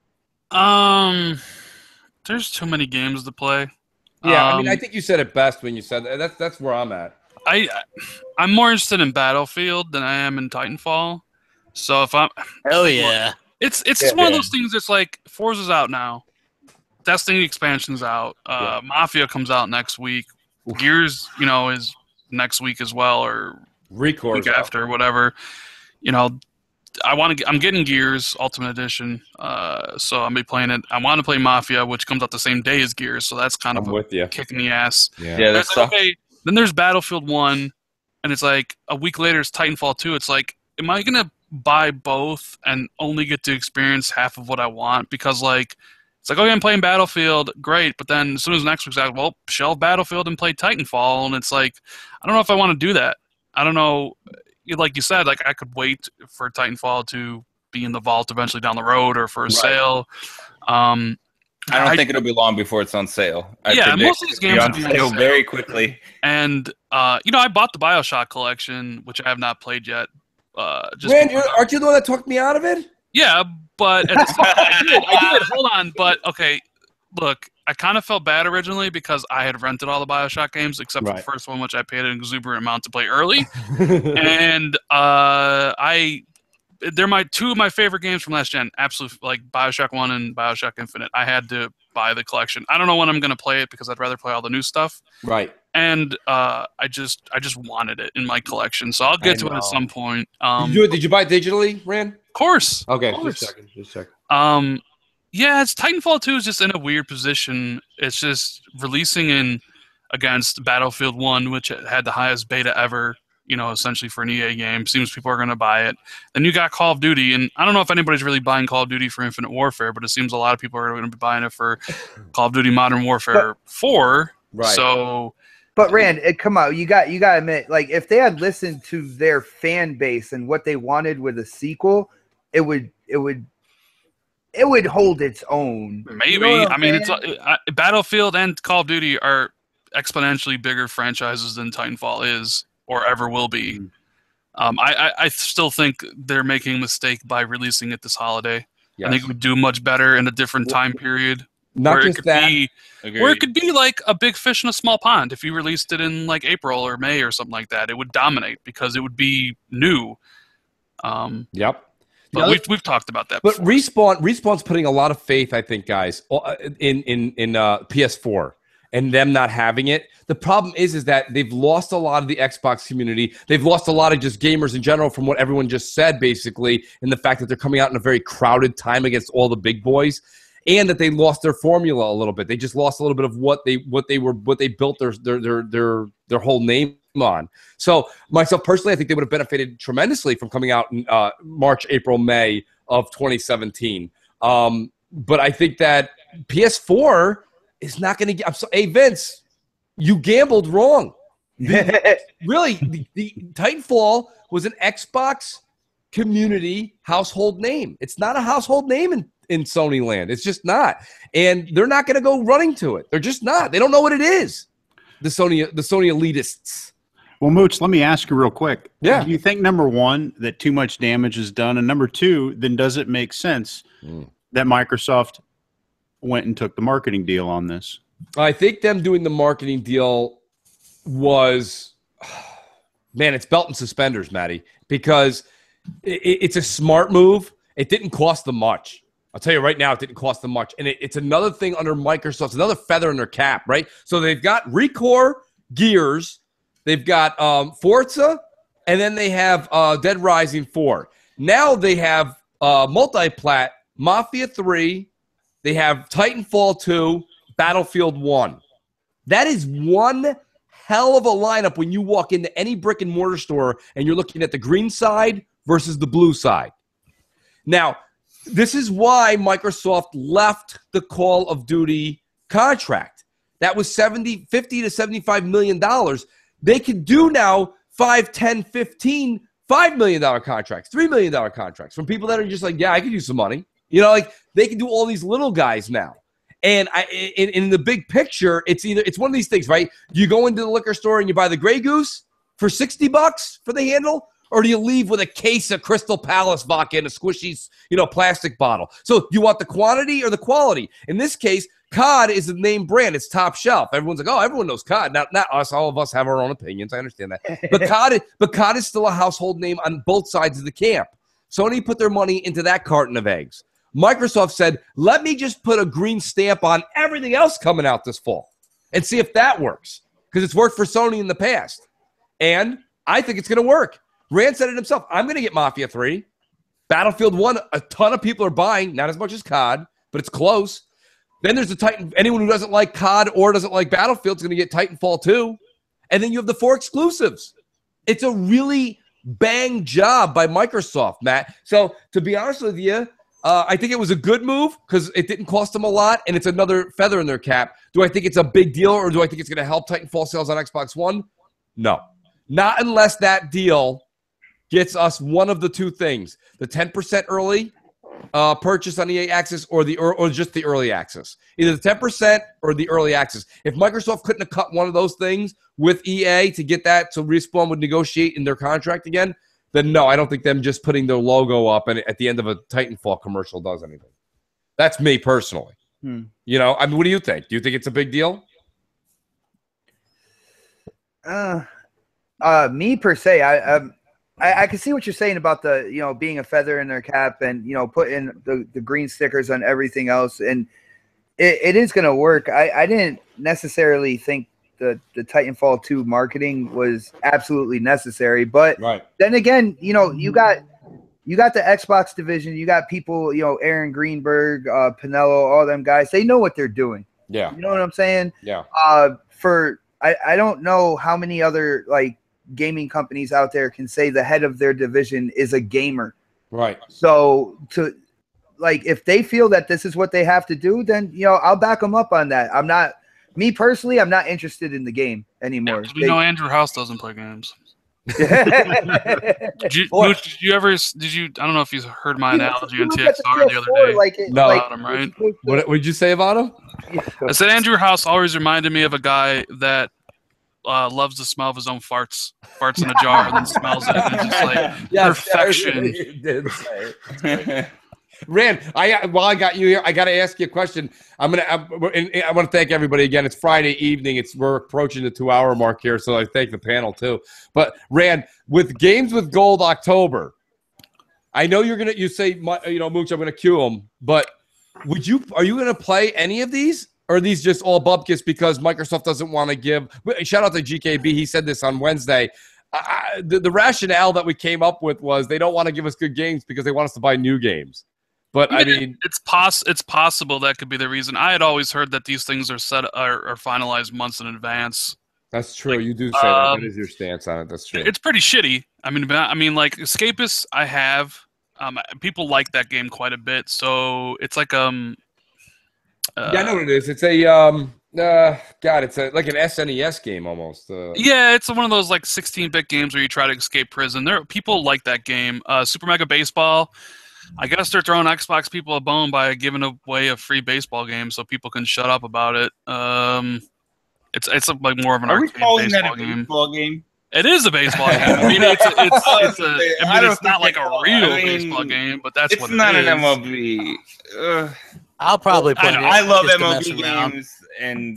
There's too many games to play. Yeah, I mean, I think you said it best when you said that. That's where I'm at. I'm more interested in Battlefield than I am in Titanfall. So if I'm, it's just one of those things. It's like Forza's out now, Destiny expansion's out, Mafia comes out next week, Gears, you know, is next week as well, or Recore week after, whatever. You know, I'm getting Gears Ultimate Edition, so I'm be playing it. I want to play Mafia, which comes out the same day as Gears, so that's kind of a kick in the ass. Yeah, that's like, okay. Then there's Battlefield 1, and it's like a week later it's Titanfall 2. It's like, am I gonna buy both and only get to experience half of what I want? Because like, it's like, okay, I'm playing Battlefield, great, but then as soon as next week's out, well, shelve Battlefield and play Titanfall, and it's like, I don't know if I want to do that. I don't know. Like you said, like I could wait for Titanfall to be in the vault eventually down the road or for a sale. I don't think it'll be long before it's on sale. Most of these games will be on sale very quickly. And you know, I bought the BioShock collection, which I have not played yet. Rand, aren't you the one that talked me out of it? Yeah, but at the I did. Hold on, but okay. look, I kind of felt bad originally because I had rented all the BioShock games except for the first one, which I paid an exuberant amount to play early. And they're two of my favorite games from last gen. Absolutely, like BioShock 1 and BioShock Infinite. I had to buy the collection. I don't know when I'm going to play it because I'd rather play all the new stuff. Right. And I just wanted it in my collection, so I'll get to it at some point. Did you buy it digitally, Rand? Of course. Okay, of course. just checking. Yeah, it's Titanfall 2 is just in a weird position. It's just releasing in against Battlefield 1, which had the highest beta ever, essentially for an EA game. Seems people are going to buy it. Then you got Call of Duty, and I don't know if anybody's really buying Call of Duty for Infinite Warfare, but it seems a lot of people are going to be buying it for Call of Duty Modern Warfare 4. Right. So... But Rand, come on, you got to admit, like if they had listened to their fan base and what they wanted with a sequel, it would hold its own. Maybe. I mean, it's Battlefield and Call of Duty are exponentially bigger franchises than Titanfall is or ever will be. I still think they're making a mistake by releasing it this holiday. Yes. I think it would do much better in a different time period. Not just that. Where it could be like a big fish in a small pond. If you released it in like April or May or something like that, it would dominate because it would be new. Yep. But we've talked about that before. But Respawn's putting a lot of faith, I think, guys, in PS4 and them not having it. The problem is that they've lost a lot of the Xbox community. They've lost a lot of just gamers in general from what everyone just said, basically, in the fact that they're coming out in a very crowded time against all the big boys. And that they lost their formula a little bit. They just lost a little bit of what they built their whole name on. So myself personally, I think they would have benefited tremendously from coming out in March, April, May of 2017. But I think that PS4 is not going to get. Hey Vince, you gambled wrong. Really, the Titanfall was an Xbox community household name. It's not a household name in Sony land. It's just not. And they're not going to go running to it. They're just not. They don't know what it is. The Sony elitists. Well, Mooch, let me ask you real quick. Yeah. Do you think, number one, that too much damage is done? And number two, then does it make sense that Microsoft went and took the marketing deal on this? I think them doing the marketing deal was, man, it's belt and suspenders, Matty, because it's a smart move. It didn't cost them much. I'll tell you right now, it didn't cost them much. And it's another thing under Microsoft. It's another feather in their cap, right? So they've got Recore, Gears, they've got Forza, and then they have Dead Rising 4. Now they have multi-plat, Mafia 3, they have Titanfall 2, Battlefield 1. That is one hell of a lineup when you walk into any brick and mortar store and you're looking at the green side versus the blue side. Now, this is why Microsoft left the Call of Duty contract. That was $50 to $75 million. They could do now 5, 10, 15, $5 million contracts, $3 million contracts from people that are just like, yeah, I could use some money. Like they can do all these little guys now. And in the big picture, it's one of these things, right? Do you go into the liquor store and you buy the Grey Goose for $60 for the handle? Or do you leave with a case of Crystal Palace vodka in a squishy, plastic bottle? So you want the quantity or the quality? In this case, COD is the name brand. It's top shelf. Everyone's like, oh, everyone knows COD. Now, not us. All of us have our own opinions. I understand that. But COD is still a household name on both sides of the camp. Sony put their money into that carton of eggs. Microsoft said, let me just put a green stamp on everything else coming out this fall and see if that works. Because it's worked for Sony in the past. And I think it's going to work. Rand said it himself. I'm going to get Mafia 3. Battlefield 1, a ton of people are buying. Not as much as COD, but it's close. Then there's the Titan. Anyone who doesn't like COD or doesn't like Battlefield is going to get Titanfall 2. And then you have the 4 exclusives. It's a really bang job by Microsoft, Matt. So to be honest with you, I think it was a good move because it didn't cost them a lot, and it's another feather in their cap. Do I think it's a big deal, or do I think it's going to help Titanfall sales on Xbox One? No. Not unless that deal gets us one of the two things: the 10% early purchase on EA Access, or just the early access. Either the 10% or the early access. If Microsoft couldn't have cut one of those things with EA to get that, so Respawn would negotiate in their contract again, then no, I don't think them just putting their logo up and at the end of a Titanfall commercial does anything. That's me personally. You know, I mean, what do you think? Do you think it's a big deal? Me per se, I can see what you're saying about the being a feather in their cap and putting the green stickers on everything else, and it is going to work. I didn't necessarily think the Titanfall 2 marketing was absolutely necessary, but then again, you got the Xbox division, you got people, Aaron Greenberg, Pinello, all them guys, they know what they're doing. Yeah, you know what I'm saying? Yeah. I don't know how many other gaming companies out there can say the head of their division is a gamer. Right. So if they feel that this is what they have to do, then I'll back them up on that. I'm not interested in the game anymore. Yeah, we know Andrew House doesn't play games. Did you? I don't know if you heard my analogy on TXR the other day. No. Him, right? What did you say about him? I said Andrew House always reminded me of a guy that loves the smell of his own farts in a jar and then smells it and just perfection. He did say it. Rand, while I got you here, I got to ask you a question. I want to thank everybody again. It's Friday evening. We're approaching the 2-hour mark here, so I thank the panel too. But Rand, with Games with Gold October, I know you say Mooch, I'm gonna cue him, but are you gonna play any of these? Or are these just all bupkis because Microsoft doesn't want to give? Shout out to GKB. He said this on Wednesday. The rationale that we came up with was they don't want to give us good games because they want us to buy new games. But I mean, it's possible that could be the reason. I had always heard that these things are finalized months in advance. That's true. You do say that. That is your stance on it. That's true. It's pretty shitty. I mean, Escapist. I have people like that game quite a bit. So it's like yeah, I know what it is. It's a it's like an SNES game almost. Yeah, it's one of those 16-bit games where you try to escape prison. People like that game. Super Mega Baseball. I gotta start throwing Xbox people a bone by giving away a free baseball game so people can shut up about it. It's more of an arcade baseball game. It is a baseball game. I mean, it's not like a real baseball game, but that's what it is. It's not an MLB. I'll probably play it. I love MLB games, and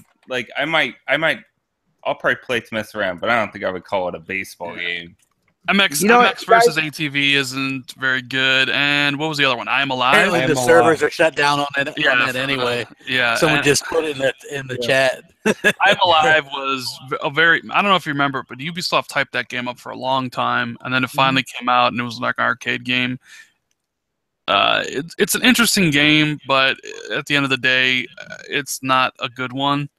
I'll probably play it to mess around, but I don't think I would call it a baseball game. MX versus ATV isn't very good. And what was the other one? I Am Alive. Apparently the servers are shut down on it anyway. Yeah, someone just put it in the chat. I Am Alive was I don't know if you remember, but Ubisoft typed that game up for a long time, and then it finally came out, and it was like an arcade game. It's an interesting game, but at the end of the day, it's not a good one.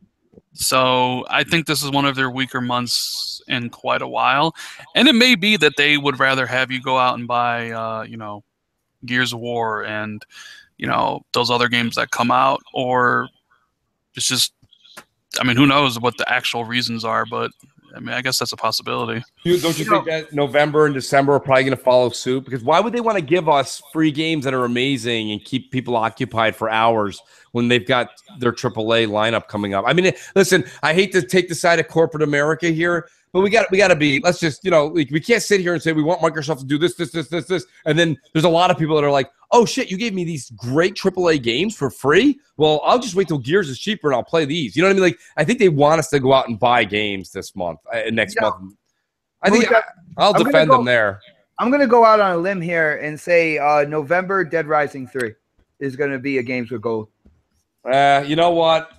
So I think this is one of their weaker months in quite a while. And it may be that they would rather have you go out and buy, Gears of War and, those other games that come out. Or it's just, who knows what the actual reasons are. But, I guess that's a possibility. Don't you think that November and December are probably going to follow suit? Because why would they want to give us free games that are amazing and keep people occupied for hours when they've got their AAA lineup coming up? I mean, listen, I hate to take the side of corporate America here, but we got to be, let's just, we can't sit here and say we want Microsoft to do this, and then there's a lot of people that are like, oh shit, you gave me these great AAA games for free? Well, I'll just wait till Gears is cheaper and I'll play these. You know what I mean? I think they want us to go out and buy games this month, next month. I think I'll defend them there. I'm going to go out on a limb here and say November Dead Rising 3 is going to be a Games with Gold. You know what?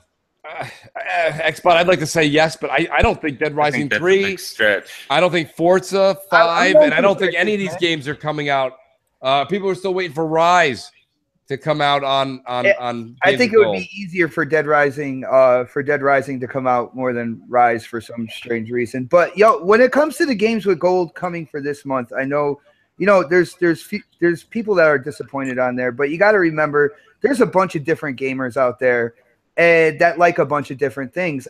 Xbox, I'd like to say yes, but I don't think Dead Rising 3. I don't think Forza 5, and I don't think any of these games are coming out. People are still waiting for Rise to come out on. I think it would be easier for Dead Rising to come out more than Rise for some strange reason. But when it comes to the Games with Gold coming for this month, I know there's people that are disappointed on there, but you got to remember there's a bunch of different gamers out there that like a bunch of different things.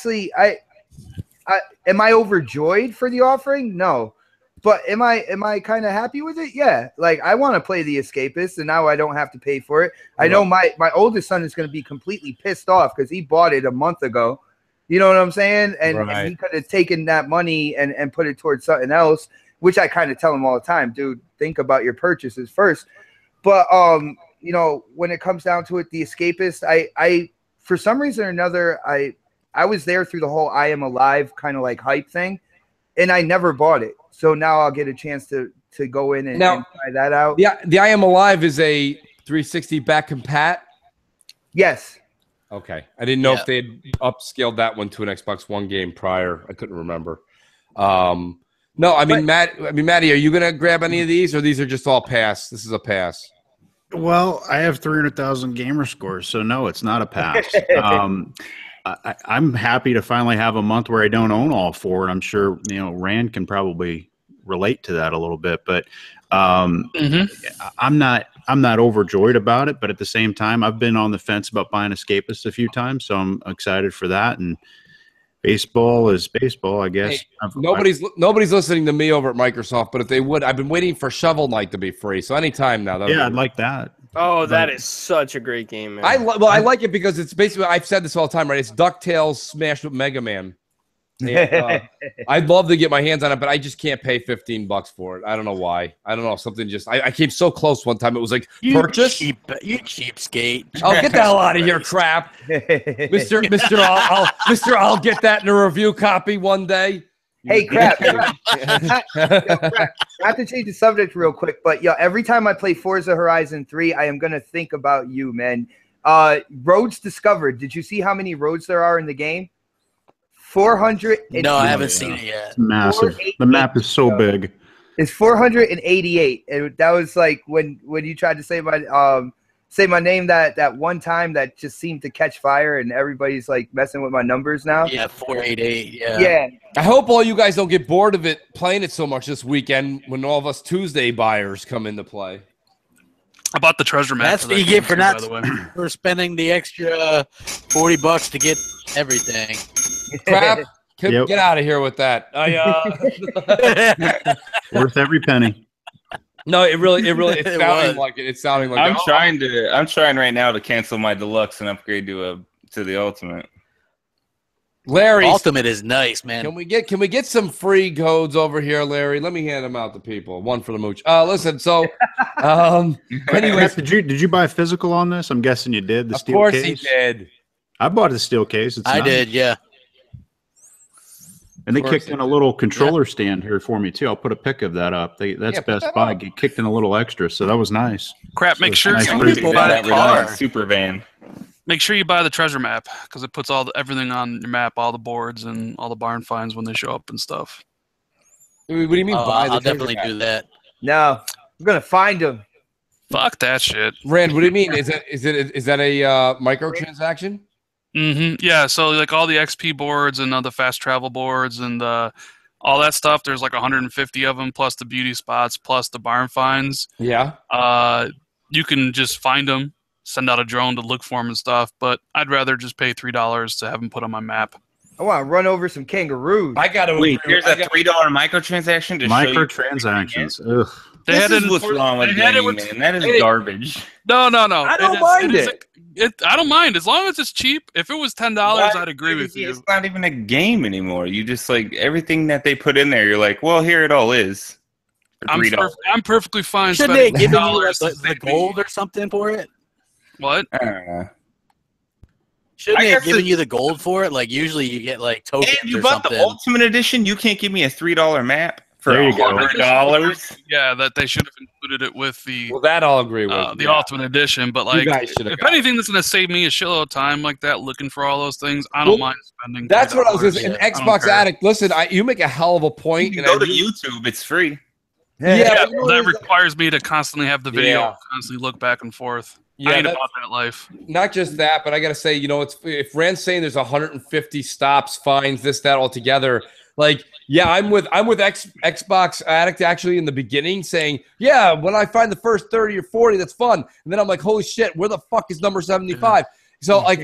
Am I overjoyed for the offering? No. But am I kind of happy with it? Yeah. I want to play The Escapist, and now I don't have to pay for it. I know my oldest son is going to be completely pissed off because he bought it a month ago. You know what I'm saying? And he could have taken that money and put it towards something else, which I kind of tell him all the time, dude, think about your purchases first. But you know, when it comes down to it, The Escapist, I for some reason or another, I was there through the whole I Am Alive kind of like hype thing, and I never bought it. So now I'll get a chance to go in and try that out. Yeah, the I Am Alive is a 360 back compat. Yes. Okay, I didn't know if they had upscaled that one to an Xbox One game prior. I couldn't remember. No, I mean, Matty, are you gonna grab any of these, or these are just all pass? This is a pass. Well, I have 300,000 gamer scores, so no, it's not a pass. I'm happy to finally have a month where I don't own all four, and I'm sure Rand can probably relate to that a little bit. But I'm not overjoyed about it. But at the same time, I've been on the fence about buying Escapist a few times, so I'm excited for that. And baseball is baseball, I guess. Hey, nobody's listening to me over at Microsoft, but if they would, I've been waiting for Shovel Knight to be free. So anytime now. I'd like that. Oh, that is such a great game, man. I like it because it's basically, I've said this all the time, right? It's DuckTales smashed with Mega Man. And, I'd love to get my hands on it, but I just can't pay $15 for it. I don't know why. I don't know. Something just I came so close one time. It was like purchase. You cheapskate. Oh, get the hell out of here, crap, Mister. I'll get that in a review copy one day. Hey, crap. Not to change the subject real quick, but every time I play Forza Horizon 3, I am gonna think about you, man. Roads discovered. Did you see how many roads there are in the game? 400. No, I haven't seen it yet. It's massive. The map is so big. It's 488, and that was like when you tried to say my name that one time that just seemed to catch fire, and everybody's like messing with my numbers now. Yeah, 488. Yeah. I hope all you guys don't get bored of it playing it so much this weekend when all of us Tuesday buyers come into play. I bought the treasure map. That's what you get for not for spending the extra $40 to get everything. Crap! Get out of here with that. Worth every penny. No, it it's sounding like I'm trying right now to cancel my deluxe and upgrade to the ultimate. Larry, ultimate is nice, man. Can we get some free codes over here, Larry? Let me hand them out to people. One for the mooch. Listen, so anyways, did you buy a physical on this? I'm guessing you did. The steel case. Of course he did. I bought a steel case. I did, yeah. And they kicked in a little controller stand here for me too. I'll put a pic of that up. That's Best Buy. Get kicked in a little extra, so that was nice. Crap! Make sure you buy that super van. Make sure you buy the treasure map because it puts everything on your map, all the boards and all the barn finds when they show up and stuff. What do you mean buy? I'll definitely do that. No, I'm gonna find them. Fuck that shit. Rand, what do you mean? Is that a microtransaction? Mm-hmm. Yeah, so like all the XP boards and all the fast travel boards and all that stuff, there's like 150 of them, plus the beauty spots, plus the barn finds. Yeah. You can just find them, send out a drone to look for them and stuff, but I'd rather just pay $3 to have them put on my map. I want to run over some kangaroos. I got to wait. There's a $3 microtransaction to microtransactions. Show you. This is what's wrong with gaming, man. That is garbage. No. I don't mind it. I don't mind as long as it's cheap. If it was $10, I'd agree with you. It's not even a game anymore. You just like everything that they put in there. You're like, well, here it all is. I'm perfectly fine. Shouldn't they give you the gold or something for it? What? Shouldn't they have given you the gold for it? Like usually you get like tokens and you or bought something. The Ultimate Edition. You can't give me a $3 map for $100. Yeah, that they should have included it with the. Well, that I'll agree with the Ultimate Edition. But like, if anything, that's going to save me a shitload of time like that looking for all those things. I don't mind spending. That's what I was going to say. An Xbox addict. Listen, you make a hell of a point. You can go to YouTube. It's free. Yeah, that requires me to constantly have the video, constantly look back and forth. Yeah, I ain't about that life. Not just that, but I got to say, if Rand's saying there's 150 stops, fines, this, that, all together, like, yeah, I'm with Xbox Addict actually in the beginning saying, yeah, when I find the first 30 or 40, that's fun. And then I'm like, holy shit, where the fuck is number 75? So like,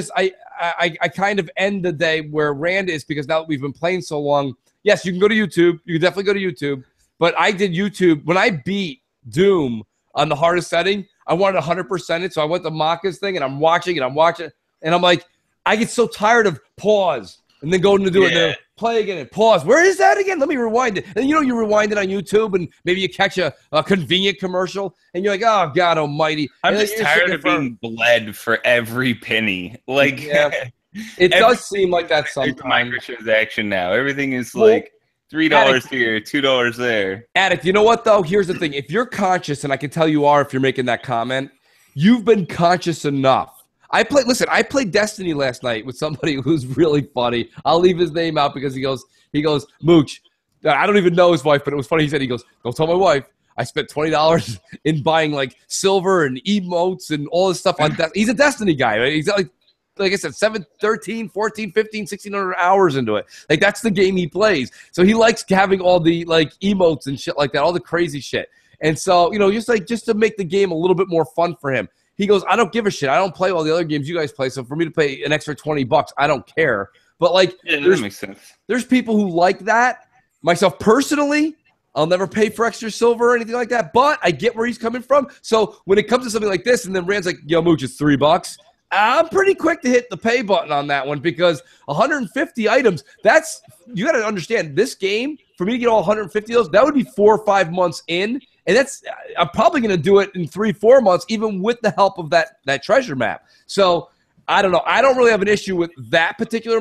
I kind of end the day where Rand is, because now that we've been playing so long, yes, you can go to YouTube. You can definitely go to YouTube. But I did YouTube. When I beat Doom on the hardest setting, I wanted 100% it. So I went to Maka's thing and I'm watching. And I'm like, I get so tired of pause. and then go to do it, and Yeah. then play again and pause. Where is that again? Let me rewind it. And you rewind it on YouTube, and maybe you catch a convenient commercial, and you're like, oh, God almighty. I'm And then just you're tired sitting of there for- being bled for every penny. Like, Yeah. It does seem like that There's sometimes. microtransaction now. Everything is Well, like $3 here, $2 there. Addict, you know what, though? Here's the thing. If you're conscious, and I can tell you are if you're making that comment, you've been conscious enough. I played Destiny last night with somebody who's really funny. I'll leave his name out because he goes, Mooch, I don't even know his wife, but it was funny. He said, don't tell my wife. I spent $20 in buying like silver and emotes and all this stuff on He's a Destiny guy, right? He's like I said, 7, 13, 14, 15, 1,600 hours into it. Like, that's the game he plays. So he likes having all the, like, emotes and shit like that, all the crazy shit. And so, just to make the game a little bit more fun for him. He goes, I don't give a shit. I don't play all the other games you guys play. So for me to pay an extra $20, I don't care. But, like, Yeah, that makes sense. there's people who like that. Myself personally, I'll never pay for extra silver or anything like that. But I get where he's coming from. So when it comes to something like this, and then Rand's like, yo, Mooch, it's $3. I'm pretty quick to hit the pay button on that one because 150 items, you got to understand, this game, for me to get all 150 of those, that would be 4 or 5 months in. And I'm probably going to do it in 3-4 months, even with the help of that treasure map. So I don't know. I don't really have an issue with that particular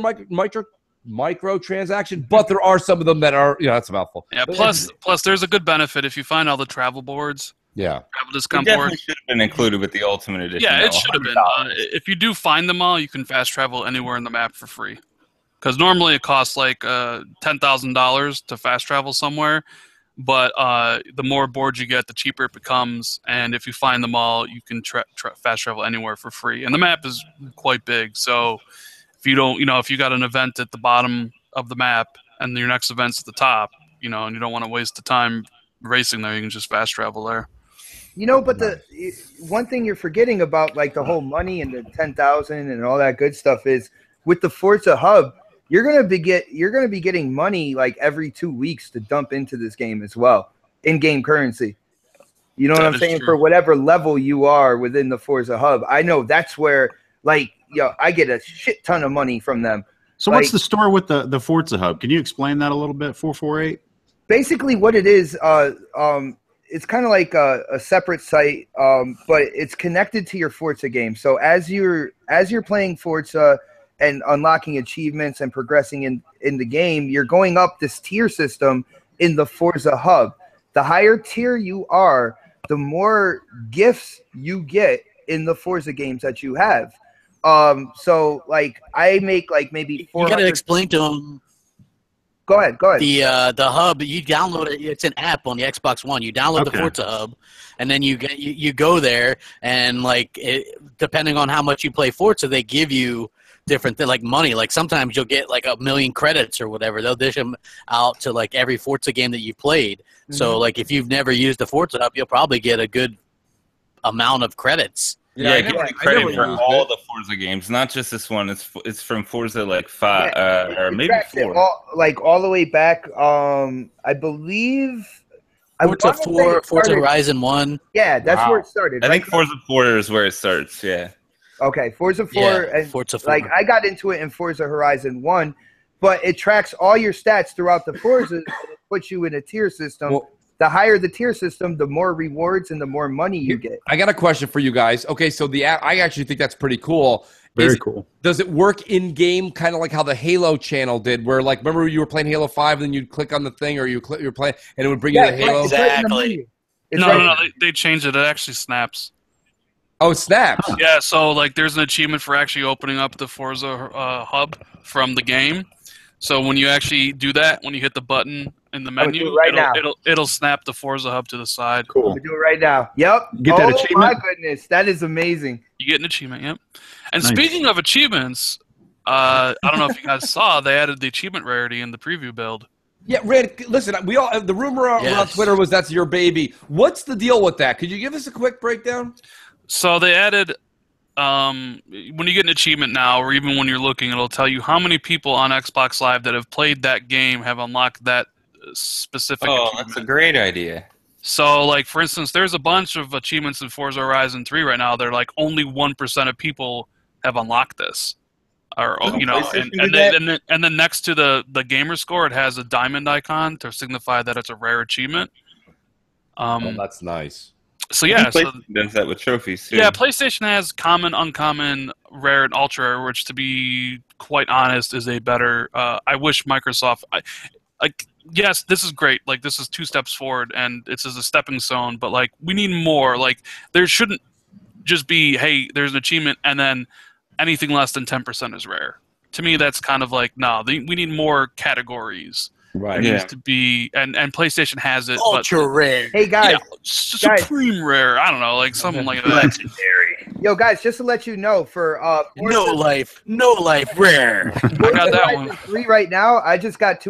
micro transaction, but there are some of them that are, that's a mouthful. Yeah. But Plus, there's a good benefit if you find all the travel boards, yeah. travel It discount definitely boards. should have been included with the Ultimate Edition. Yeah, it though. should have been. If you do find them all, you can fast travel anywhere in the map for free. Because normally it costs like $10,000 to fast travel somewhere, but the more boards you get, the cheaper it becomes. And if you find them all, you can fast travel anywhere for free. And the map is quite big, so if you don't, if you got an event at the bottom of the map and your next event's at the top, and you don't want to waste the time racing there, you can just fast travel there. But the one thing you're forgetting about, like the whole money and the 10,000 and all that good stuff, is with the Forza Hub, you're gonna be getting money like every 2 weeks to dump into this game as well, in-game currency. You know what I'm saying? True. For whatever level you are within the Forza Hub, I know that's where I get a shit ton of money from them. So what's the story with the Forza Hub? Can you explain that a little bit? 448. Basically, what it is, it's kind of like a separate site, but it's connected to your Forza game. So as you're playing Forza and unlocking achievements and progressing in the game, you're going up this tier system in the Forza Hub. The higher tier you are, the more gifts you get in the Forza games that you have. So like I make like maybe 400. You got to explain to them. Go ahead. The hub, you download it. It's an app on the Xbox One. You download the Forza Hub, and then you go there, and depending on how much you play Forza, they give you different like money. Like sometimes you'll get like 1 million credits or whatever. They'll dish them out to like every Forza game that you played. Mm-hmm. So like if you've never used the Forza Hub, you'll probably get a good amount of credits. Yeah, I get credit for all the Forza games, not just this one. It's from Forza like 5 or maybe 4. All the way back. I believe. Forza Horizon 1. Yeah, that's where it started. I think Forza 4 is where it starts. Yeah. Okay, Forza 4, and Forza 4. Like I got into it in Forza Horizon 1, but it tracks all your stats throughout the Forza and it puts you in a tier system. Well, the higher the tier system, the more rewards and the more money you get. I got a question for you guys. Okay, so the app, I actually think that's pretty cool. Very cool. Does it work in game, kind of like how the Halo channel did, where like remember you were playing Halo 5, and then you'd click on the thing, or you're playing, and it would bring you to Halo. Exactly. No, they changed it. It actually snaps. Oh, it snaps. Yeah, so like there's an achievement for actually opening up the Forza Hub from the game. So when you actually do that, when you hit the button in the menu, it'll snap the Forza Hub to the side. Cool. We do it right now. Yep. Get that achievement? My goodness, that is amazing. You get an achievement, yep. And speaking of achievements, I don't know if you guys saw, they added the achievement rarity in the preview build. Yeah, Red, listen, the rumor around Twitter was that's your baby. What's the deal with that? Could you give us a quick breakdown? So they added, when you get an achievement now, or even when you're looking, it'll tell you how many people on Xbox Live that have played that game have unlocked that specific achievement. That's a great idea. So, like, for instance, there's a bunch of achievements in Forza Horizon 3 right now. They're like only 1% of people have unlocked this. or Doesn't you know, PlayStation do and that? then next to the gamer score, it has a diamond icon to signify that it's a rare achievement. Oh, that's nice. So yeah, so PlayStation does that with trophies too. yeah, PlayStation has common, uncommon, rare, and ultra rare, which, to be quite honest, is a better. I wish Microsoft. Yes, this is great. Like, this is 2 steps forward, and it's as a stepping stone. But like, we need more. Like, there shouldn't just be, hey, there's an achievement, and then anything less than 10% is rare. To me, that's kind of like, no, we need more categories. Right. It needs to be, and PlayStation has it. Ultra rare. Hey guys, supreme rare. I don't know, like something like that. Legendary. yo guys, just to let you know, for No life rare. I got that one. 3 right now, I just got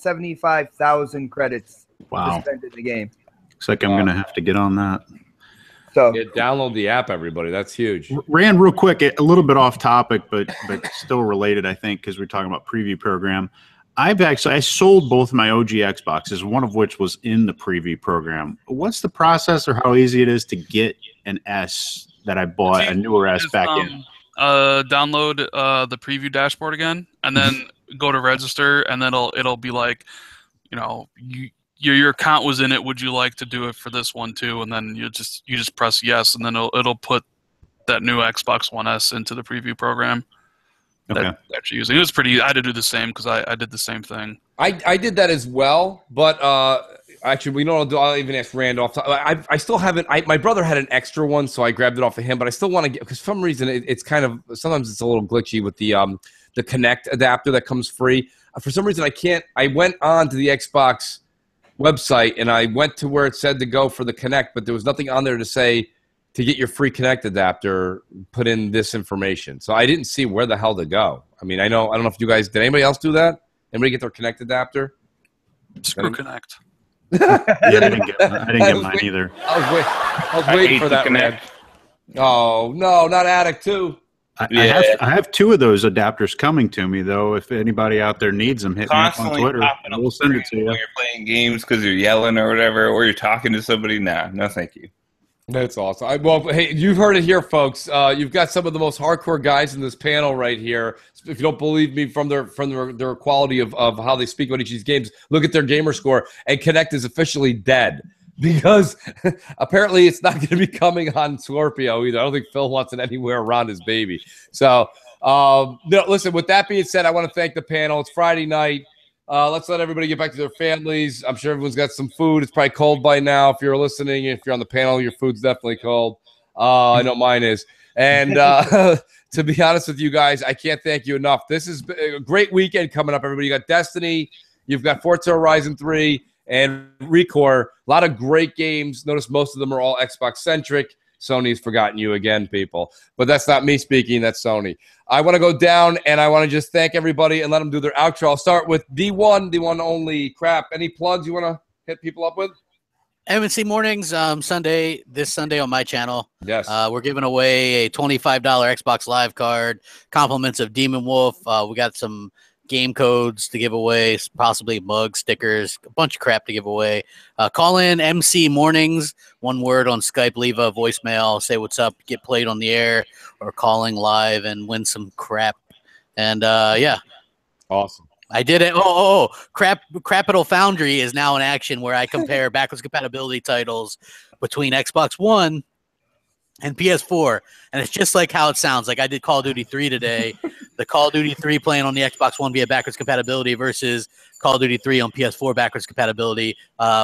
275,000 credits Wow. to spend in the game. Looks like I'm going to have to get on that. So Yeah, download the app, everybody. That's huge. Rand, real quick, a little bit off topic, but still related, I think, because we're talking about preview program. I sold both my OG Xboxes, one of which was in the preview program. What's the process, or how easy it is to get an S that I bought, a newer S back in? Download the preview dashboard again, and then go to register, and then it'll be like, you know, your account was in it. Would you like to do it for this one too? And then you just press yes, and then it'll put that new Xbox One S into the preview program. Okay. That you're using. It was pretty. I had to do the same because I did the same thing. I did that as well, but actually, we know what I'll do. I'll even ask Randolph. I still haven't. My brother had an extra one, so I grabbed it off of him. But I still want to get, because for some reason it's kind of, sometimes it's a little glitchy with the Kinect adapter that comes free. For some reason, I can't. I went on to the Xbox website and I went to where it said to go for the Kinect, but there was nothing on there to say, to get your free Kinect adapter, put in this information. So I didn't see where the hell to go. I mean, I don't know if you guys, did anybody else do that? Anybody get their Kinect adapter? Screw Kinect. Yeah, I didn't get mine either. I was waiting for that, man. Oh, no, not Addict 2. I have 2 of those adapters coming to me, though. If anybody out there needs them, hit me up on Twitter. We'll send it to you. When you're playing games because you're yelling or whatever, or you're talking to somebody, no, thank you. That's awesome. Well, hey, you've heard it here, folks. You've got some of the most hardcore guys in this panel right here. If you don't believe me from their quality of how they speak about each of these games, look at their gamer score. And Kinect is officially dead because apparently it's not going to be coming on Scorpio either. I don't think Phil wants it anywhere around his baby. So, listen, with that being said, I want to thank the panel. It's Friday night. Let's let everybody get back to their families. I'm sure everyone's got some food. It's probably cold by now. If you're listening, if you're on the panel, your food's definitely cold. I know mine is. And to be honest with you guys, I can't thank you enough. This is a great weekend coming up, everybody. You got Destiny. You've got Forza Horizon 3 and Recore. A lot of great games. Notice most of them are all Xbox-centric. Sony's forgotten you again, people. But that's not me speaking. That's Sony. I want to go down, and I want to just thank everybody and let them do their outro. I'll start with the one only. Crap. Any plugs you want to hit people up with? MNC Mornings, this Sunday on my channel. Yes. We're giving away a $25 Xbox Live card, compliments of Demon Wolf. We got some game codes to give away, possibly mugs, stickers, a bunch of crap to give away. Call in MC Mornings, one word on Skype, leave a voicemail, say what's up, get played on the air, or calling live and win some crap. And yeah. Awesome. I did it. Capital Foundry is now in action where I compare backwards compatibility titles between Xbox One and PS4, and it's just like how it sounds. Like I did Call of Duty 3 today. The Call of Duty 3 playing on the Xbox One via backwards compatibility versus Call of Duty 3 on PS4 backwards compatibility.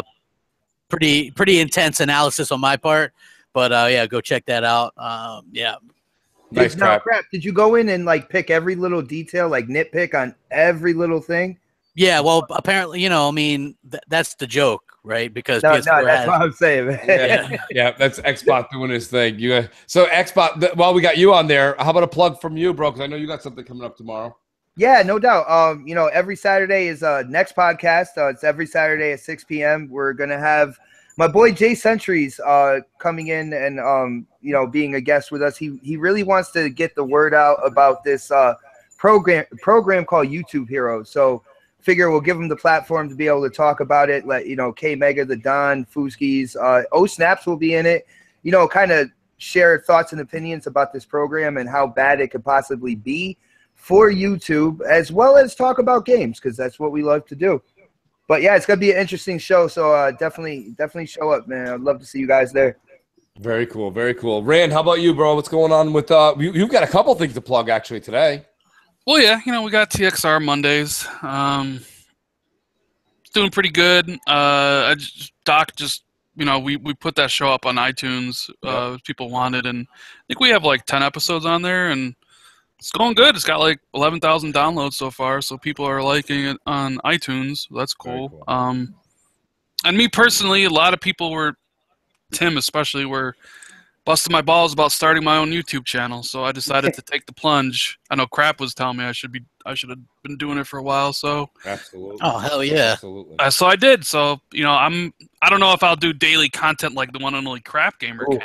Pretty intense analysis on my part, but yeah, go check that out. Yeah. Nice crap. Did you go in and like pick every little detail, like nitpick on every little thing? Yeah, well, apparently, I mean, that's the joke, right? Because no, PS4 that's what I'm saying, man. Yeah, that's Xbox doing his thing. So Xbox, while we got you on there, how about a plug from you, bro? Because I know you got something coming up tomorrow. Yeah, no doubt. Every Saturday is next podcast. It's every Saturday at 6 p.m. We're gonna have my boy Jay Centuries coming in and being a guest with us. He really wants to get the word out about this program called YouTube Heroes. So figure we'll give him the platform to be able to talk about it. Let K Mega, the Don, Fooskies, Snaps will be in it. Kind of share thoughts and opinions about this program and how bad it could possibly be for YouTube, as well as talk about games, because that's what we love to do. But yeah, it's gonna be an interesting show. So definitely show up, man. I'd love to see you guys there. Very cool, very cool. Rand, how about you, bro? What's going on with you've got a couple things to plug actually today. Well, yeah, we got TXR Mondays. Doing pretty good. Doc just, we put that show up on iTunes. People wanted, and I think we have like 10 episodes on there, and it's going good. It's got like 11,000 downloads so far, so people are liking it on iTunes. That's cool. And me personally, a lot of people Tim especially, were busting my balls about starting my own YouTube channel, so I decided to take the plunge. I know Crap was telling me I should have been doing it for a while, so absolutely. Oh hell yeah! Absolutely. So I did. So I don't know if I'll do daily content like the one and only Crap Gamer can.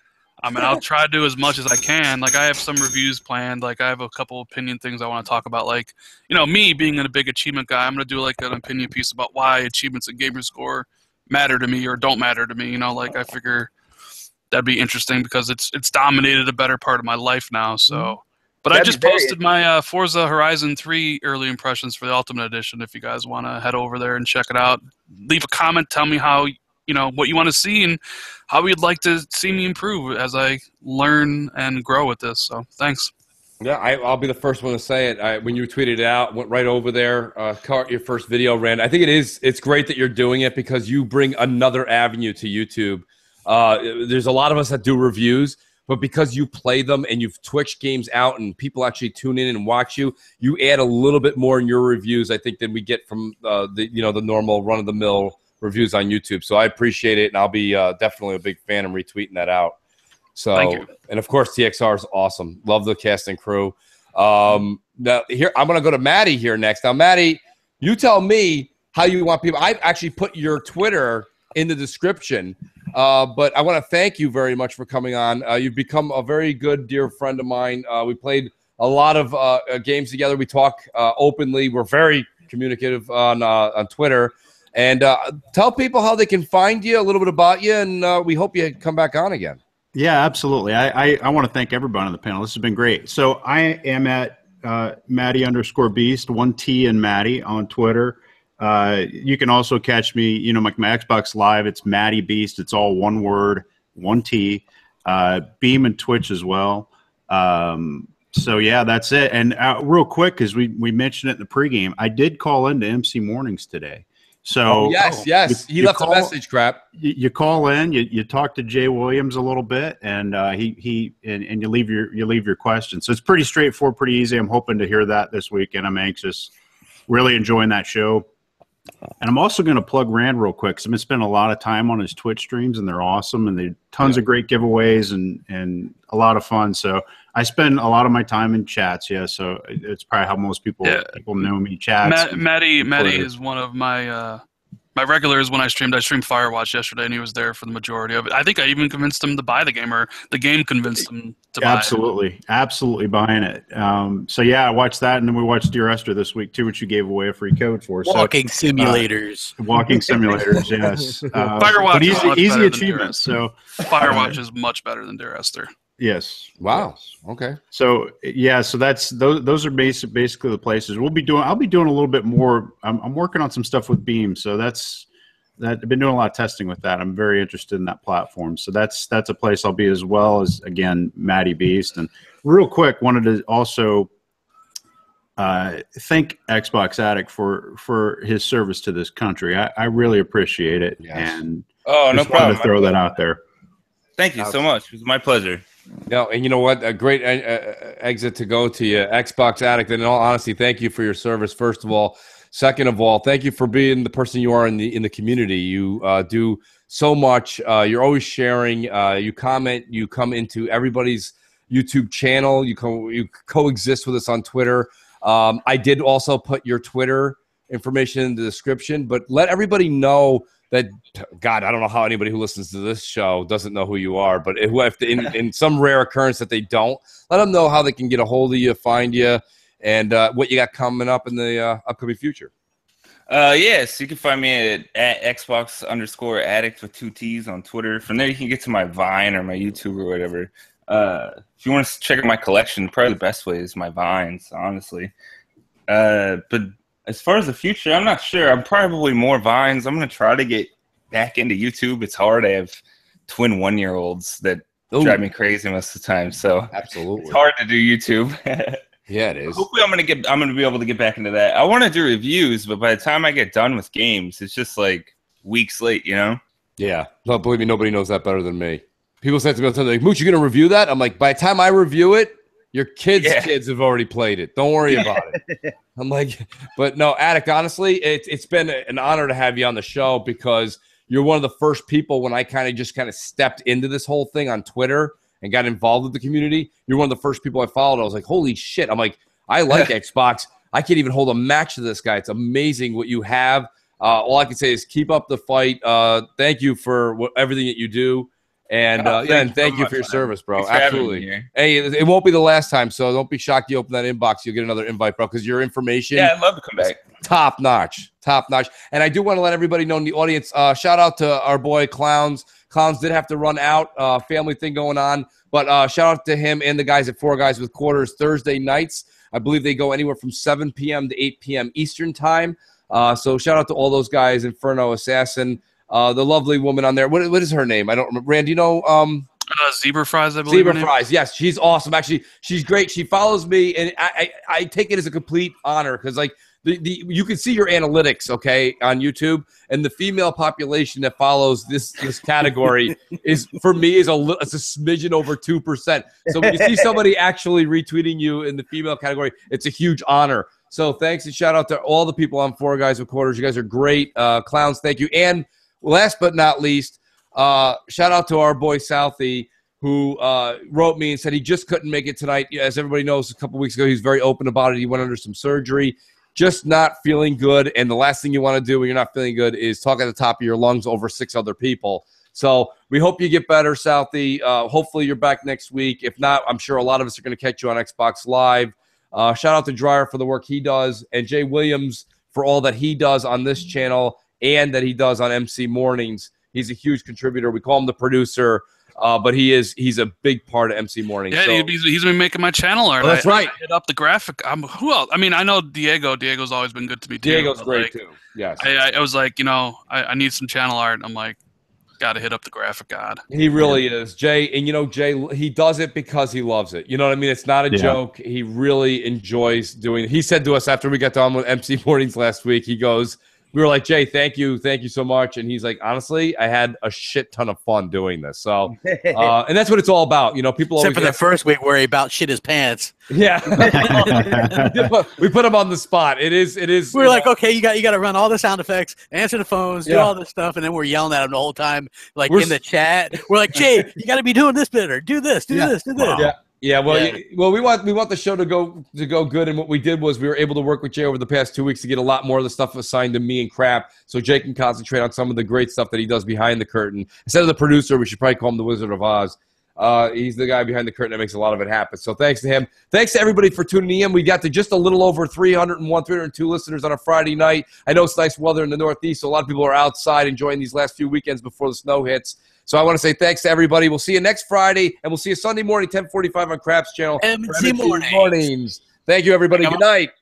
I mean, I'll try to do as much as I can. Like, I have some reviews planned. Like, I have a couple opinion things I want to talk about. Like, me being a big achievement guy, I'm going to do, like, an opinion piece about why achievements in Gamerscore matter to me or don't matter to me. Like, I figure that'd be interesting because it's dominated a better part of my life now. So, but I just posted my Forza Horizon 3 early impressions for the Ultimate Edition. If you guys want to head over there and check it out, leave a comment, tell me how what you want to see and how you'd like to see me improve as I learn and grow with this. So thanks. Yeah, I'll be the first one to say it. When you tweeted it out, went right over there, caught your first video, Rand. I think it's great that you're doing it because you bring another avenue to YouTube. There's a lot of us that do reviews, but because you play them and you've Twitched games out and people actually tune in and watch you, you add a little bit more in your reviews, I think, than we get from the normal run-of-the-mill reviews on YouTube. So I appreciate it, and I'll be definitely a big fan and retweeting that out. So, thank you. And of course, TXR is awesome. Love the cast and crew. Now here, I'm going to go to Maddie here next. Now, Maddie, you tell me how you want people. I've actually put your Twitter in the description, but I want to thank you very much for coming on. You've become a very good, dear friend of mine. We played a lot of games together. We talk openly. We're very communicative on Twitter. And tell people how they can find you, a little bit about you, and we hope you come back on again. Yeah, absolutely. I want to thank everybody on the panel. This has been great. So I am at Maddie_Beast, 1T and Maddie on Twitter. You can also catch me, my Xbox Live. It's Maddie Beast. It's all one word, 1T. Beam and Twitch as well. So yeah, that's it. And real quick, because we mentioned it in the pregame, I did call into MC Mornings today. So yes, he left a message. Crap. You call in, you talk to Jay Williams a little bit, and you leave your question. So it's pretty straightforward, pretty easy. I'm hoping to hear that this weekend. I'm anxious, really enjoying that show. And I'm also going to plug Rand real quick because I've been spending a lot of time on his Twitch streams, and they're awesome, and they tons of great giveaways and a lot of fun. So I spend a lot of my time in chats. Yeah, so it's probably how most people know me. Chats. Maddie is one of my my regulars when I streamed. I streamed Firewatch yesterday, and he was there for the majority of it. I think I even convinced him to buy the game, or the game convinced him to buy it. Absolutely buying it. So yeah, I watched that, and then we watched Dear Esther this week too, which you gave away a free code for. Walking simulators. Walking simulators, yes. Firewatch is much easy better achievement. So Firewatch is much better than Dear Esther. Yes. Wow. Yes. Okay. So yeah, so that's those are basically the places I'll be doing a little bit more. I'm working on some stuff with Beam, so I've been doing a lot of testing with that. I'm very interested in that platform. So that's a place I'll be, as well as, again, Maddie Beast. And real quick, wanted to also thank Xbox Addict for his service to this country. I really appreciate it. Yes. And no problem. To throw that out there. Thank you so much. It was my pleasure. No, and you know what? A great exit to go to you, Xbox Addict. And in all honesty, thank you for your service, first of all. Second of all, thank you for being the person you are in the community. You do so much. You're always sharing. You comment. You come into everybody's YouTube channel. You coexist with us on Twitter. I did also put your Twitter information in the description, but let everybody know that, God, I don't know how anybody who listens to this show doesn't know who you are, but if in some rare occurrence that they don't, let them know how they can get a hold of you, find you, and what you got coming up in the upcoming future. Yes, you can find me at Xbox_Addict with 2 T's on Twitter. From there, you can get to my Vine or my YouTube or whatever. If you want to check out my collection, probably the best way is my Vines, honestly. But as far as the future, I'm not sure. I'm probably more Vines. I'm going to try to get back into YouTube. It's hard. I have twin 1-year-olds that drive me crazy most of the time. So absolutely, it's hard to do YouTube. Yeah, it is. Hopefully, I'm gonna be able to get back into that. I want to do reviews, but by the time I get done with games, it's just like weeks late, you know? Yeah. No, believe me, nobody knows that better than me. People say to me all the time, like, Mooch, you gonna review that? I'm like, by the time I review it, your kids' kids have already played it. Don't worry about it. I'm like, but no, Attic, honestly, it's been an honor to have you on the show because you're one of the first people when I kind of stepped into this whole thing on Twitter and got involved with the community. You're one of the first people I followed. I was like, holy shit. I'm like, I like Xbox. I can't even hold a match to this guy. It's amazing what you have. All I can say is keep up the fight. Thank you for everything that you do. And and thank you for your service, bro. Absolutely. Hey, it won't be the last time, so don't be shocked you open that inbox. You'll get another invite, bro, because your information. Yeah, I'd love to come back. Top notch. And I do want to let everybody know in the audience, shout out to our boy Clowns. Clowns did have to run out, family thing going on. But shout out to him and the guys at Four Guys with Quarters Thursday nights. I believe they go anywhere from 7 p.m. to 8 p.m. Eastern time. So shout out to all those guys, Inferno, Assassin, the lovely woman on there. What is her name? I don't remember. Rand, do you know? Zebra Fries, I believe. Zebra Fries, yes. She's awesome. Actually, she's great. She follows me, and I take it as a complete honor because, like, you can see your analytics, okay, on YouTube, and the female population that follows this category is, for me, it's a smidgen over 2%. So when you see somebody actually retweeting you in the female category, it's a huge honor. So thanks and shout out to all the people on Four Guys with Quarters. You guys are great. Clowns, thank you. And last but not least, shout out to our boy Southie, who wrote me and said he just couldn't make it tonight. As everybody knows, a couple weeks ago, he was very open about it. He went under some surgery. Just not feeling good, and the last thing you want to do when you're not feeling good is talk at the top of your lungs over 6 other people. So we hope you get better, Southie. Hopefully you're back next week. If not, I'm sure a lot of us are going to catch you on Xbox Live. Shout out to Dreyer for the work he does, and Jay Williams for all that he does on this channel and that he does on MC Mornings. He's a huge contributor. We call him the producer. But he's a big part of MC Morning. Yeah, so, he's been making my channel art. That's right. I hit up the graphic. Who else? I mean, I know Diego. Diego's always been good to me too. Diego's great too. Yes. I was like, I need some channel art. I'm like, got to hit up the graphic god. He really is, Jay. And Jay, he does it because he loves it. You know what I mean? It's not a joke. He really enjoys doing it. He said to us after we got done with MC Mornings last week, he goes, we were like, Jay, thank you so much. And he's like, honestly, I had a shit ton of fun doing this. So, and that's what it's all about. People except for the first week where he about shit his pants. Yeah, we put him on the spot. It is. We're like, okay, you got to run all the sound effects, answer the phones, do all this stuff, and then we're yelling at him the whole time, like in the chat. We're like, Jay, you got to be doing this better. Do this. Do this. Yeah. Yeah, well, we want the show to go good, and what we did was we were able to work with Jay over the past 2 weeks to get a lot more of the stuff assigned to me and Crap, so Jay can concentrate on some of the great stuff that he does behind the curtain. Instead of the producer, we should probably call him the Wizard of Oz. He's the guy behind the curtain that makes a lot of it happen. So thanks to him. Thanks to everybody for tuning in. We got to just a little over 302 listeners on a Friday night. I know it's nice weather in the Northeast, so a lot of people are outside enjoying these last few weekends before the snow hits. So I want to say thanks to everybody. We'll see you next Friday, and we'll see you Sunday morning, 10:45 on Crap's channel. MC Mornings. Thank you, everybody. Good night.